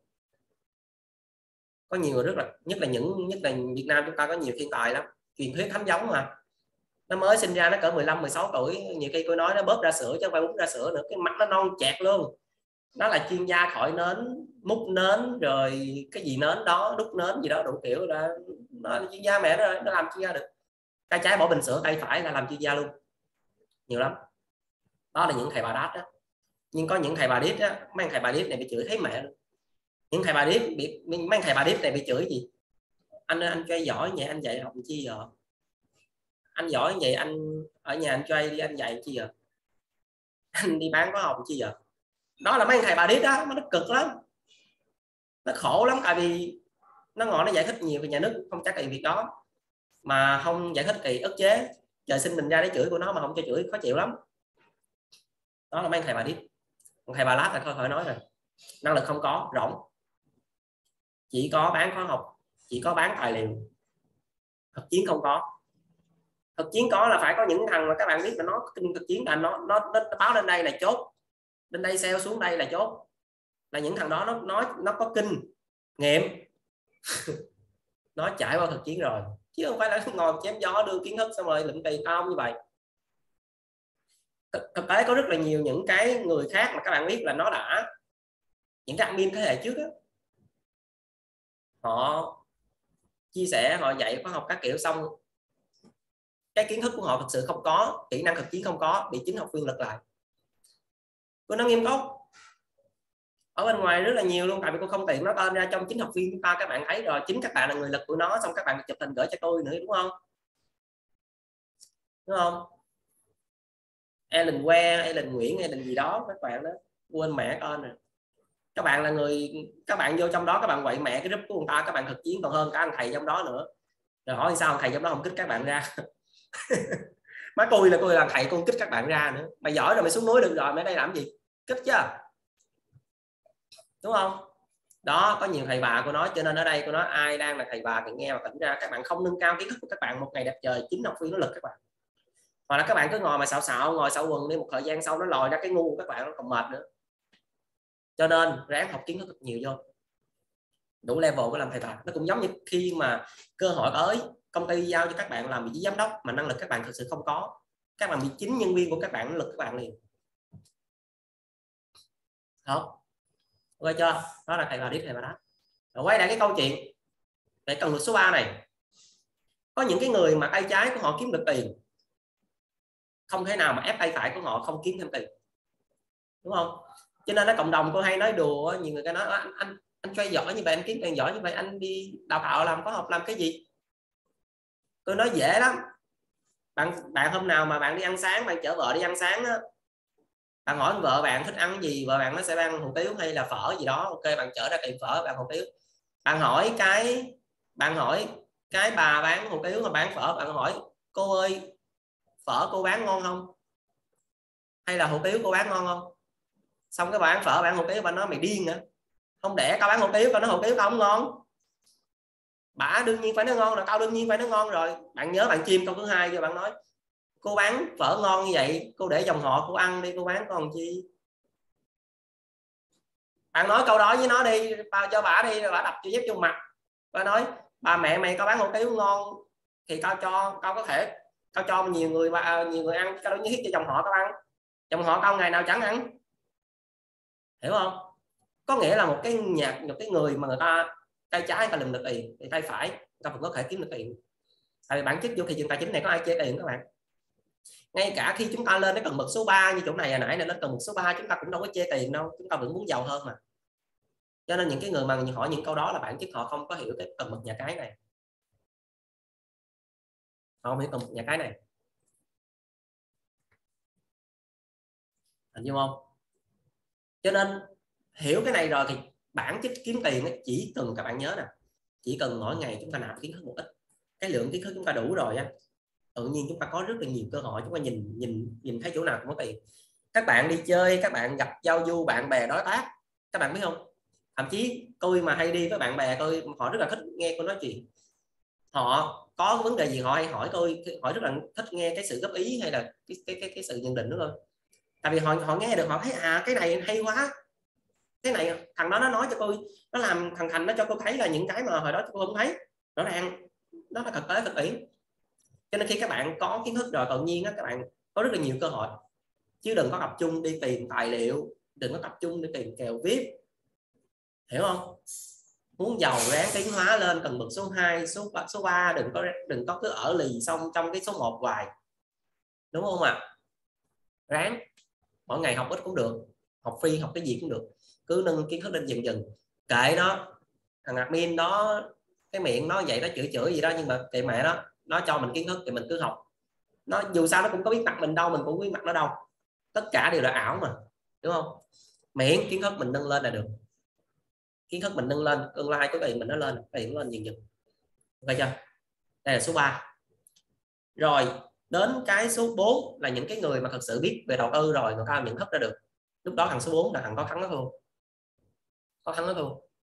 Có nhiều rất là, nhất là những nhất là Việt Nam chúng ta có nhiều thiên tài lắm, truyền thuyết thánh giống mà. Nó mới sinh ra nó cỡ mười lăm mười sáu tuổi, nhiều khi tôi nói nó bóp ra sữa chứ không phải bút ra sữa nữa, cái mặt nó non chẹt luôn. Nó là chuyên gia thổi nến, múc nến, rồi cái gì nến đó, đúc nến gì đó đủ kiểu, là nó là chuyên gia mẹ rồi, nó làm chuyên gia được. Tay trái bỏ bình sữa, tay phải là làm chuyên gia luôn, nhiều lắm. Đó là những thầy bà đát đó. Nhưng có những thầy bà đít á, mấy thầy bà đít này bị chửi thấy mẹ luôn. Những thầy bà đít bị mấy thầy bà đít này bị chửi gì? Anh anh chơi giỏi vậy anh dạy học chi giờ? Anh giỏi vậy anh ở nhà anh chơi đi, anh dạy chi giờ? Anh đi bán khóa học chi giờ? Đó là mấy thầy bà đít đó, nó cực lắm, nó khổ lắm, tại vì nó ngồi nó giải thích nhiều về nhà nước không trả tiền việc đó, mà không giải thích kỳ ức chế, trời sinh mình ra để chửi của nó mà không cho chửi khó chịu lắm. Đó là mấy thầy bà đít. Còn thầy bà lát là thôi khỏi nói rồi, năng lực không có, rỗng, chỉ có bán khóa học, chỉ có bán tài liệu, thực chiến không có. Thực chiến có là phải có những thằng mà các bạn biết là nó kinh thực chiến, là nó nó, nó báo lên đây là chốt, lên đây sale xuống đây là chốt, là những thằng đó nó nó nó có kinh nghiệm nó trải qua thực chiến rồi, chứ không phải là ngồi chém gió đưa kiến thức xong rồi lượm tiền không như vậy. Thực tế có rất là nhiều những cái người khác mà các bạn biết là nó đã, những cái admin thế hệ trước đó, họ chia sẻ, họ dạy khóa học các kiểu xong cái kiến thức của họ thực sự không có, kỹ năng thực chiến không có, bị chính học viên lật lại. Tôi nói nghiêm túc, ở bên ngoài rất là nhiều luôn, tại vì tôi không tiện nó tên ra trong chính học viên chúng ta, các bạn thấy rồi, chính các bạn là người lật của nó, xong các bạn chụp hình gửi cho tôi nữa, đúng không? Đúng không? Ellen Que, Ellen Nguyễn, Ellen gì đó, các bạn đó quên mẹ con rồi. Các bạn là người, các bạn vô trong đó các bạn quậy mẹ cái group của người ta, các bạn thực chiến còn hơn cả anh thầy trong đó nữa. Rồi hỏi sao thầy trong đó không kích các bạn ra? Má tôi là tôi là thầy, con kích các bạn ra nữa. Mày giỏi rồi mày xuống núi được rồi, mày đây làm gì? Kích chứ, đúng không? Đó, có nhiều thầy bà cô nói, cho nên ở đây cô nói ai đang là thầy bà thì nghe và tỉnh ra, các bạn không nâng cao kiến thức của các bạn, một ngày đẹp trời chính học viên nó lực các bạn, hoặc là các bạn cứ ngồi mà xạo xạo, ngồi xạo quần đi, một thời gian sau nó lòi ra cái ngu của các bạn, nó còn mệt nữa. Cho nên ráng học kiến thức thật nhiều vô, đủ level của làm thầy bà. Nó cũng giống như khi mà cơ hội tới công ty giao cho các bạn làm vị trí giám đốc mà năng lực các bạn thực sự không có, các bạn bị chính nhân viên của các bạn lực các bạn liền. Không ok chưa? Đó là thầy bà đi thầy bà đó. Rồi quay lại cái câu chuyện về cần vượt số ba này. Có những cái người mà tay trái của họ kiếm được tiền, không thể nào mà ép tay phải của họ không kiếm thêm tiền, đúng không? Cho nên là cộng đồng tôi hay nói đùa, nhiều người ta nói anh anh anh chơi giỏi như vậy, anh kiếm tiền giỏi như vậy, anh đi đào tạo làm khóa học làm cái gì? Tôi nói dễ lắm. Bạn bạn hôm nào mà bạn đi ăn sáng, bạn chở vợ đi ăn sáng á, bạn hỏi vợ bạn thích ăn gì, vợ bạn nó sẽ ăn hủ tiếu hay là phở gì đó, ok bạn chở ra tiệm phở bạn hủ tiếu. Bạn hỏi cái bạn hỏi cái bà bán hủ tiếu mà bán phở, bạn hỏi cô ơi phở cô bán ngon không, hay là hủ tiếu cô bán ngon không? Xong cái bán phở bán hủ tiếu, bạn nói mày điên hả, không để tao bán hủ tiếu, tao nói hủ tiếu tao không ngon. Bả đương nhiên phải nó ngon, là tao đương nhiên phải nó ngon rồi. Bạn nhớ bạn chim câu thứ hai cho bạn nói cô bán phở ngon như vậy, cô để dòng họ cô ăn đi, cô bán còn chi. Bạn nói câu đó với nó đi, tao cho bả đi, rồi bả đập cho dép vô mặt và nói bà mẹ mày có bán hủ tiếu ngon thì tao cho, tao có thể tao cho nhiều người nhiều người ăn, tao đâu nhất thiết cho dòng họ tao ăn, dòng họ tao ngày nào chẳng ăn, hiểu không? Có nghĩa là một cái nhạc một cái người mà người ta tay trái người ta lùm được tiền thì tay phải người ta vẫn có thể kiếm được tiền. Tại vì bản chất vô thị trường tài chính này có ai chê tiền các bạn. Ngay cả khi chúng ta lên đến cần mực số ba như chỗ này hồi nãy, là lên cần mực số ba chúng ta cũng đâu có chê tiền đâu, chúng ta vẫn muốn giàu hơn mà. Cho nên những cái người mà hỏi những câu đó là bản chất họ không có hiểu cái cần mực nhà cái này, họ không hiểu cần mực nhà cái này, hình dung không? Cho nên hiểu cái này rồi thì bản chất kiếm tiền ấy, chỉ cần các bạn nhớ nè, chỉ cần mỗi ngày chúng ta nạp kiến thức một ít, cái lượng kiến thức chúng ta đủ rồi á, tự nhiên chúng ta có rất là nhiều cơ hội, chúng ta nhìn nhìn nhìn thấy chỗ nào cũng có tiền. Các bạn đi chơi, các bạn gặp giao du bạn bè đối tác, các bạn biết không, thậm chí tôi mà hay đi với bạn bè tôi, họ rất là thích nghe tôi nói chuyện, họ có vấn đề gì họ hay hỏi tôi, hỏi rất là thích nghe cái sự góp ý hay là cái cái cái, cái sự nhận định, đúng không? Tại vì họ họ nghe được, họ thấy à cái này hay quá, cái này thằng đó nó nói cho tôi, nó làm thằng Thành nó cho tôi thấy là những cái mà hồi đó tôi không thấy, rõ ràng đó là thực tế thực tiễn. Cho nên khi các bạn có kiến thức rồi, tự nhiên đó, các bạn có rất là nhiều cơ hội, chứ đừng có tập trung đi tìm tài liệu, đừng có tập trung đi tìm kèo vê i pê, hiểu không? Muốn giàu ráng tiến hóa lên cần bậc số hai, số số ba, đừng có đừng có cứ ở lì xong trong cái số một hoài, đúng không ạ? À? Ráng mỗi ngày học ít cũng được, học free học cái gì cũng được, cứ nâng kiến thức lên dần dần. Kệ nó, thằng admin đó cái miệng nó vậy, nó chửi chửi gì đó, nhưng mà kệ mẹ đó, nó cho mình kiến thức thì mình cứ học. Nó dù sao nó cũng có biết mặt mình đâu, mình cũng biết mặt nó đâu, tất cả đều là ảo mà, đúng không? Miễn kiến thức mình nâng lên là được, kiến thức mình nâng lên, tương lai có tiền mình nó lên, tiền lên dần dần, ok chưa? Đây là số ba. Rồi đến cái số bốn là những cái người mà thật sự biết về đầu tư rồi, người ta nhận thức ra được. Lúc đó thằng số bốn là thằng có thắng nó thua, có thắng nó thua.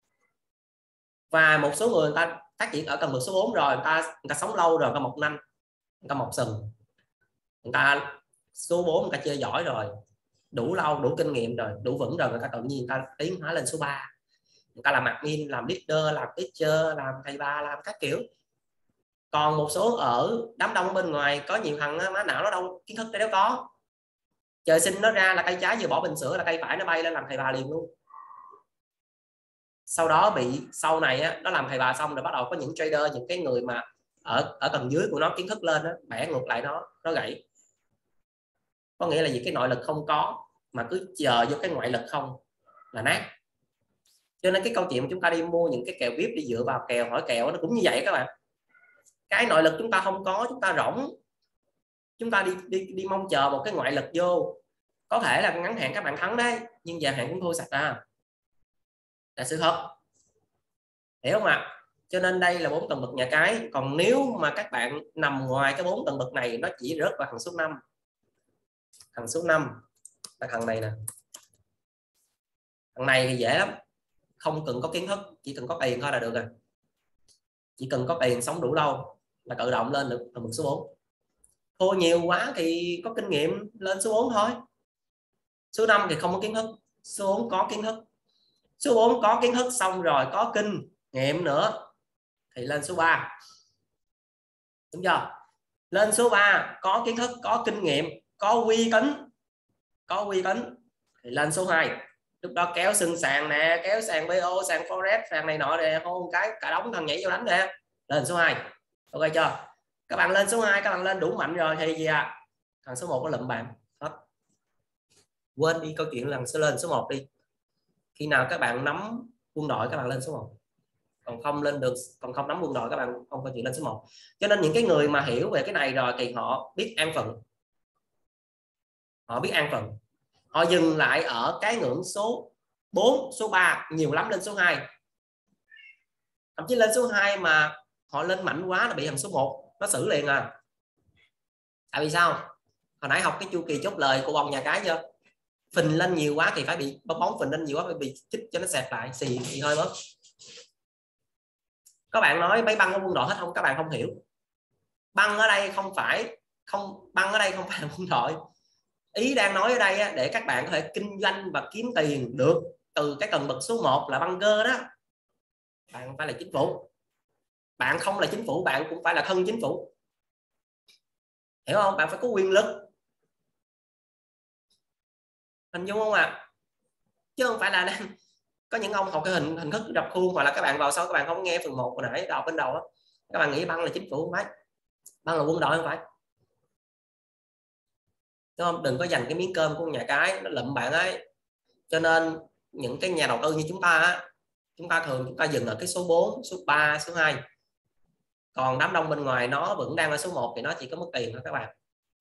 Và một số người, người ta phát triển ở cần bậc số bốn rồi, người ta người ta sống lâu rồi, có một năm, người ta một sừng, người ta số bốn người ta chơi giỏi rồi, đủ lâu, đủ kinh nghiệm rồi, đủ vững rồi, người ta tự nhiên người ta tiến hóa lên số ba, người ta làm admin, làm leader, làm teacher, làm thầy ba, làm các kiểu. Còn một số ở đám đông bên ngoài có nhiều thằng má não nó đâu kiến thức đấy, đâu có, trời sinh nó ra là tay trái vừa bỏ bình sữa là tay phải nó bay lên làm thầy bà liền luôn. Sau đó bị sau này á, nó làm thầy bà xong rồi bắt đầu có những trader, những cái người mà ở ở tầng dưới của nó kiến thức lên đó, bẻ ngược lại nó nó gãy. Có nghĩa là gì? Cái nội lực không có mà cứ chờ vô cái ngoại lực không là nát. Cho nên cái câu chuyện mà chúng ta đi mua những cái kèo vê i pê, đi dựa vào kèo hỏi kèo, nó cũng như vậy các bạn. Cái nội lực chúng ta không có, chúng ta rỗng, chúng ta đi đi đi mong chờ một cái ngoại lực vô, có thể là ngắn hạn các bạn thắng đấy, nhưng dài hạn cũng thua sạch ra, là sự thật, hiểu không ạ? À? Cho nên đây là bốn tầng bậc nhà cái. Còn nếu mà các bạn nằm ngoài cái bốn tầng bậc này, nó chỉ rớt vào thằng số năm. Thằng số năm là thằng này nè. Thằng này thì dễ lắm, không cần có kiến thức, chỉ cần có tiền thôi là được rồi. Chỉ cần có tiền, sống đủ lâu là tự động lên được tầng bậc số bốn. Thua nhiều quá thì có kinh nghiệm lên số bốn thôi. Số năm thì không có kiến thức, số bốn có kiến thức. Số bốn có kiến thức xong rồi có kinh nghiệm nữa thì lên số ba, đúng chưa? Lên số ba có kiến thức, có kinh nghiệm, có uy tín, có uy tín thì lên số hai. Lúc đó kéo sừng sàn nè, kéo sàn bê o, sàn forex, sàn này nọ nè, hôn cái cả đống thằng nhảy vô đánh nè, lên số hai. Ok chưa? Các bạn lên số hai, các bạn lên đủ mạnh rồi thì gì à? Thằng số một có lụm bạn hết. Quên đi câu chuyện lần số lên số một đi. Khi nào các bạn nắm quân đội các bạn lên số một, còn không lên được, còn không nắm quân đội các bạn không có chuyện lên số một. Cho nên những cái người mà hiểu về cái này rồi thì họ biết an phận, họ biết an phận, họ dừng lại ở cái ngưỡng số bốn, số ba, nhiều lắm lên số hai. Thậm chí lên số hai mà họ lên mạnh quá là bị thằng số một nó xử liền à. Tại vì sao? Hồi nãy học cái chu kỳ chốt lời của bông nhà cái chưa? Phình lên nhiều quá thì phải bị bóng bóng phình lên nhiều quá phải bị chích cho nó xẹt lại, xì thì hơi bớt. Các bạn nói mấy băng có quân đội hết không? Các bạn không hiểu. Băng ở đây không phải không băng ở đây không phải là quân đội. Ý đang nói ở đây á, để các bạn có thể kinh doanh và kiếm tiền được từ cái tầng bậc số một là băng cơ đó. Bạn phải là chính phủ. Bạn không là chính phủ bạn cũng phải là thân chính phủ. Hiểu không? Bạn phải có quyền lực. Hình dung không ạ? À? Chứ không phải là đang có những ông học cái hình hình thức đập khuôn, hoặc là các bạn vào sau các bạn không nghe phần một hồi nãy đọc bên đầu đó, các bạn nghĩ băng là chính phủ không phải, băng là quân đội không phải. Đúng không? Đừng có dành cái miếng cơm của nhà cái nó lụm bạn ấy. Cho nên những cái nhà đầu tư như chúng ta á, chúng ta thường chúng ta dừng ở cái số bốn, số ba, số hai. Còn đám đông bên ngoài nó vẫn đang ở số một thì nó chỉ có mất tiền thôi các bạn.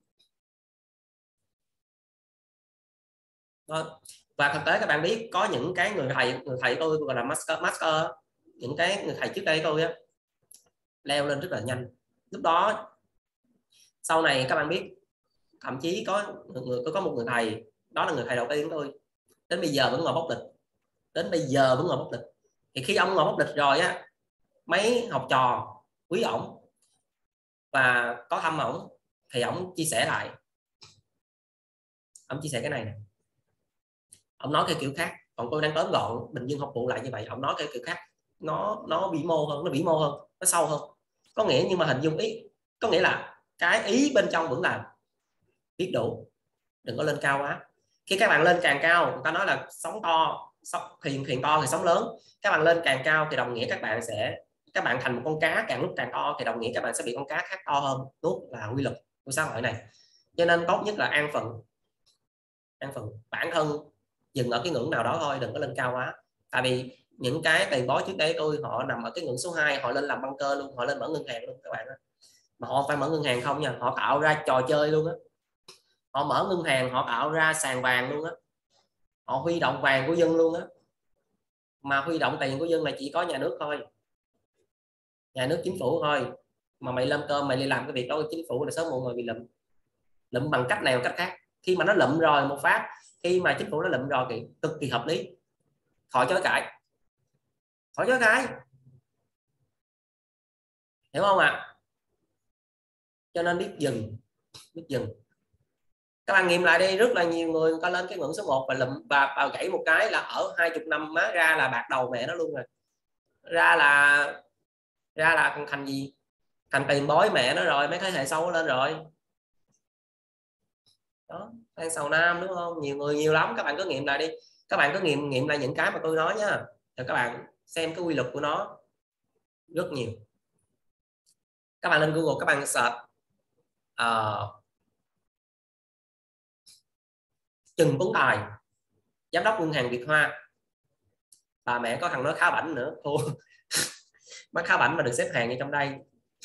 Đó. Và thực tế các bạn biết có những cái người thầy người thầy tôi gọi là master master những cái người thầy trước đây tôi á, leo lên rất là nhanh. Lúc đó sau này các bạn biết, thậm chí có người tôi có một người thầy, đó là người thầy đầu tiên của tôi, đến bây giờ vẫn ngồi bóc lịch, đến bây giờ vẫn ngồi bóc lịch. Thì khi ông ngồi bóc lịch rồi á, mấy học trò quý ổng và có thăm ổng thì ổng chia sẻ lại, ông chia sẻ cái này nè, ông nói cái kiểu khác, còn tôi đang tóm gọn bình dương học vụ lại như vậy, ông nói cái kiểu khác, nó nó vĩ mô hơn, nó vĩ mô hơn, nó sâu hơn. Có nghĩa nhưng mà hình dung ý, có nghĩa là cái ý bên trong vẫn là biết đủ, đừng có lên cao quá. Khi các bạn lên càng cao, người ta nói là sóng to, thuyền thuyền to thì sóng lớn. Các bạn lên càng cao thì đồng nghĩa các bạn sẽ các bạn thành một con cá càng lúc càng to, thì đồng nghĩa các bạn sẽ bị con cá khác to hơn, nuốt là quy luật của xã hội này. Cho nên tốt nhất là an phận, an phận bản thân, dừng ở cái ngưỡng nào đó thôi, đừng có lên cao quá. Tại vì những cái tiền bối trước đây tôi họ nằm ở cái ngưỡng số hai, họ lên làm băng cơ luôn, họ lên mở ngân hàng luôn các bạn đó. Mà họ phải mở ngân hàng không nha, họ tạo ra trò chơi luôn á. Họ mở ngân hàng, họ tạo ra sàn vàng luôn á, họ huy động vàng của dân luôn á. Mà huy động tiền của dân là chỉ có nhà nước thôi, nhà nước chính phủ thôi. Mà mày lâm cơm mày đi làm cái việc đó chính phủ là sớm muộn rồi bị lụm, lụm bằng cách này hoặc cách khác. Khi mà nó lụm rồi một phát, khi mà chính phủ nó lụm rồi thì cực kỳ hợp lý, khỏi chối cãi, khỏi chối cãi, hiểu không ạ? À? Cho nên biết dừng, biết dừng. Các bạn nghiệm lại đi, rất là nhiều người có lên cái ngưỡng số một và lụm và, và gãy một cái là ở hai chục năm má ra là bạc đầu mẹ nó luôn rồi, ra là ra là thành gì, thành tiền bối mẹ nó rồi, mấy thế hệ sau lên rồi đó. Than sầu Nam đúng không? Nhiều người nhiều lắm, các bạn cứ nghiệm lại đi, các bạn cứ nghiệm nghiệm lại những cái mà tôi nói nhá, rồi các bạn xem cái quy luật của nó rất nhiều. Các bạn lên Google các bạn search uh, Trần Tuấn Tài, giám đốc ngân hàng Việt Hoa. Bà mẹ có thằng nói khá bảnh nữa thua má khá bảnh mà được xếp hàng ở trong đây.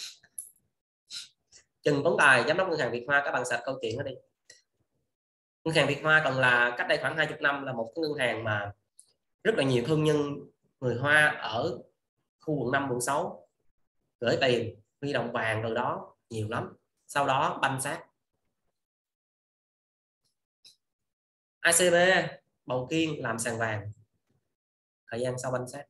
Trần Tuấn Tài, giám đốc ngân hàng Việt Hoa, các bạn search câu chuyện đó đi. Ngân hàng Việt Hoa còn là cách đây khoảng hai mươi năm là một cái ngân hàng mà rất là nhiều thương nhân người Hoa ở khu quận năm, quận sáu gửi tiền huy động vàng từ đó nhiều lắm, sau đó banh xác. a xê bê Bầu Kiên làm sàn vàng, thời gian sau banh xác,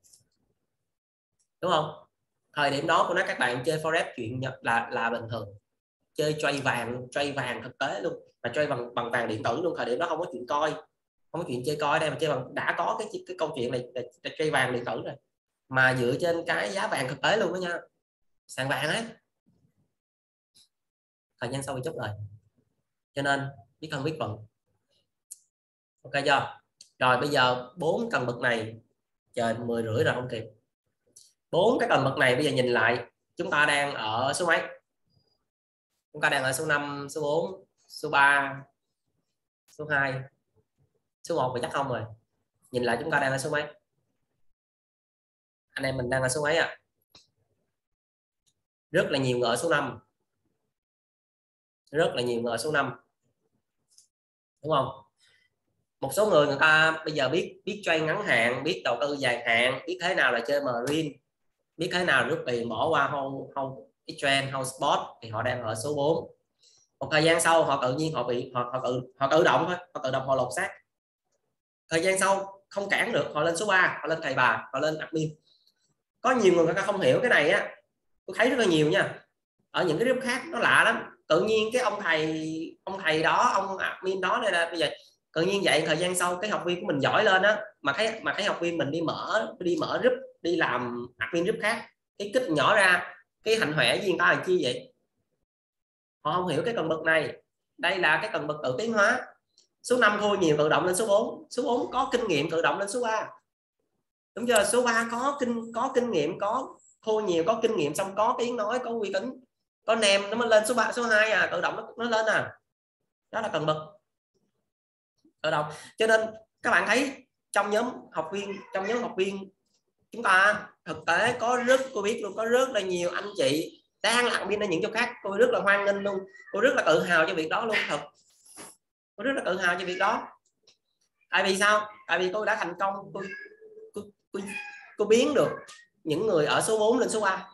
đúng không? Thời điểm đó của nó các bạn chơi forex chuyện là là bình thường, chơi trade vàng, trade vàng thực tế luôn, mà trade bằng bằng vàng điện tử luôn. Thời điểm đó không có chuyện coi, không có chuyện chơi coi đây, mà chơi bằng đã có cái cái câu chuyện này là trade vàng điện tử rồi, mà dựa trên cái giá vàng thực tế luôn đó nha, sàn vàng ấy. thời gian sau bị chốt lời, cho nên biết thân biết phận. Ok chưa? Rồi bây giờ bốn cần bậc này, trời mười rưỡi rồi không kịp. Bốn cái cần bậc này bây giờ nhìn lại chúng ta đang ở số mấy? Chúng ta đang ở số năm, số bốn, số ba, số hai, số một thì chắc không rồi. Nhìn lại chúng ta đang ở số mấy? Anh em mình đang ở số mấy à? Rất là nhiều người ở số năm. Rất là nhiều người ở số năm. Đúng không? Một số người người ta bây giờ biết biết trade ngắn hạn, biết đầu tư dài hạn, biết thế nào là chơi margin, biết thế nào rút tiền bỏ qua hold hold trend, hold spot, thì họ đang ở số bốn. Một thời gian sau họ tự nhiên họ bị họ, họ tự họ tự động thôi, họ tự động họ lột xác. Thời gian sau không cản được, họ lên số ba, họ lên thầy bà, họ lên admin. Có nhiều người người ta không hiểu cái này á, tôi thấy rất là nhiều nha. Ở những cái group khác nó lạ lắm, tự nhiên cái ông thầy ông thầy đó, ông admin đó đây là bây giờ tự nhiên vậy, thời gian sau cái học viên của mình giỏi lên á, mà thấy mà thấy học viên mình đi mở đi mở group, đi làm admin group khác, cái kích nhỏ ra, cái hành huệ gì người ta làm chi vậy? Họ không hiểu cái cần bậc này. Đây là cái cần bậc tự tiến hóa. Số năm thua nhiều tự động lên số bốn, số bốn có kinh nghiệm tự động lên số ba. Đúng chưa? Số ba có kinh có kinh nghiệm, có thua nhiều có kinh nghiệm, xong có tiếng nói, có uy tín, có nem, nó mới lên số ba, số hai à, tự động nó, nó lên à. Đó là cần bậc tự động. Cho nên các bạn thấy trong nhóm học viên, trong nhóm học viên chúng ta thực tế có rất, cô biết luôn, có rất là nhiều anh chị đang làm bên ở những chỗ khác, tôi rất là hoan nghênh luôn, tôi rất là tự hào cho việc đó luôn, thật, tôi rất là tự hào cho việc đó. Tại vì sao? Tại vì tôi đã thành công, tôi tôi, tôi, tôi biến được những người ở số bốn lên số ba,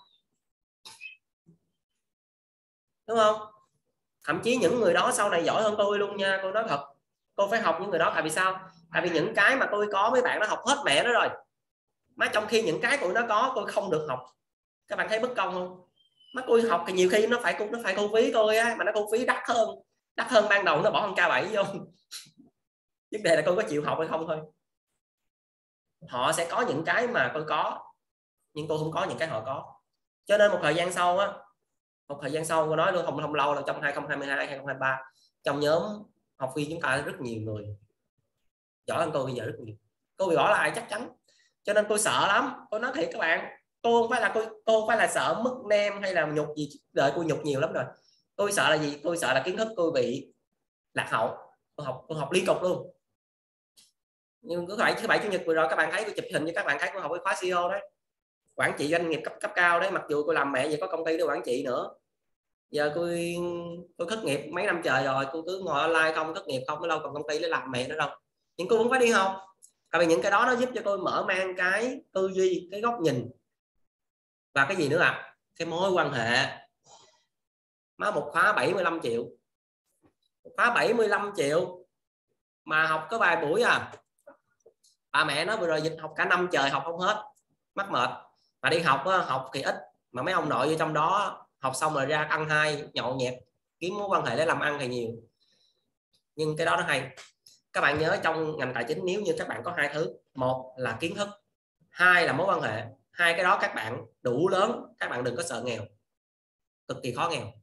đúng không? Thậm chí những người đó sau này giỏi hơn tôi luôn nha, tôi nói thật, tôi phải học những người đó. Tại vì sao? Tại vì những cái mà tôi có mấy bạn nó học hết mẹ nó rồi, mà trong khi những cái tụi nó có tôi không được học. Các bạn thấy bất công không? Mà tôi học thì nhiều khi nó phải nó phải thu phí tôi á, mà nó thu phí đắt hơn đắt hơn ban đầu, nó bỏ con K bảy vô. Vấn đề là tôi có chịu học hay không thôi. Họ sẽ có những cái mà tôi có, nhưng tôi không có những cái họ có. Cho nên một thời gian sau á, một thời gian sau tôi nói luôn, không không lâu là trong hai không hai hai hai không hai ba, trong nhóm học viên chúng ta rất nhiều người giỏi hơn tôi bây giờ rất nhiều, tôi bị bỏ lại chắc chắn. Cho nên tôi sợ lắm, tôi nói thiệt các bạn, tôi không phải là tôi tôi không phải là sợ mất nem hay là nhục gì, đợi tôi nhục nhiều lắm rồi. Tôi sợ là gì? Tôi sợ là kiến thức tôi bị lạc hậu, tôi học tôi học liên tục luôn. Nhưng cứ phải thứ bảy chủ nhật vừa rồi các bạn thấy tôi chụp hình cho các bạn thấy tôi học với khóa xê e ô đấy, quản trị doanh nghiệp cấp cấp cao đấy, mặc dù tôi làm mẹ vậy có công ty để quản trị nữa. Giờ tôi tôi thất nghiệp mấy năm trời rồi, tôi cứ ngồi online không, thất nghiệp không, có lâu còn công ty để làm mẹ nữa đâu, nhưng tôi vẫn phải đi học. Tại vì những cái đó nó giúp cho tôi mở mang cái tư duy, cái góc nhìn, và cái gì nữa à, cái mối quan hệ. Má một khóa bảy mươi lăm triệu, một khóa bảy mươi lăm triệu mà học có vài buổi à. Bà mẹ nó vừa rồi dịch học cả năm trời học không hết, mắc mệt. Mà đi học á, học thì ít, mà mấy ông nội ở trong đó học xong rồi ra ăn hai nhậu nhẹt kiếm mối quan hệ để làm ăn thì nhiều. Nhưng cái đó nó hay. Các bạn nhớ trong ngành tài chính nếu như các bạn có hai thứ, một là kiến thức, hai là mối quan hệ, hai cái đó các bạn đủ lớn, các bạn đừng có sợ nghèo, cực kỳ khó nghèo.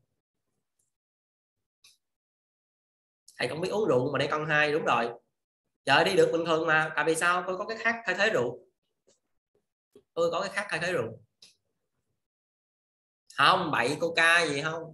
Thầy không biết uống rượu mà để con hai, đúng rồi, trời đi được bình thường mà. Tại vì sao? Tôi có cái khác thay thế rượu, tôi có cái khác thay thế rượu. Không bậy coca gì không.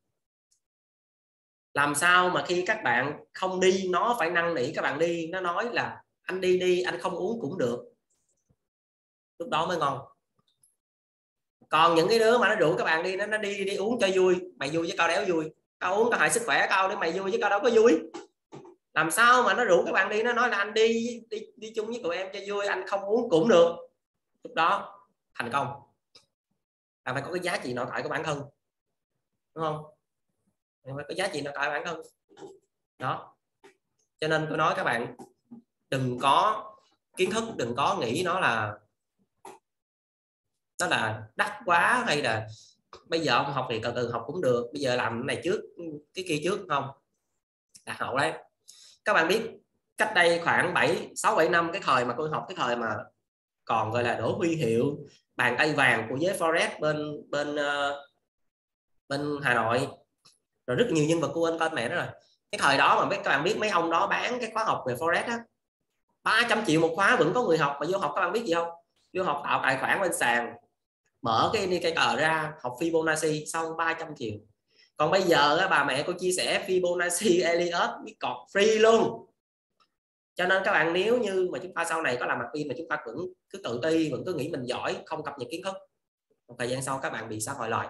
Làm sao mà khi các bạn không đi nó phải năn nỉ các bạn đi, nó nói là anh đi đi, anh không uống cũng được, lúc đó mới ngon. Còn những cái đứa mà nó rủ các bạn đi, nó, nó đi đi uống cho vui, mày vui với tao đéo vui, tao uống tao hại sức khỏe tao, để mày vui với tao đâu có vui. Làm sao mà nó rủ các bạn đi, nó nói là anh đi đi đi chung với tụi em cho vui, anh không uống cũng được, lúc đó thành công. Bạn phải có cái giá trị nội tại của bản thân, đúng không? Bạn phải có giá trị nội tại bản thân đó. Cho nên tôi nói các bạn đừng có kiến thức, đừng có nghĩ nó là nó là đắt quá, hay là bây giờ ông học thì từ từ học cũng được, bây giờ làm cái này trước cái kia trước, không lạc hậu đấy. Các bạn biết cách đây khoảng bảy sáu bảy năm, cái thời mà tôi học, cái thời mà còn gọi là Đỗ Huy Hiệu, bàn tay vàng của giới forex bên bên uh, bên Hà Nội, rồi rất nhiều nhân vật quên coi mẹ đó rồi. Cái thời đó mà các bạn biết mấy ông đó bán cái khóa học về forex á, ba trăm triệu một khóa vẫn có người học. Mà vô học các bạn biết gì không? Vô học tạo tài khoản lên sàn, mở cái indicator ra, học Fibonacci xong ba trăm triệu. Còn bây giờ á, bà mẹ cô chia sẻ Fibonacci, Elliott với cọt free luôn. Cho nên các bạn nếu như mà chúng ta sau này có làm admin mà chúng ta vẫn cứ tự ti, vẫn cứ nghĩ mình giỏi, không cập nhật kiến thức, một thời gian sau các bạn bị xã hội loại.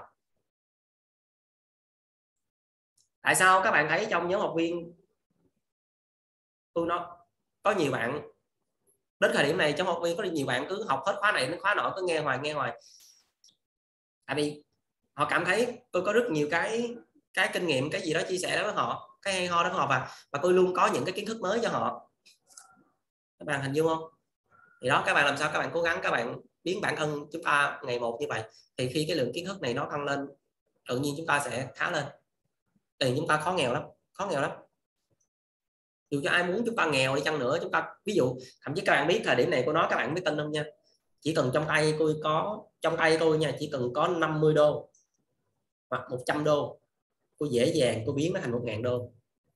Tại sao các bạn thấy trong nhóm học viên tôi nói có nhiều bạn đến thời điểm này trong học viên có nhiều bạn cứ học hết khóa này đến khóa nọ, cứ nghe hoài nghe hoài. Tại vì họ cảm thấy tôi có rất nhiều cái cái kinh nghiệm, cái gì đó chia sẻ đó với họ, cái hay ho đó với họ, và và tôi luôn có những cái kiến thức mới cho họ. Các bạn hình dung không? Thì đó, các bạn làm sao các bạn cố gắng các bạn biến bản thân chúng ta ngày một như vậy, thì khi cái lượng kiến thức này nó tăng lên, tự nhiên chúng ta sẽ khá lên. Tiền chúng ta khó nghèo lắm, khó nghèo lắm. Dù cho ai muốn chúng ta nghèo đi chăng nữa, chúng ta ví dụ thậm chí các bạn biết thời điểm này tôi nói các bạn biết tin không nha, chỉ cần trong tay tôi có trong tay tôi nha, chỉ cần có năm mươi đô hoặc một trăm đô, tôi dễ dàng tôi biến nó thành một ngàn đô.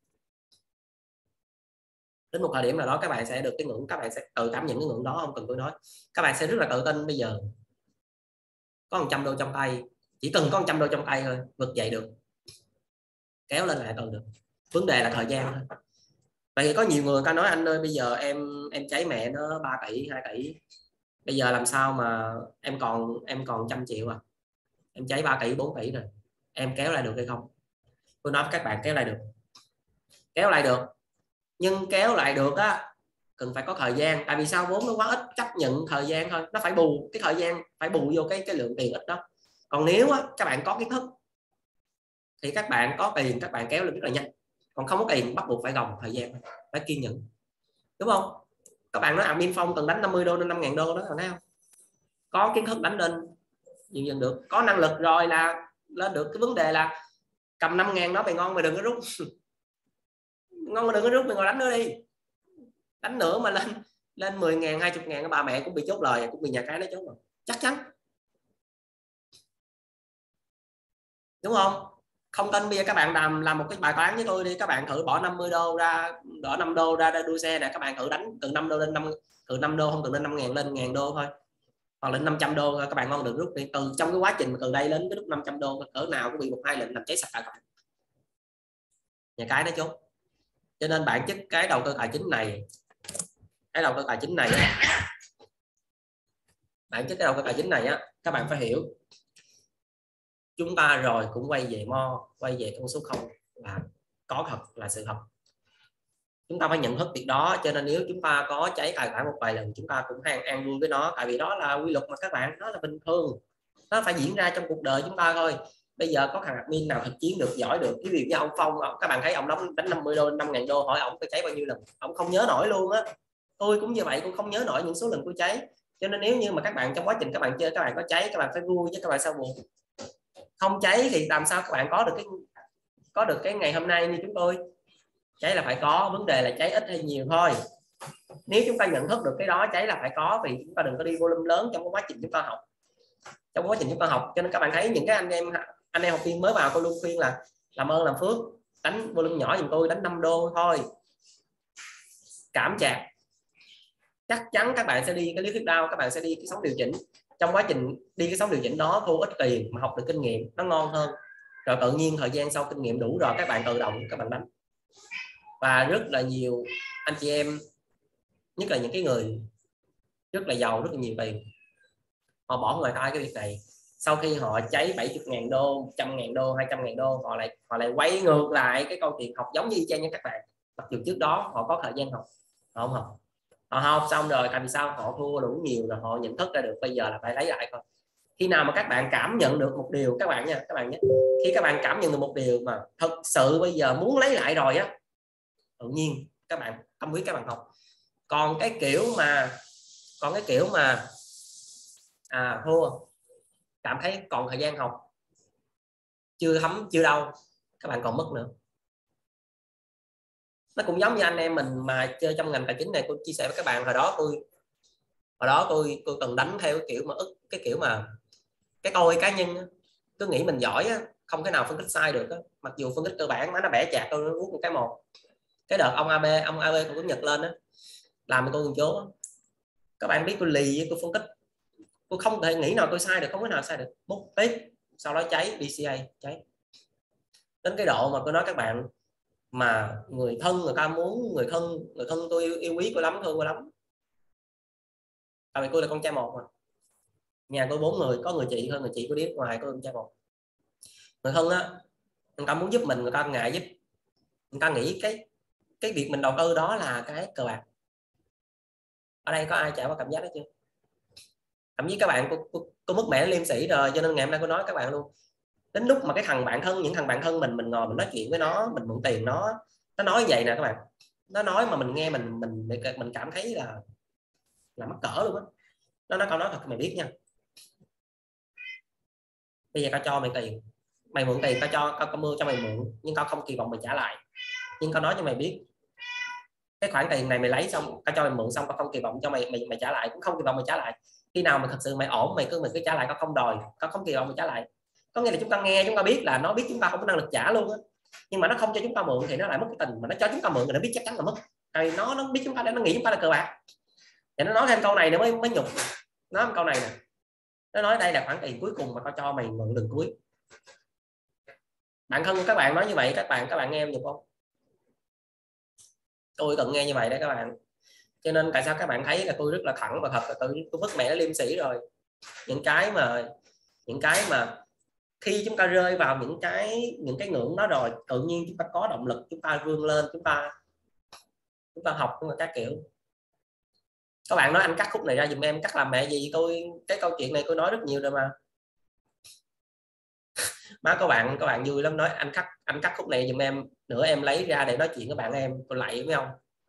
Đến một thời điểm nào đó các bạn sẽ được cái ngưỡng, các bạn sẽ tự cảm nhận cái ngưỡng đó, không cần tôi nói. Các bạn sẽ rất là tự tin. Bây giờ có một trăm đô trong tay, chỉ cần có một trăm đô trong tay thôi, vực dậy được, kéo lên lại từ được. Vấn đề là thời gian thôi. Vậy thì có nhiều người ta nói anh ơi, bây giờ em em cháy mẹ nó ba tỷ hai tỷ, bây giờ làm sao mà em còn em còn trăm triệu à, em cháy ba tỷ bốn tỷ rồi, em kéo lại được hay không? Tôi nói với các bạn kéo lại được, kéo lại được, nhưng kéo lại được á cần phải có thời gian. Tại vì sao? Vốn nó quá ít, chấp nhận thời gian thôi, nó phải bù cái thời gian, phải bù vô cái cái lượng tiền ít đó. Còn nếu á, các bạn có kiến thức thì các bạn có tiền các bạn kéo lên rất là nhanh. Còn không có tiền bắt buộc phải gồng thời gian, phải kiên nhẫn, đúng không? Các bạn nói admin Phong cần đánh năm mươi đô đến năm ngàn đô đó, thấy không? Có kiến thức đánh lên dần dần được, có năng lực rồi là lên được. Cái vấn đề là cầm năm ngàn đó mày ngon mày đừng có rút ngon mày đừng có rút, mày ngồi đánh nữa đi. Đánh nữa mà lên lên mười ngàn hai mươi ngàn, bà mẹ cũng bị chốt lời, cũng bị nhà cái nó chốt rồi, chắc chắn, đúng không? Không tin bây giờ các bạn làm làm một cái bài toán với tôi đi, các bạn thử bỏ năm mươi đô ra, bỏ năm đô ra, ra đua xe nè, các bạn thử đánh từ năm đô lên năm, từ năm đô không, từ lên năm ngàn lên ngàn đô thôi, hoặc lên năm trăm đô. Các bạn ngon được rút đi, từ trong cái quá trình từ đây đến cái lúc năm trăm đô cỡ nào cũng bị một hai lệnh làm cháy sạch tài khoản, nhà cái nó chốt. Cho nên bản chất cái đầu tư tài chính này, cái đầu tư tài chính này bản chất cái đầu tư tài chính này á, các bạn phải hiểu, chúng ta rồi cũng quay về mo, quay về con số không là có thật, là sự thật. Chúng ta phải nhận thức việc đó. Cho nên nếu chúng ta có cháy tài khoản một vài lần, chúng ta cũng an an vui với nó, tại vì đó là quy luật mà các bạn, đó là bình thường, nó phải diễn ra trong cuộc đời chúng ta thôi. Bây giờ có thằng admin nào thực chiến được, giỏi được? Cái việc như ông Phong, các bạn thấy ông đóng đánh năm mươi đô năm ngàn đô, hỏi ông tôi cháy bao nhiêu lần, ông không nhớ nổi luôn á. Tôi cũng như vậy, cũng không nhớ nổi những số lần tôi cháy. Cho nên nếu như mà các bạn trong quá trình các bạn chơi, các bạn có cháy, các bạn phải vui chứ các bạn sao buồn. Không cháy thì làm sao các bạn có được cái có được cái ngày hôm nay như chúng tôi. Cháy là phải có, vấn đề là cháy ít hay nhiều thôi. Nếu chúng ta nhận thức được cái đó, cháy là phải có, vì chúng ta đừng có đi volume lớn trong cái quá trình chúng ta học, trong quá trình chúng ta học. Cho nên các bạn thấy những cái anh em anh em học viên mới vào, tôi luôn khuyên là làm ơn làm phước đánh volume nhỏ giùm tôi, đánh năm đô thôi, cảm chạc. Chắc chắn các bạn sẽ đi cái lý thuyết đao, các bạn sẽ đi cái sóng điều chỉnh. Trong quá trình đi cái sóng điều chỉnh đó, thu ít tiền mà học được kinh nghiệm nó ngon hơn. Rồi tự nhiên thời gian sau kinh nghiệm đủ rồi, các bạn tự động các bạn đánh. Và rất là nhiều anh chị em, nhất là những cái người rất là giàu, rất là nhiều tiền, họ bỏ ngoài tay cái việc này. Sau khi họ cháy bảy mươi ngàn đô, một trăm ngàn đô, hai trăm ngàn đô, họ lại họ lại quay ngược lại cái câu chuyện học giống như chang như các bạn. Mặc dù trước đó họ có thời gian học, họ không học, họ học xong rồi tại vì sao? Họ thua đủ nhiều rồi, họ nhận thức ra được bây giờ là phải lấy lại thôi. Khi nào mà các bạn cảm nhận được một điều, các bạn nha, các bạn nhé, khi các bạn cảm nhận được một điều mà thật sự bây giờ muốn lấy lại rồi á, tự nhiên các bạn tâm huyết các bạn học. Còn cái kiểu mà còn cái kiểu mà à thua, cảm thấy còn thời gian học chưa thấm chưa đâu, các bạn còn mất nữa. Nó cũng giống như anh em mình mà chơi trong ngành tài chính này, tôi chia sẻ với các bạn, hồi đó tôi hồi đó tôi tôi từng đánh theo cái kiểu mà ức cái kiểu mà cái tôi cá nhân cứ nghĩ mình giỏi á, không thể nào phân tích sai được đó. Mặc dù phân tích cơ bản nó bẻ chạc tôi nó vuốt một cái một. Cái đợt ông a bê ông a bê của Nhật lên đó làm tôi còn chố, các bạn biết tôi lì với tôi phân tích, tôi không thể nghĩ nào tôi sai được, không có nào sai được, bút tiếp sau đó cháy đê xê a cháy. Đến cái độ mà tôi nói các bạn, mà người thân người ta muốn, người thân người thân tôi yêu, yêu quý tôi lắm, thương tôi lắm, tại vì tôi là con trai một mà, nhà tôi bốn người, có người chị hơn, người chị tôi đi nước ngoài, tôi con trai một. Người thân á, người ta muốn giúp mình, người ta ngại giúp, người ta nghĩ cái cái việc mình đầu tư đó là cái cờ bạc. Ở đây có ai trải qua cảm giác đó chưa? Thậm chí các bạn cô, cô, cô mất mẹ liêm sĩ rồi, cho nên ngày hôm nay tôi nói các bạn luôn, đến lúc mà cái thằng bạn thân, những thằng bạn thân mình mình ngồi mình nói chuyện với nó, mình mượn tiền nó nó nói vậy nè các bạn, nó nói mà mình nghe mình mình mình cảm thấy là là mắc cỡ luôn á. Nó nói câu nói thật, mày biết nha, bây giờ tao cho mày tiền, mày mượn tiền tao cho, tao mưa cho mày mượn, nhưng tao không kỳ vọng mày trả lại, nhưng tao nói cho mày biết cái khoản tiền này mày lấy xong tao cho mày mượn xong, tao không kỳ vọng cho mày mày mày trả lại, cũng không kỳ vọng mày trả lại. Khi nào mà thật sự mày ổn mày cứ mày cứ trả lại, tao không đòi, tao không kỳ vọng mày trả lại. Có nghĩa là chúng ta nghe, chúng ta biết là nó biết chúng ta không có năng lực trả luôn á, nhưng mà nó không cho chúng ta mượn thì nó lại mất cái tình, mà nó cho chúng ta mượn thì nó biết chắc chắn là mất, tại nó nó biết chúng ta, nó nghĩ chúng ta là cờ bạc. Thì nó nói thêm câu này nữa mới mới nhục. Nói một câu này nè, nó nói đây là khoản tiền cuối cùng mà tao cho mày mượn lần cuối. Bạn thân của các bạn nói như vậy, các bạn các bạn nghe em nhục không? Tôi cần nghe như vậy đấy các bạn. Cho nên tại sao các bạn thấy là tôi rất là thẳng và thật, là tôi tôi vứt mẹ nó liêm sĩ rồi. Những cái mà những cái mà khi chúng ta rơi vào những cái những cái ngưỡng đó rồi, tự nhiên chúng ta có động lực, chúng ta vươn lên, chúng ta chúng ta học các kiểu. Các bạn nói anh cắt khúc này ra giùm em, cắt làm mẹ gì, tôi cái câu chuyện này tôi nói rất nhiều rồi mà. Má các bạn các bạn vui lắm, nói anh cắt anh cắt khúc này giùm em nữa, em lấy ra để nói chuyện với bạn em, tôi lạy với ông.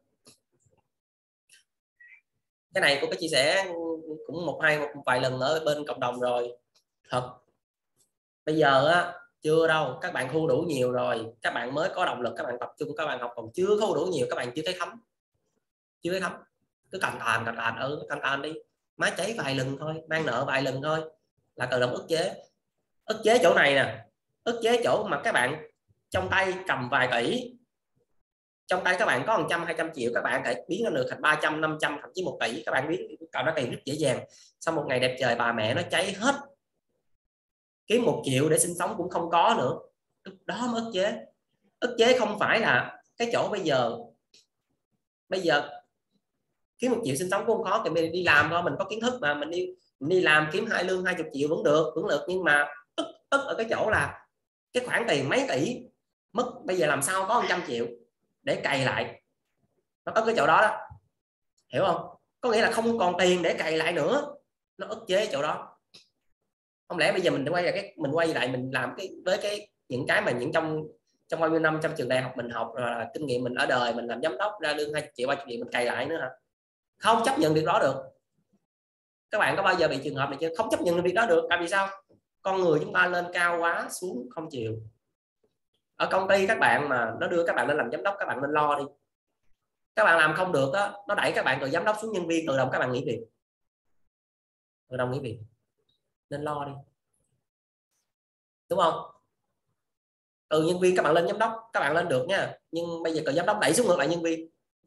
Cái này tôi có chia sẻ cũng một hai một vài lần ở bên cộng đồng rồi. Thật bây giờ á chưa đâu, các bạn thu đủ nhiều rồi, các bạn mới có động lực, các bạn tập trung, các bạn học, còn chưa thu đủ nhiều các bạn chưa thấy thấm, chưa thấy thấm, cứ cành tàn cành tàn ừ cành tàn đi, má cháy vài lần thôi, mang nợ vài lần thôi là tự động ức chế. Ức chế chỗ này nè, ức chế chỗ mà các bạn trong tay cầm vài tỷ, trong tay các bạn có một trăm hai trăm triệu, các bạn thể biến nó được thành ba trăm năm trăm thậm chí một tỷ, các bạn biết cậu nó tiền rất dễ dàng. Sau một ngày đẹp trời bà mẹ nó cháy hết, kiếm một triệu để sinh sống cũng không có nữa, lúc đó mới ức chế. Ức chế không phải là cái chỗ bây giờ bây giờ kiếm một triệu sinh sống cũng không khó, thì mình đi làm thôi, mình có kiến thức mà, mình đi mình đi làm kiếm hai lương hai chục triệu vẫn được, vẫn được, nhưng mà ức ức ở cái chỗ là cái khoản tiền mấy tỷ mất, bây giờ làm sao có một trăm triệu để cày lại, nó có cái chỗ đó đó, hiểu không? Có nghĩa là không còn tiền để cày lại nữa, nó ức chế chỗ đó. Không lẽ bây giờ mình quay lại cái mình quay lại mình làm cái với cái những cái mà những trong trong bao nhiêu năm trong trường đại học mình học rồi là kinh nghiệm mình ở đời, mình làm giám đốc ra lương hai triệu ba triệu mình cày lại nữa hả? Không chấp nhận việc đó được. Các bạn có bao giờ bị trường hợp này chưa? Không chấp nhận được việc đó được. Tại vì sao? Con người chúng ta lên cao quá xuống không chịu. Ở công ty các bạn mà nó đưa các bạn lên làm giám đốc, các bạn nên lo đi. Các bạn làm không được đó, nó đẩy các bạn từ giám đốc xuống nhân viên, tự động các bạn nghỉ việc, tự động nghỉ việc, nên lo đi, đúng không? Từ nhân viên các bạn lên giám đốc, các bạn lên được nha, nhưng bây giờ từ giám đốc đẩy xuống ngược lại nhân viên,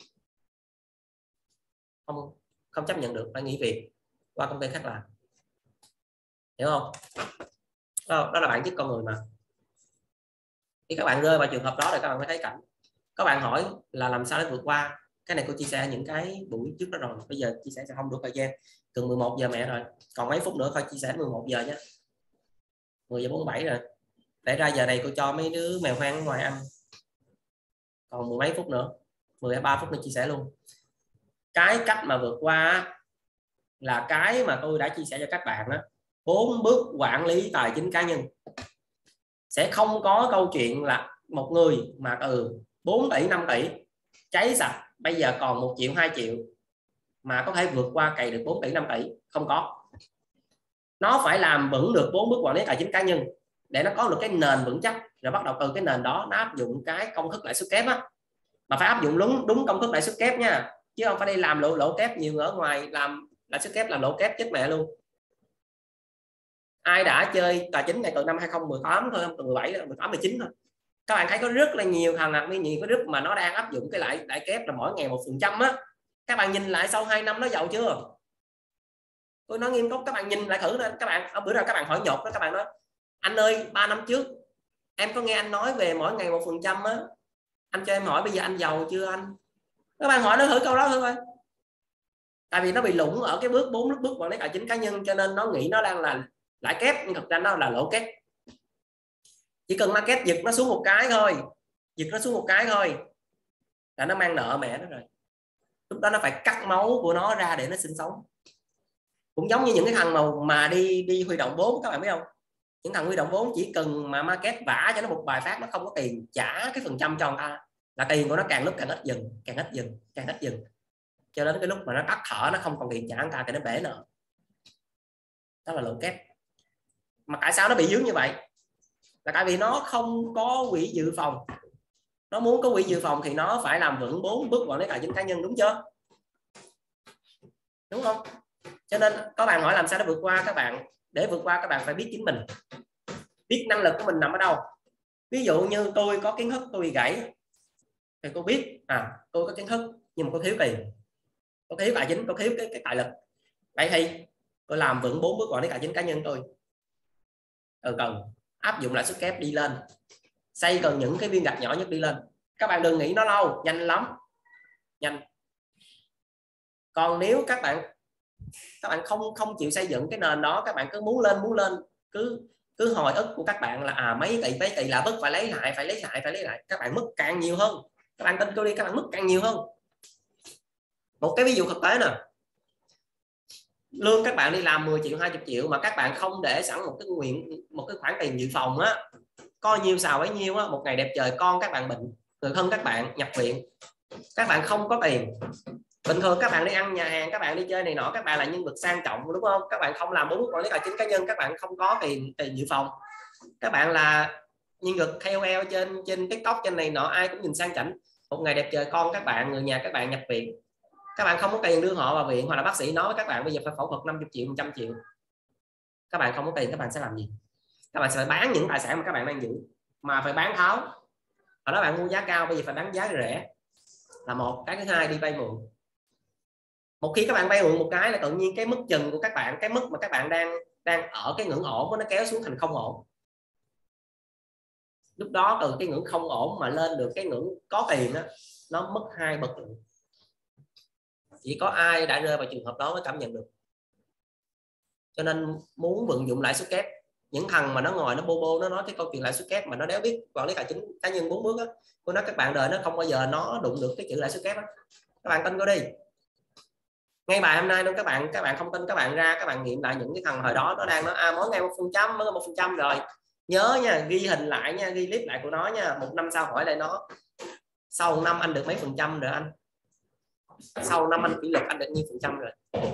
không không chấp nhận được, phải nghỉ việc qua công ty khác làm, hiểu không? Đó, đó là bản chất con người mà. Khi các bạn rơi vào trường hợp đó thì các bạn mới thấy cảnh. Các bạn hỏi là làm sao để vượt qua cái này, tôi chia sẻ những cái buổi trước đó rồi, bây giờ chia sẻ sẽ không đủ thời gian, gần mười một giờ mẹ rồi, còn mấy phút nữa thôi chia sẻ mười một giờ nhé, mười giờ bốn mươi bảy rồi, để ra giờ này tôi cho mấy đứa mèo hoang ở ngoài ăn, còn mười mấy phút nữa, mười ba phút nữa chia sẻ luôn. Cái cách mà vượt qua là cái mà tôi đã chia sẻ cho các bạn đó, bốn bước quản lý tài chính cá nhân. Sẽ không có câu chuyện là một người mà từ bốn tỷ năm tỷ cháy sạch bây giờ còn một triệu hai triệu mà có thể vượt qua cày được bốn tỷ năm tỷ, không có. Nó phải làm vững được bốn bước quản lý tài chính cá nhân để nó có được cái nền vững chắc, rồi bắt đầu từ cái nền đó nó áp dụng cái công thức lãi suất kép á, mà phải áp dụng đúng đúng công thức lãi suất kép nha, chứ không phải đi làm lỗ lỗ kép. Nhiều người ở ngoài làm lãi suất kép làm lỗ kép chết mẹ luôn. ai đã chơi tài chính này từ năm hai không một tám thôi, từ mười bảy mười tám mười chín thôi, các bạn thấy có rất là nhiều thằng admin, nhiều cái group mà nó đang áp dụng cái lãi lãi kép là mỗi ngày một phần trăm á. Các bạn nhìn lại sau hai năm nó giàu chưa? Tôi nói nghiêm túc, các bạn nhìn lại thử lên. Các bạn ở bữa nào các bạn hỏi nhột đó, các bạn nói anh ơi ba năm trước em có nghe anh nói về mỗi ngày một phần trăm á, anh cho em hỏi bây giờ anh giàu chưa anh? Các bạn hỏi nó thử câu đó thôi. Tại vì nó bị lủng ở cái bước bốn bước quản lý tài chính cá nhân, cho nên nó nghĩ nó đang là lãi kép, nhưng thực ra nó là lỗ kép. Chỉ cần market giật nó xuống một cái thôi, giật nó xuống một cái thôi là nó mang nợ mẹ nó rồi. Lúc đó nó phải cắt máu của nó ra để nó sinh sống. Cũng giống như những cái thằng mà mà đi đi huy động vốn, các bạn biết không? Những thằng huy động vốn chỉ cần mà market vả cho nó một bài phát, nó không có tiền trả cái phần trăm cho người ta, là tiền của nó càng lúc càng ít dần, càng ít dần, càng ít dần, cho đến cái lúc mà nó tắt thở, nó không còn tiền trả người ta thì nó bể nợ. Đó là lỗ kép. Mà tại sao nó bị dướng như vậy? Là tại vì nó không có quỹ dự phòng. Nó muốn có quỹ dự phòng thì nó phải làm vững bốn bước quản lý tài chính cá nhân, đúng chưa? Đúng không? Cho nên các bạn hỏi làm sao để vượt qua, các bạn để vượt qua các bạn phải biết chính mình, biết năng lực của mình nằm ở đâu. Ví dụ như tôi có kiến thức, tôi bị gãy thì tôi biết à tôi có kiến thức nhưng mà tôi thiếu tiền, tôi thiếu tài chính, tôi thiếu cái, cái tài lực. Vậy thì tôi làm vững bốn bước quản lý tài chính cá nhân tôi. Tôi cần áp dụng lãi suất kép đi lên, xây cần những cái viên gạch nhỏ nhất đi lên. Các bạn đừng nghĩ nó lâu, nhanh lắm, nhanh. Còn nếu các bạn các bạn không không chịu xây dựng cái nền đó, các bạn cứ muốn lên muốn lên, cứ cứ hồi ức của các bạn là à mấy tỷ mấy tỷ là bất phải lấy lại, phải lấy lại, phải lấy lại, các bạn mất càng nhiều hơn. Các bạn tin tôi đi, các bạn mất càng nhiều hơn. Một cái ví dụ thực tế nè, lương các bạn đi làm mười triệu hai mươi triệu mà các bạn không để sẵn một cái nguyện một cái khoản tiền dự phòng á, coi nhiêu xào bấy nhiêu á, một ngày đẹp trời con các bạn bệnh, người thân các bạn nhập viện, các bạn không có tiền. Bình thường các bạn đi ăn nhà hàng, các bạn đi chơi này nọ, các bạn là nhân vật sang trọng đúng không? Các bạn không làm bốn bước quản lý tài chính cá nhân, các bạn không có tiền tiền dự phòng. Các bạn là nhân vật K O L trên trên TikTok trên này nọ, ai cũng nhìn sang chảnh. Một ngày đẹp trời con các bạn, người nhà các bạn nhập viện, các bạn không có tiền đưa họ vào viện, hoặc là bác sĩ nói với các bạn bây giờ phải phẫu thuật năm mươi triệu, một trăm triệu. Các bạn không có tiền, các bạn sẽ làm gì? Các bạn sẽ phải bán những tài sản mà các bạn đang giữ, mà phải bán tháo. Ở đó bạn mua giá cao, bây giờ phải bán giá rẻ, là một. Cái thứ hai, đi vay mượn. Một khi các bạn vay mượn một cái là tự nhiên cái mức chừng của các bạn, cái mức mà các bạn đang đang ở cái ngưỡng ổn nó kéo xuống thành không ổn. Lúc đó từ cái ngưỡng không ổn mà lên được cái ngưỡng có tiền đó, nó mất hai bậc. Chỉ có ai đã rơi vào trường hợp đó mới cảm nhận được. Cho nên muốn vận dụng lãi suất kép, những thằng mà nó ngồi nó bô bô nó nói cái câu chuyện lãi suất kép mà nó đéo biết quản lý tài chính cá nhân bốn bước á, tôi nói các bạn đời nó không bao giờ nó đụng được cái chữ lãi suất kép á. Các bạn tin tôi đi. Ngay bài hôm nay luôn, các bạn các bạn không tin, các bạn ra các bạn nghiệm lại những cái thằng hồi đó nó đang nói à, mỗi ngày một phần trăm, mới một phần trăm rồi. Nhớ nha, ghi hình lại nha, ghi clip lại của nó nha. Một năm sau hỏi lại nó, sau một năm anh được mấy phần trăm rồi anh? Sau năm anh kỷ luật anh được nhiêu phần trăm rồi?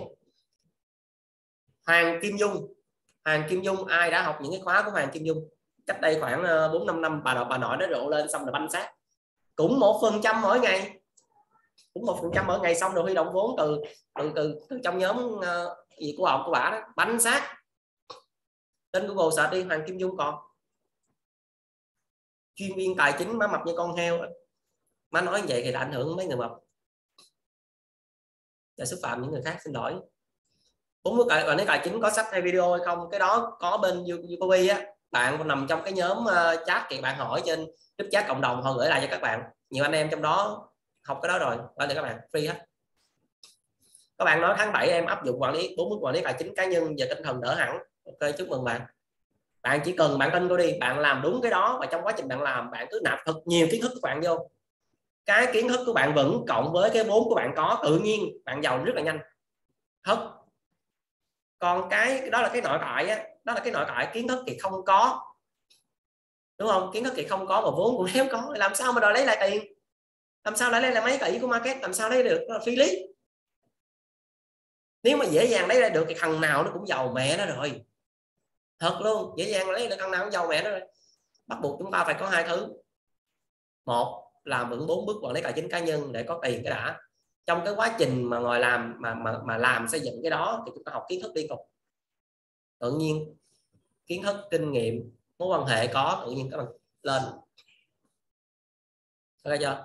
Hoàng Kim Dung, Hoàng Kim Dung, ai đã học những cái khóa của Hoàng Kim Dung cách đây khoảng bốn năm năm, bà nội bà nội nó rộ lên xong rồi banh xác, cũng một phần trăm mỗi ngày, cũng một phần trăm mỗi ngày, xong rồi huy động vốn từ từ từ, từ trong nhóm uh, gì của ông của bà đó, banh xác. Lên Google search đi, Hoàng Kim Dung còn. Chuyên viên tài chính má mập như con heo. Má nói như vậy thì là ảnh hưởng mấy người mập, để xúc phạm những người khác, xin lỗi. Bốn bước quản lý tài chính có sách hay video hay không? Cái đó có bên YouTube á, bạn nằm trong cái nhóm uh, chat thì bạn hỏi trên group chat cộng đồng, họ gửi lại cho các bạn. Nhiều anh em trong đó học cái đó rồi, đó là các bạn free hết. Các bạn nói tháng bảy em áp dụng quản lý bốn bước quản lý tài chính cá nhân và tinh thần đỡ hẳn. Ok, chúc mừng bạn. Bạn chỉ cần bạn tin tôi đi, bạn làm đúng cái đó, và trong quá trình bạn làm bạn cứ nạp thật nhiều kiến thức của bạn vô. Cái kiến thức của bạn vững cộng với cái vốn của bạn có, tự nhiên bạn giàu rất là nhanh. Thật. Còn cái đó là cái nội tại á, đó là cái nội tại. Kiến thức thì không có, đúng không? Kiến thức thì không có mà vốn cũng nếu có, làm sao mà đòi lấy lại tiền? Làm sao lại lấy lại mấy tỷ của market? Làm sao lấy được? Đó là phi lý. Nếu mà dễ dàng lấy ra được thì thằng nào nó cũng giàu mẹ nó rồi. Thật luôn, dễ dàng lấy được thằng nào cũng giàu mẹ nó rồi. Bắt buộc chúng ta phải có hai thứ. Một, làm vững bốn bước quản lý tài chính cá nhân để có tiền cái đã. Trong cái quá trình mà ngồi làm mà mà mà làm xây dựng cái đó thì chúng ta học kiến thức liên tục. Tự nhiên kiến thức, kinh nghiệm, mối quan hệ có, tự nhiên các bạn lên. Ok chưa?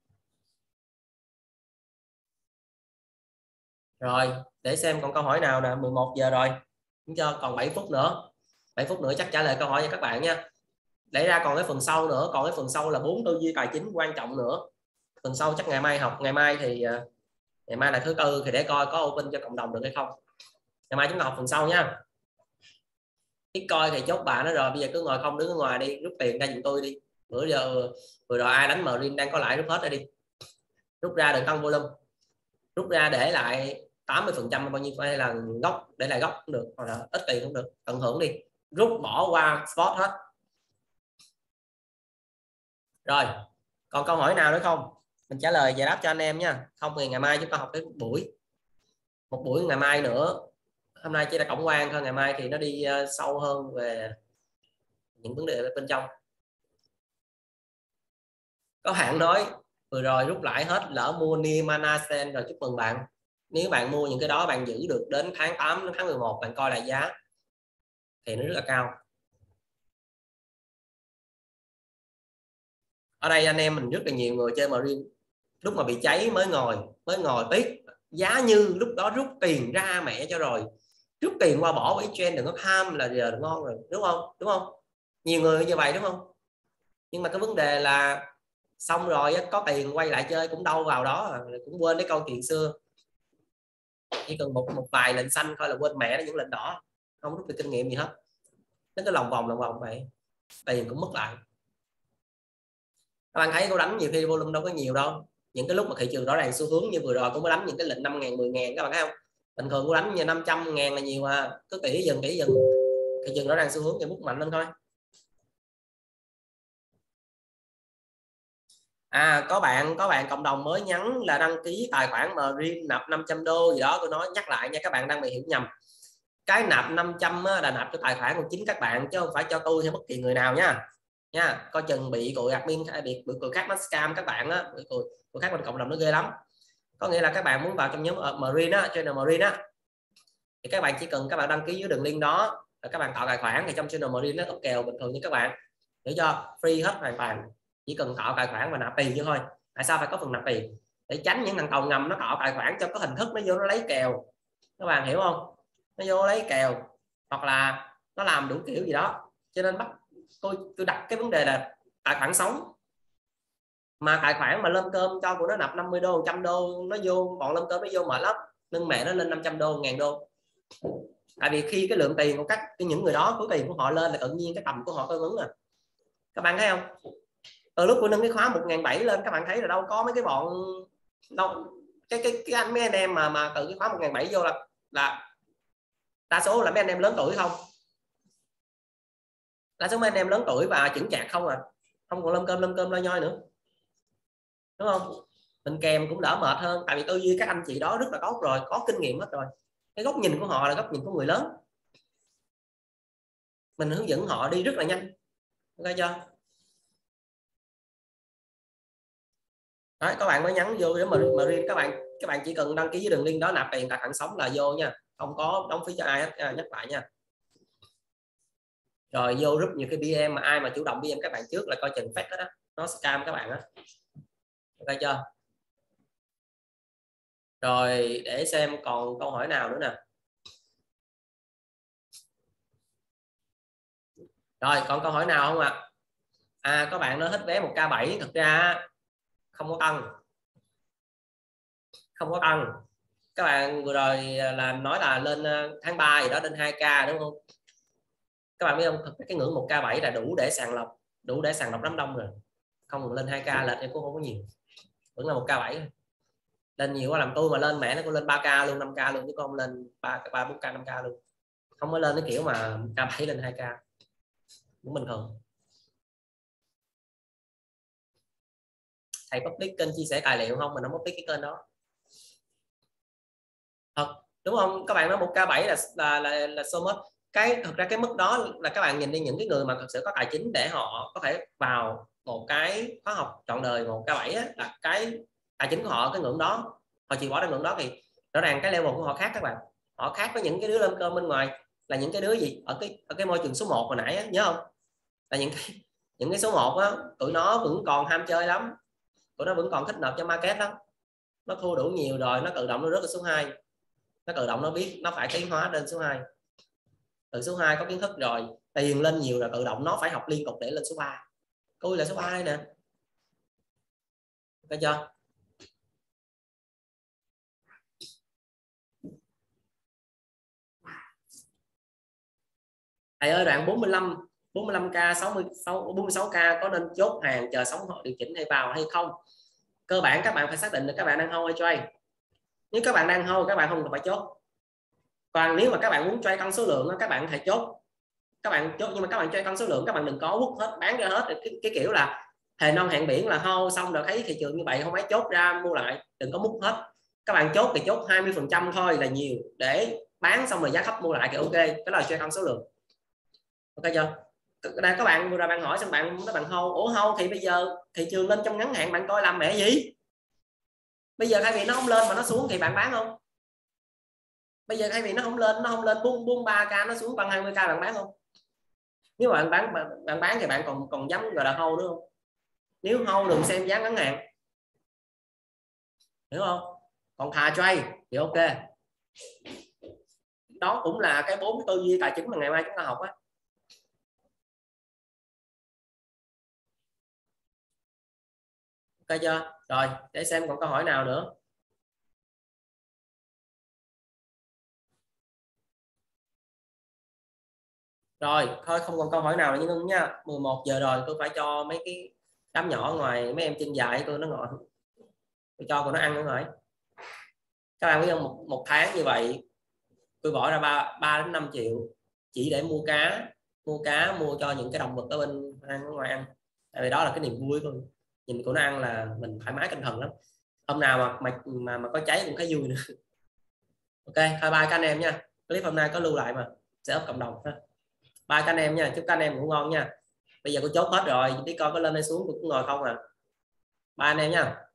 Rồi, để xem còn câu hỏi nào nè. Mười một giờ rồi, chúng cho còn bảy phút nữa. bảy phút nữa chắc trả lời câu hỏi cho các bạn nha. Để ra còn cái phần sau nữa, còn cái phần sau là bốn tư duy tài chính quan trọng nữa. Phần sau chắc ngày mai học, ngày mai thì ngày mai là thứ tư thì để coi có open cho cộng đồng được hay không. Ngày mai chúng ta học phần sau nha. Bitcoin thì chốt bà nó rồi, bây giờ cứ ngồi không đứng ở ngoài đi, rút tiền ra giùm tôi đi. Bữa giờ vừa rồi ai đánh margin đang có lãi rút hết ra đi. Rút ra đừng tăng volume. Rút ra để lại tám mươi phần trăm bao nhiêu hay là gốc, để lại gốc cũng được, hoặc là ít tiền cũng được, tận hưởng đi. Rút bỏ qua spot hết. Rồi, còn câu hỏi nào nữa không? Mình trả lời giải đáp cho anh em nha. Không thì ngày mai chúng ta học đến một buổi. Một buổi ngày mai nữa. Hôm nay chỉ là tổng quan thôi, ngày mai thì nó đi sâu hơn về những vấn đề bên trong. Có hạn nói vừa rồi rút lãi hết, lỡ mua Nimanasen rồi chúc mừng bạn. Nếu bạn mua những cái đó bạn giữ được đến tháng tám đến tháng mười một, bạn coi lại giá thì nó rất là cao. Ở đây anh em mình rất là nhiều người chơi margin, lúc mà bị cháy mới ngồi mới ngồi tiếc, giá như lúc đó rút tiền ra mẹ cho rồi, rút tiền qua bỏ với trend, đừng có tham là giờ ngon rồi, đúng không? Đúng không? Nhiều người như vậy đúng không? Nhưng mà cái vấn đề là xong rồi có tiền quay lại chơi cũng đâu vào đó, cũng quên cái câu chuyện xưa. Chỉ cần một một vài lệnh xanh thôi là quên mẹ nó những lệnh đỏ, không rút được kinh nghiệm gì hết. Nó cứ lòng vòng lòng vòng vậy, tiền cũng mất lại. Các bạn thấy cô đánh nhiều khi volume đâu có nhiều đâu, những cái lúc mà thị trường rõ ràng xu hướng như vừa rồi cũng mới đánh những cái lệnh năm ngàn, mười ngàn, các bạn thấy không? Bình thường cô đánh như năm trăm ngàn là nhiều à, cứ kỹ dần kỹ dần, thị trường rõ ràng xu hướng thì bút mạnh lên thôi. À, có bạn có bạn cộng đồng mới nhắn là đăng ký tài khoản margin nạp năm trăm đô gì đó, tôi nói nhắc lại nha, các bạn đang bị hiểu nhầm. Cái nạp năm trăm là nạp cho tài khoản của chính các bạn chứ không phải cho tôi hay bất kỳ người nào nha. Nha, coi chừng bị tụi admin bị bị tụi khác nó scam các bạn á, bị tụi, tụi khác bên cộng đồng nó ghê lắm. Có nghĩa là các bạn muốn vào trong nhóm margin á, channel margin á, thì các bạn chỉ cần các bạn đăng ký dưới đường link đó, rồi các bạn tạo tài khoản thì trong channel margin nó úp kèo bình thường như các bạn, để cho free hết hoàn toàn, chỉ cần tạo tài khoản và nạp tiền chứ thôi. Tại sao phải có phần nạp tiền? Để tránh những thằng tàu ngầm nó tạo tài khoản cho có hình thức nó vô nó lấy kèo, các bạn hiểu không? Nó vô lấy kèo hoặc là nó làm đủ kiểu gì đó, cho nên bắt tôi tôi đặt cái vấn đề là tài khoản sống, mà tài khoản mà lên cơm cho của nó nạp năm mươi đô, một trăm đô, nó vô bọn lên cơm nó vô mệt lắm, nâng mẹ nó lên năm trăm đô, ngàn đô. Tại vì khi cái lượng tiền của các những người đó, của tiền của họ lên là tự nhiên cái tầm của họ tương ứng. À các bạn thấy không? Từ lúc của nâng cái khóa một ngàn bảy lên, các bạn thấy là đâu có mấy cái bọn đâu, cái cái cái anh mấy anh em mà mà từ cái khóa một ngàn bảy vô là là đa số là mấy anh em lớn tuổi không, đa số mấy anh em lớn tuổi và chững chạc không à, không còn lâm cơm lâm cơm lo nhoi nữa, đúng không? Mình kèm cũng đỡ mệt hơn, tại vì tư duy các anh chị đó rất là tốt rồi, có kinh nghiệm hết rồi, cái góc nhìn của họ là góc nhìn của người lớn, mình hướng dẫn họ đi rất là nhanh, ok chưa? Đấy, các bạn mới nhắn vô để mà mà riêng các bạn các bạn chỉ cần đăng ký với đường link đó, nạp tiền tài khoản sống là vô nha, không có đóng phí cho ai hết, à, nhắc lại nha. Rồi vô group nhiều cái bê em mà ai mà chủ động bê em các bạn trước là coi chừng fake đó, nó scam các bạn á, ok chưa? Rồi để xem còn câu hỏi nào nữa nè. Rồi còn câu hỏi nào không ạ? À? À có bạn nó hết vé một k bảy, thực ra không có tăng, không có tăng. Các bạn vừa rồi là nói là lên tháng ba gì đó lên hai k đúng không? Các bạn biết không, cái ngưỡng một k bảy là đủ để sàng lọc, đủ để sàng lọc đám đông rồi, không lên hai k lệch em cũng không có nhiều, vẫn là một k bảy. Lên nhiều quá làm tôi mà lên mẹ nó cũng lên ba k luôn, năm k luôn, chứ không lên ba ba bốn k năm k luôn, không có lên cái kiểu mà k bảy lên hai k cũng bình thường. Thầy public kênh chia sẻ tài liệu không, mình không public cái kênh đó thật, đúng không? Các bạn nói một k bảy là là là, là so much. Cái thực ra cái mức đó là các bạn nhìn đi, những cái người mà thực sự có tài chính để họ có thể vào một cái khóa học trọn đời một k bảy á, là cái tài chính của họ cái ngưỡng đó, họ chịu bỏ ra ngưỡng đó thì rõ ràng cái level của họ khác các bạn, họ khác với những cái đứa lên cơm bên ngoài. là những cái đứa gì ở cái ở cái môi trường số một hồi nãy á, nhớ không? Là những cái những cái số một á, tụi nó vẫn còn ham chơi lắm, tụi nó vẫn còn thích nộp cho market lắm. Nó thua đủ nhiều rồi nó tự động nó rớt ở số hai, nó tự động nó biết nó phải tiến hóa lên số hai. Từ số hai có kiến thức rồi, tiền lên nhiều rồi, tự động nó phải học liên tục để lên số ba. Tôi là số ba nè, thấy chưa? Thầy ơi, đoạn bốn mươi lăm bốn mươi lăm k sáu mươi bốn mươi sáu k có nên chốt hàng chờ sóng họ điều chỉnh hay vào hay không? Cơ bản các bạn phải xác định được các bạn đang hold hay trade. Nếu các bạn đang hold các bạn không cần phải chốt. Còn nếu mà các bạn muốn trade con số lượng các bạn phải chốt. Các bạn chốt, nhưng mà các bạn trade con số lượng các bạn đừng có quất hết bán ra hết. Cái, cái kiểu là thề non hẹn biển là hold xong rồi thấy thị trường như vậy không phải chốt ra mua lại, đừng có múc hết. Các bạn chốt thì chốt hai mươi phần trăm thôi là nhiều, để bán xong rồi giá thấp mua lại thì ok, cái là trade con số lượng. Ok chưa? Đây các bạn vừa rồi bạn hỏi xong bạn các bạn hold, ủa hold thì bây giờ thị trường lên trong ngắn hạn bạn coi làm mẹ gì? Bây giờ thay vì nó không lên mà nó xuống thì bạn bán không? Bây giờ thay vì nó không lên nó không lên buông buông ba k nó xuống bằng hai mươi k bạn bán không? Nếu mà bạn bán bạn, bạn bán thì bạn còn còn dám gọi là hold nữa không? Nếu hold đừng xem giá ngắn hạn, hiểu không? Còn thà trade thì ok. Đó cũng là cái bốn tư duy tài chính mà ngày mai chúng ta học á. Ok chưa? Rồi để xem còn câu hỏi nào nữa. Rồi thôi không còn câu hỏi nào nữa nhưng nha, mười một giờ rồi tôi phải cho mấy cái đám nhỏ ngoài, mấy em trên dài tôi nó ngồi, tôi cho tụi nó ăn nữa rồi. Các bạn biết không, một, một tháng như vậy tôi bỏ ra ba đến năm triệu chỉ để mua cá, mua cá mua cho những cái động vật ở bên ăn ở ngoài ăn. Tại vì đó là cái niềm vui thôi, nhìn tụi nó ăn là mình thoải mái tinh thần lắm. Hôm nào mà mà mà, mà có cháy cũng thấy vui nữa. Ok, bye bye các anh em nha. Clip hôm nay có lưu lại mà, sẽ up cộng đồng ha. Bye các anh em nha, chúc các anh em ngủ ngon nha. Bây giờ tôi chốt hết rồi, đi coi có lên hay xuống tôi cũng ngồi không à. Bye anh em nha.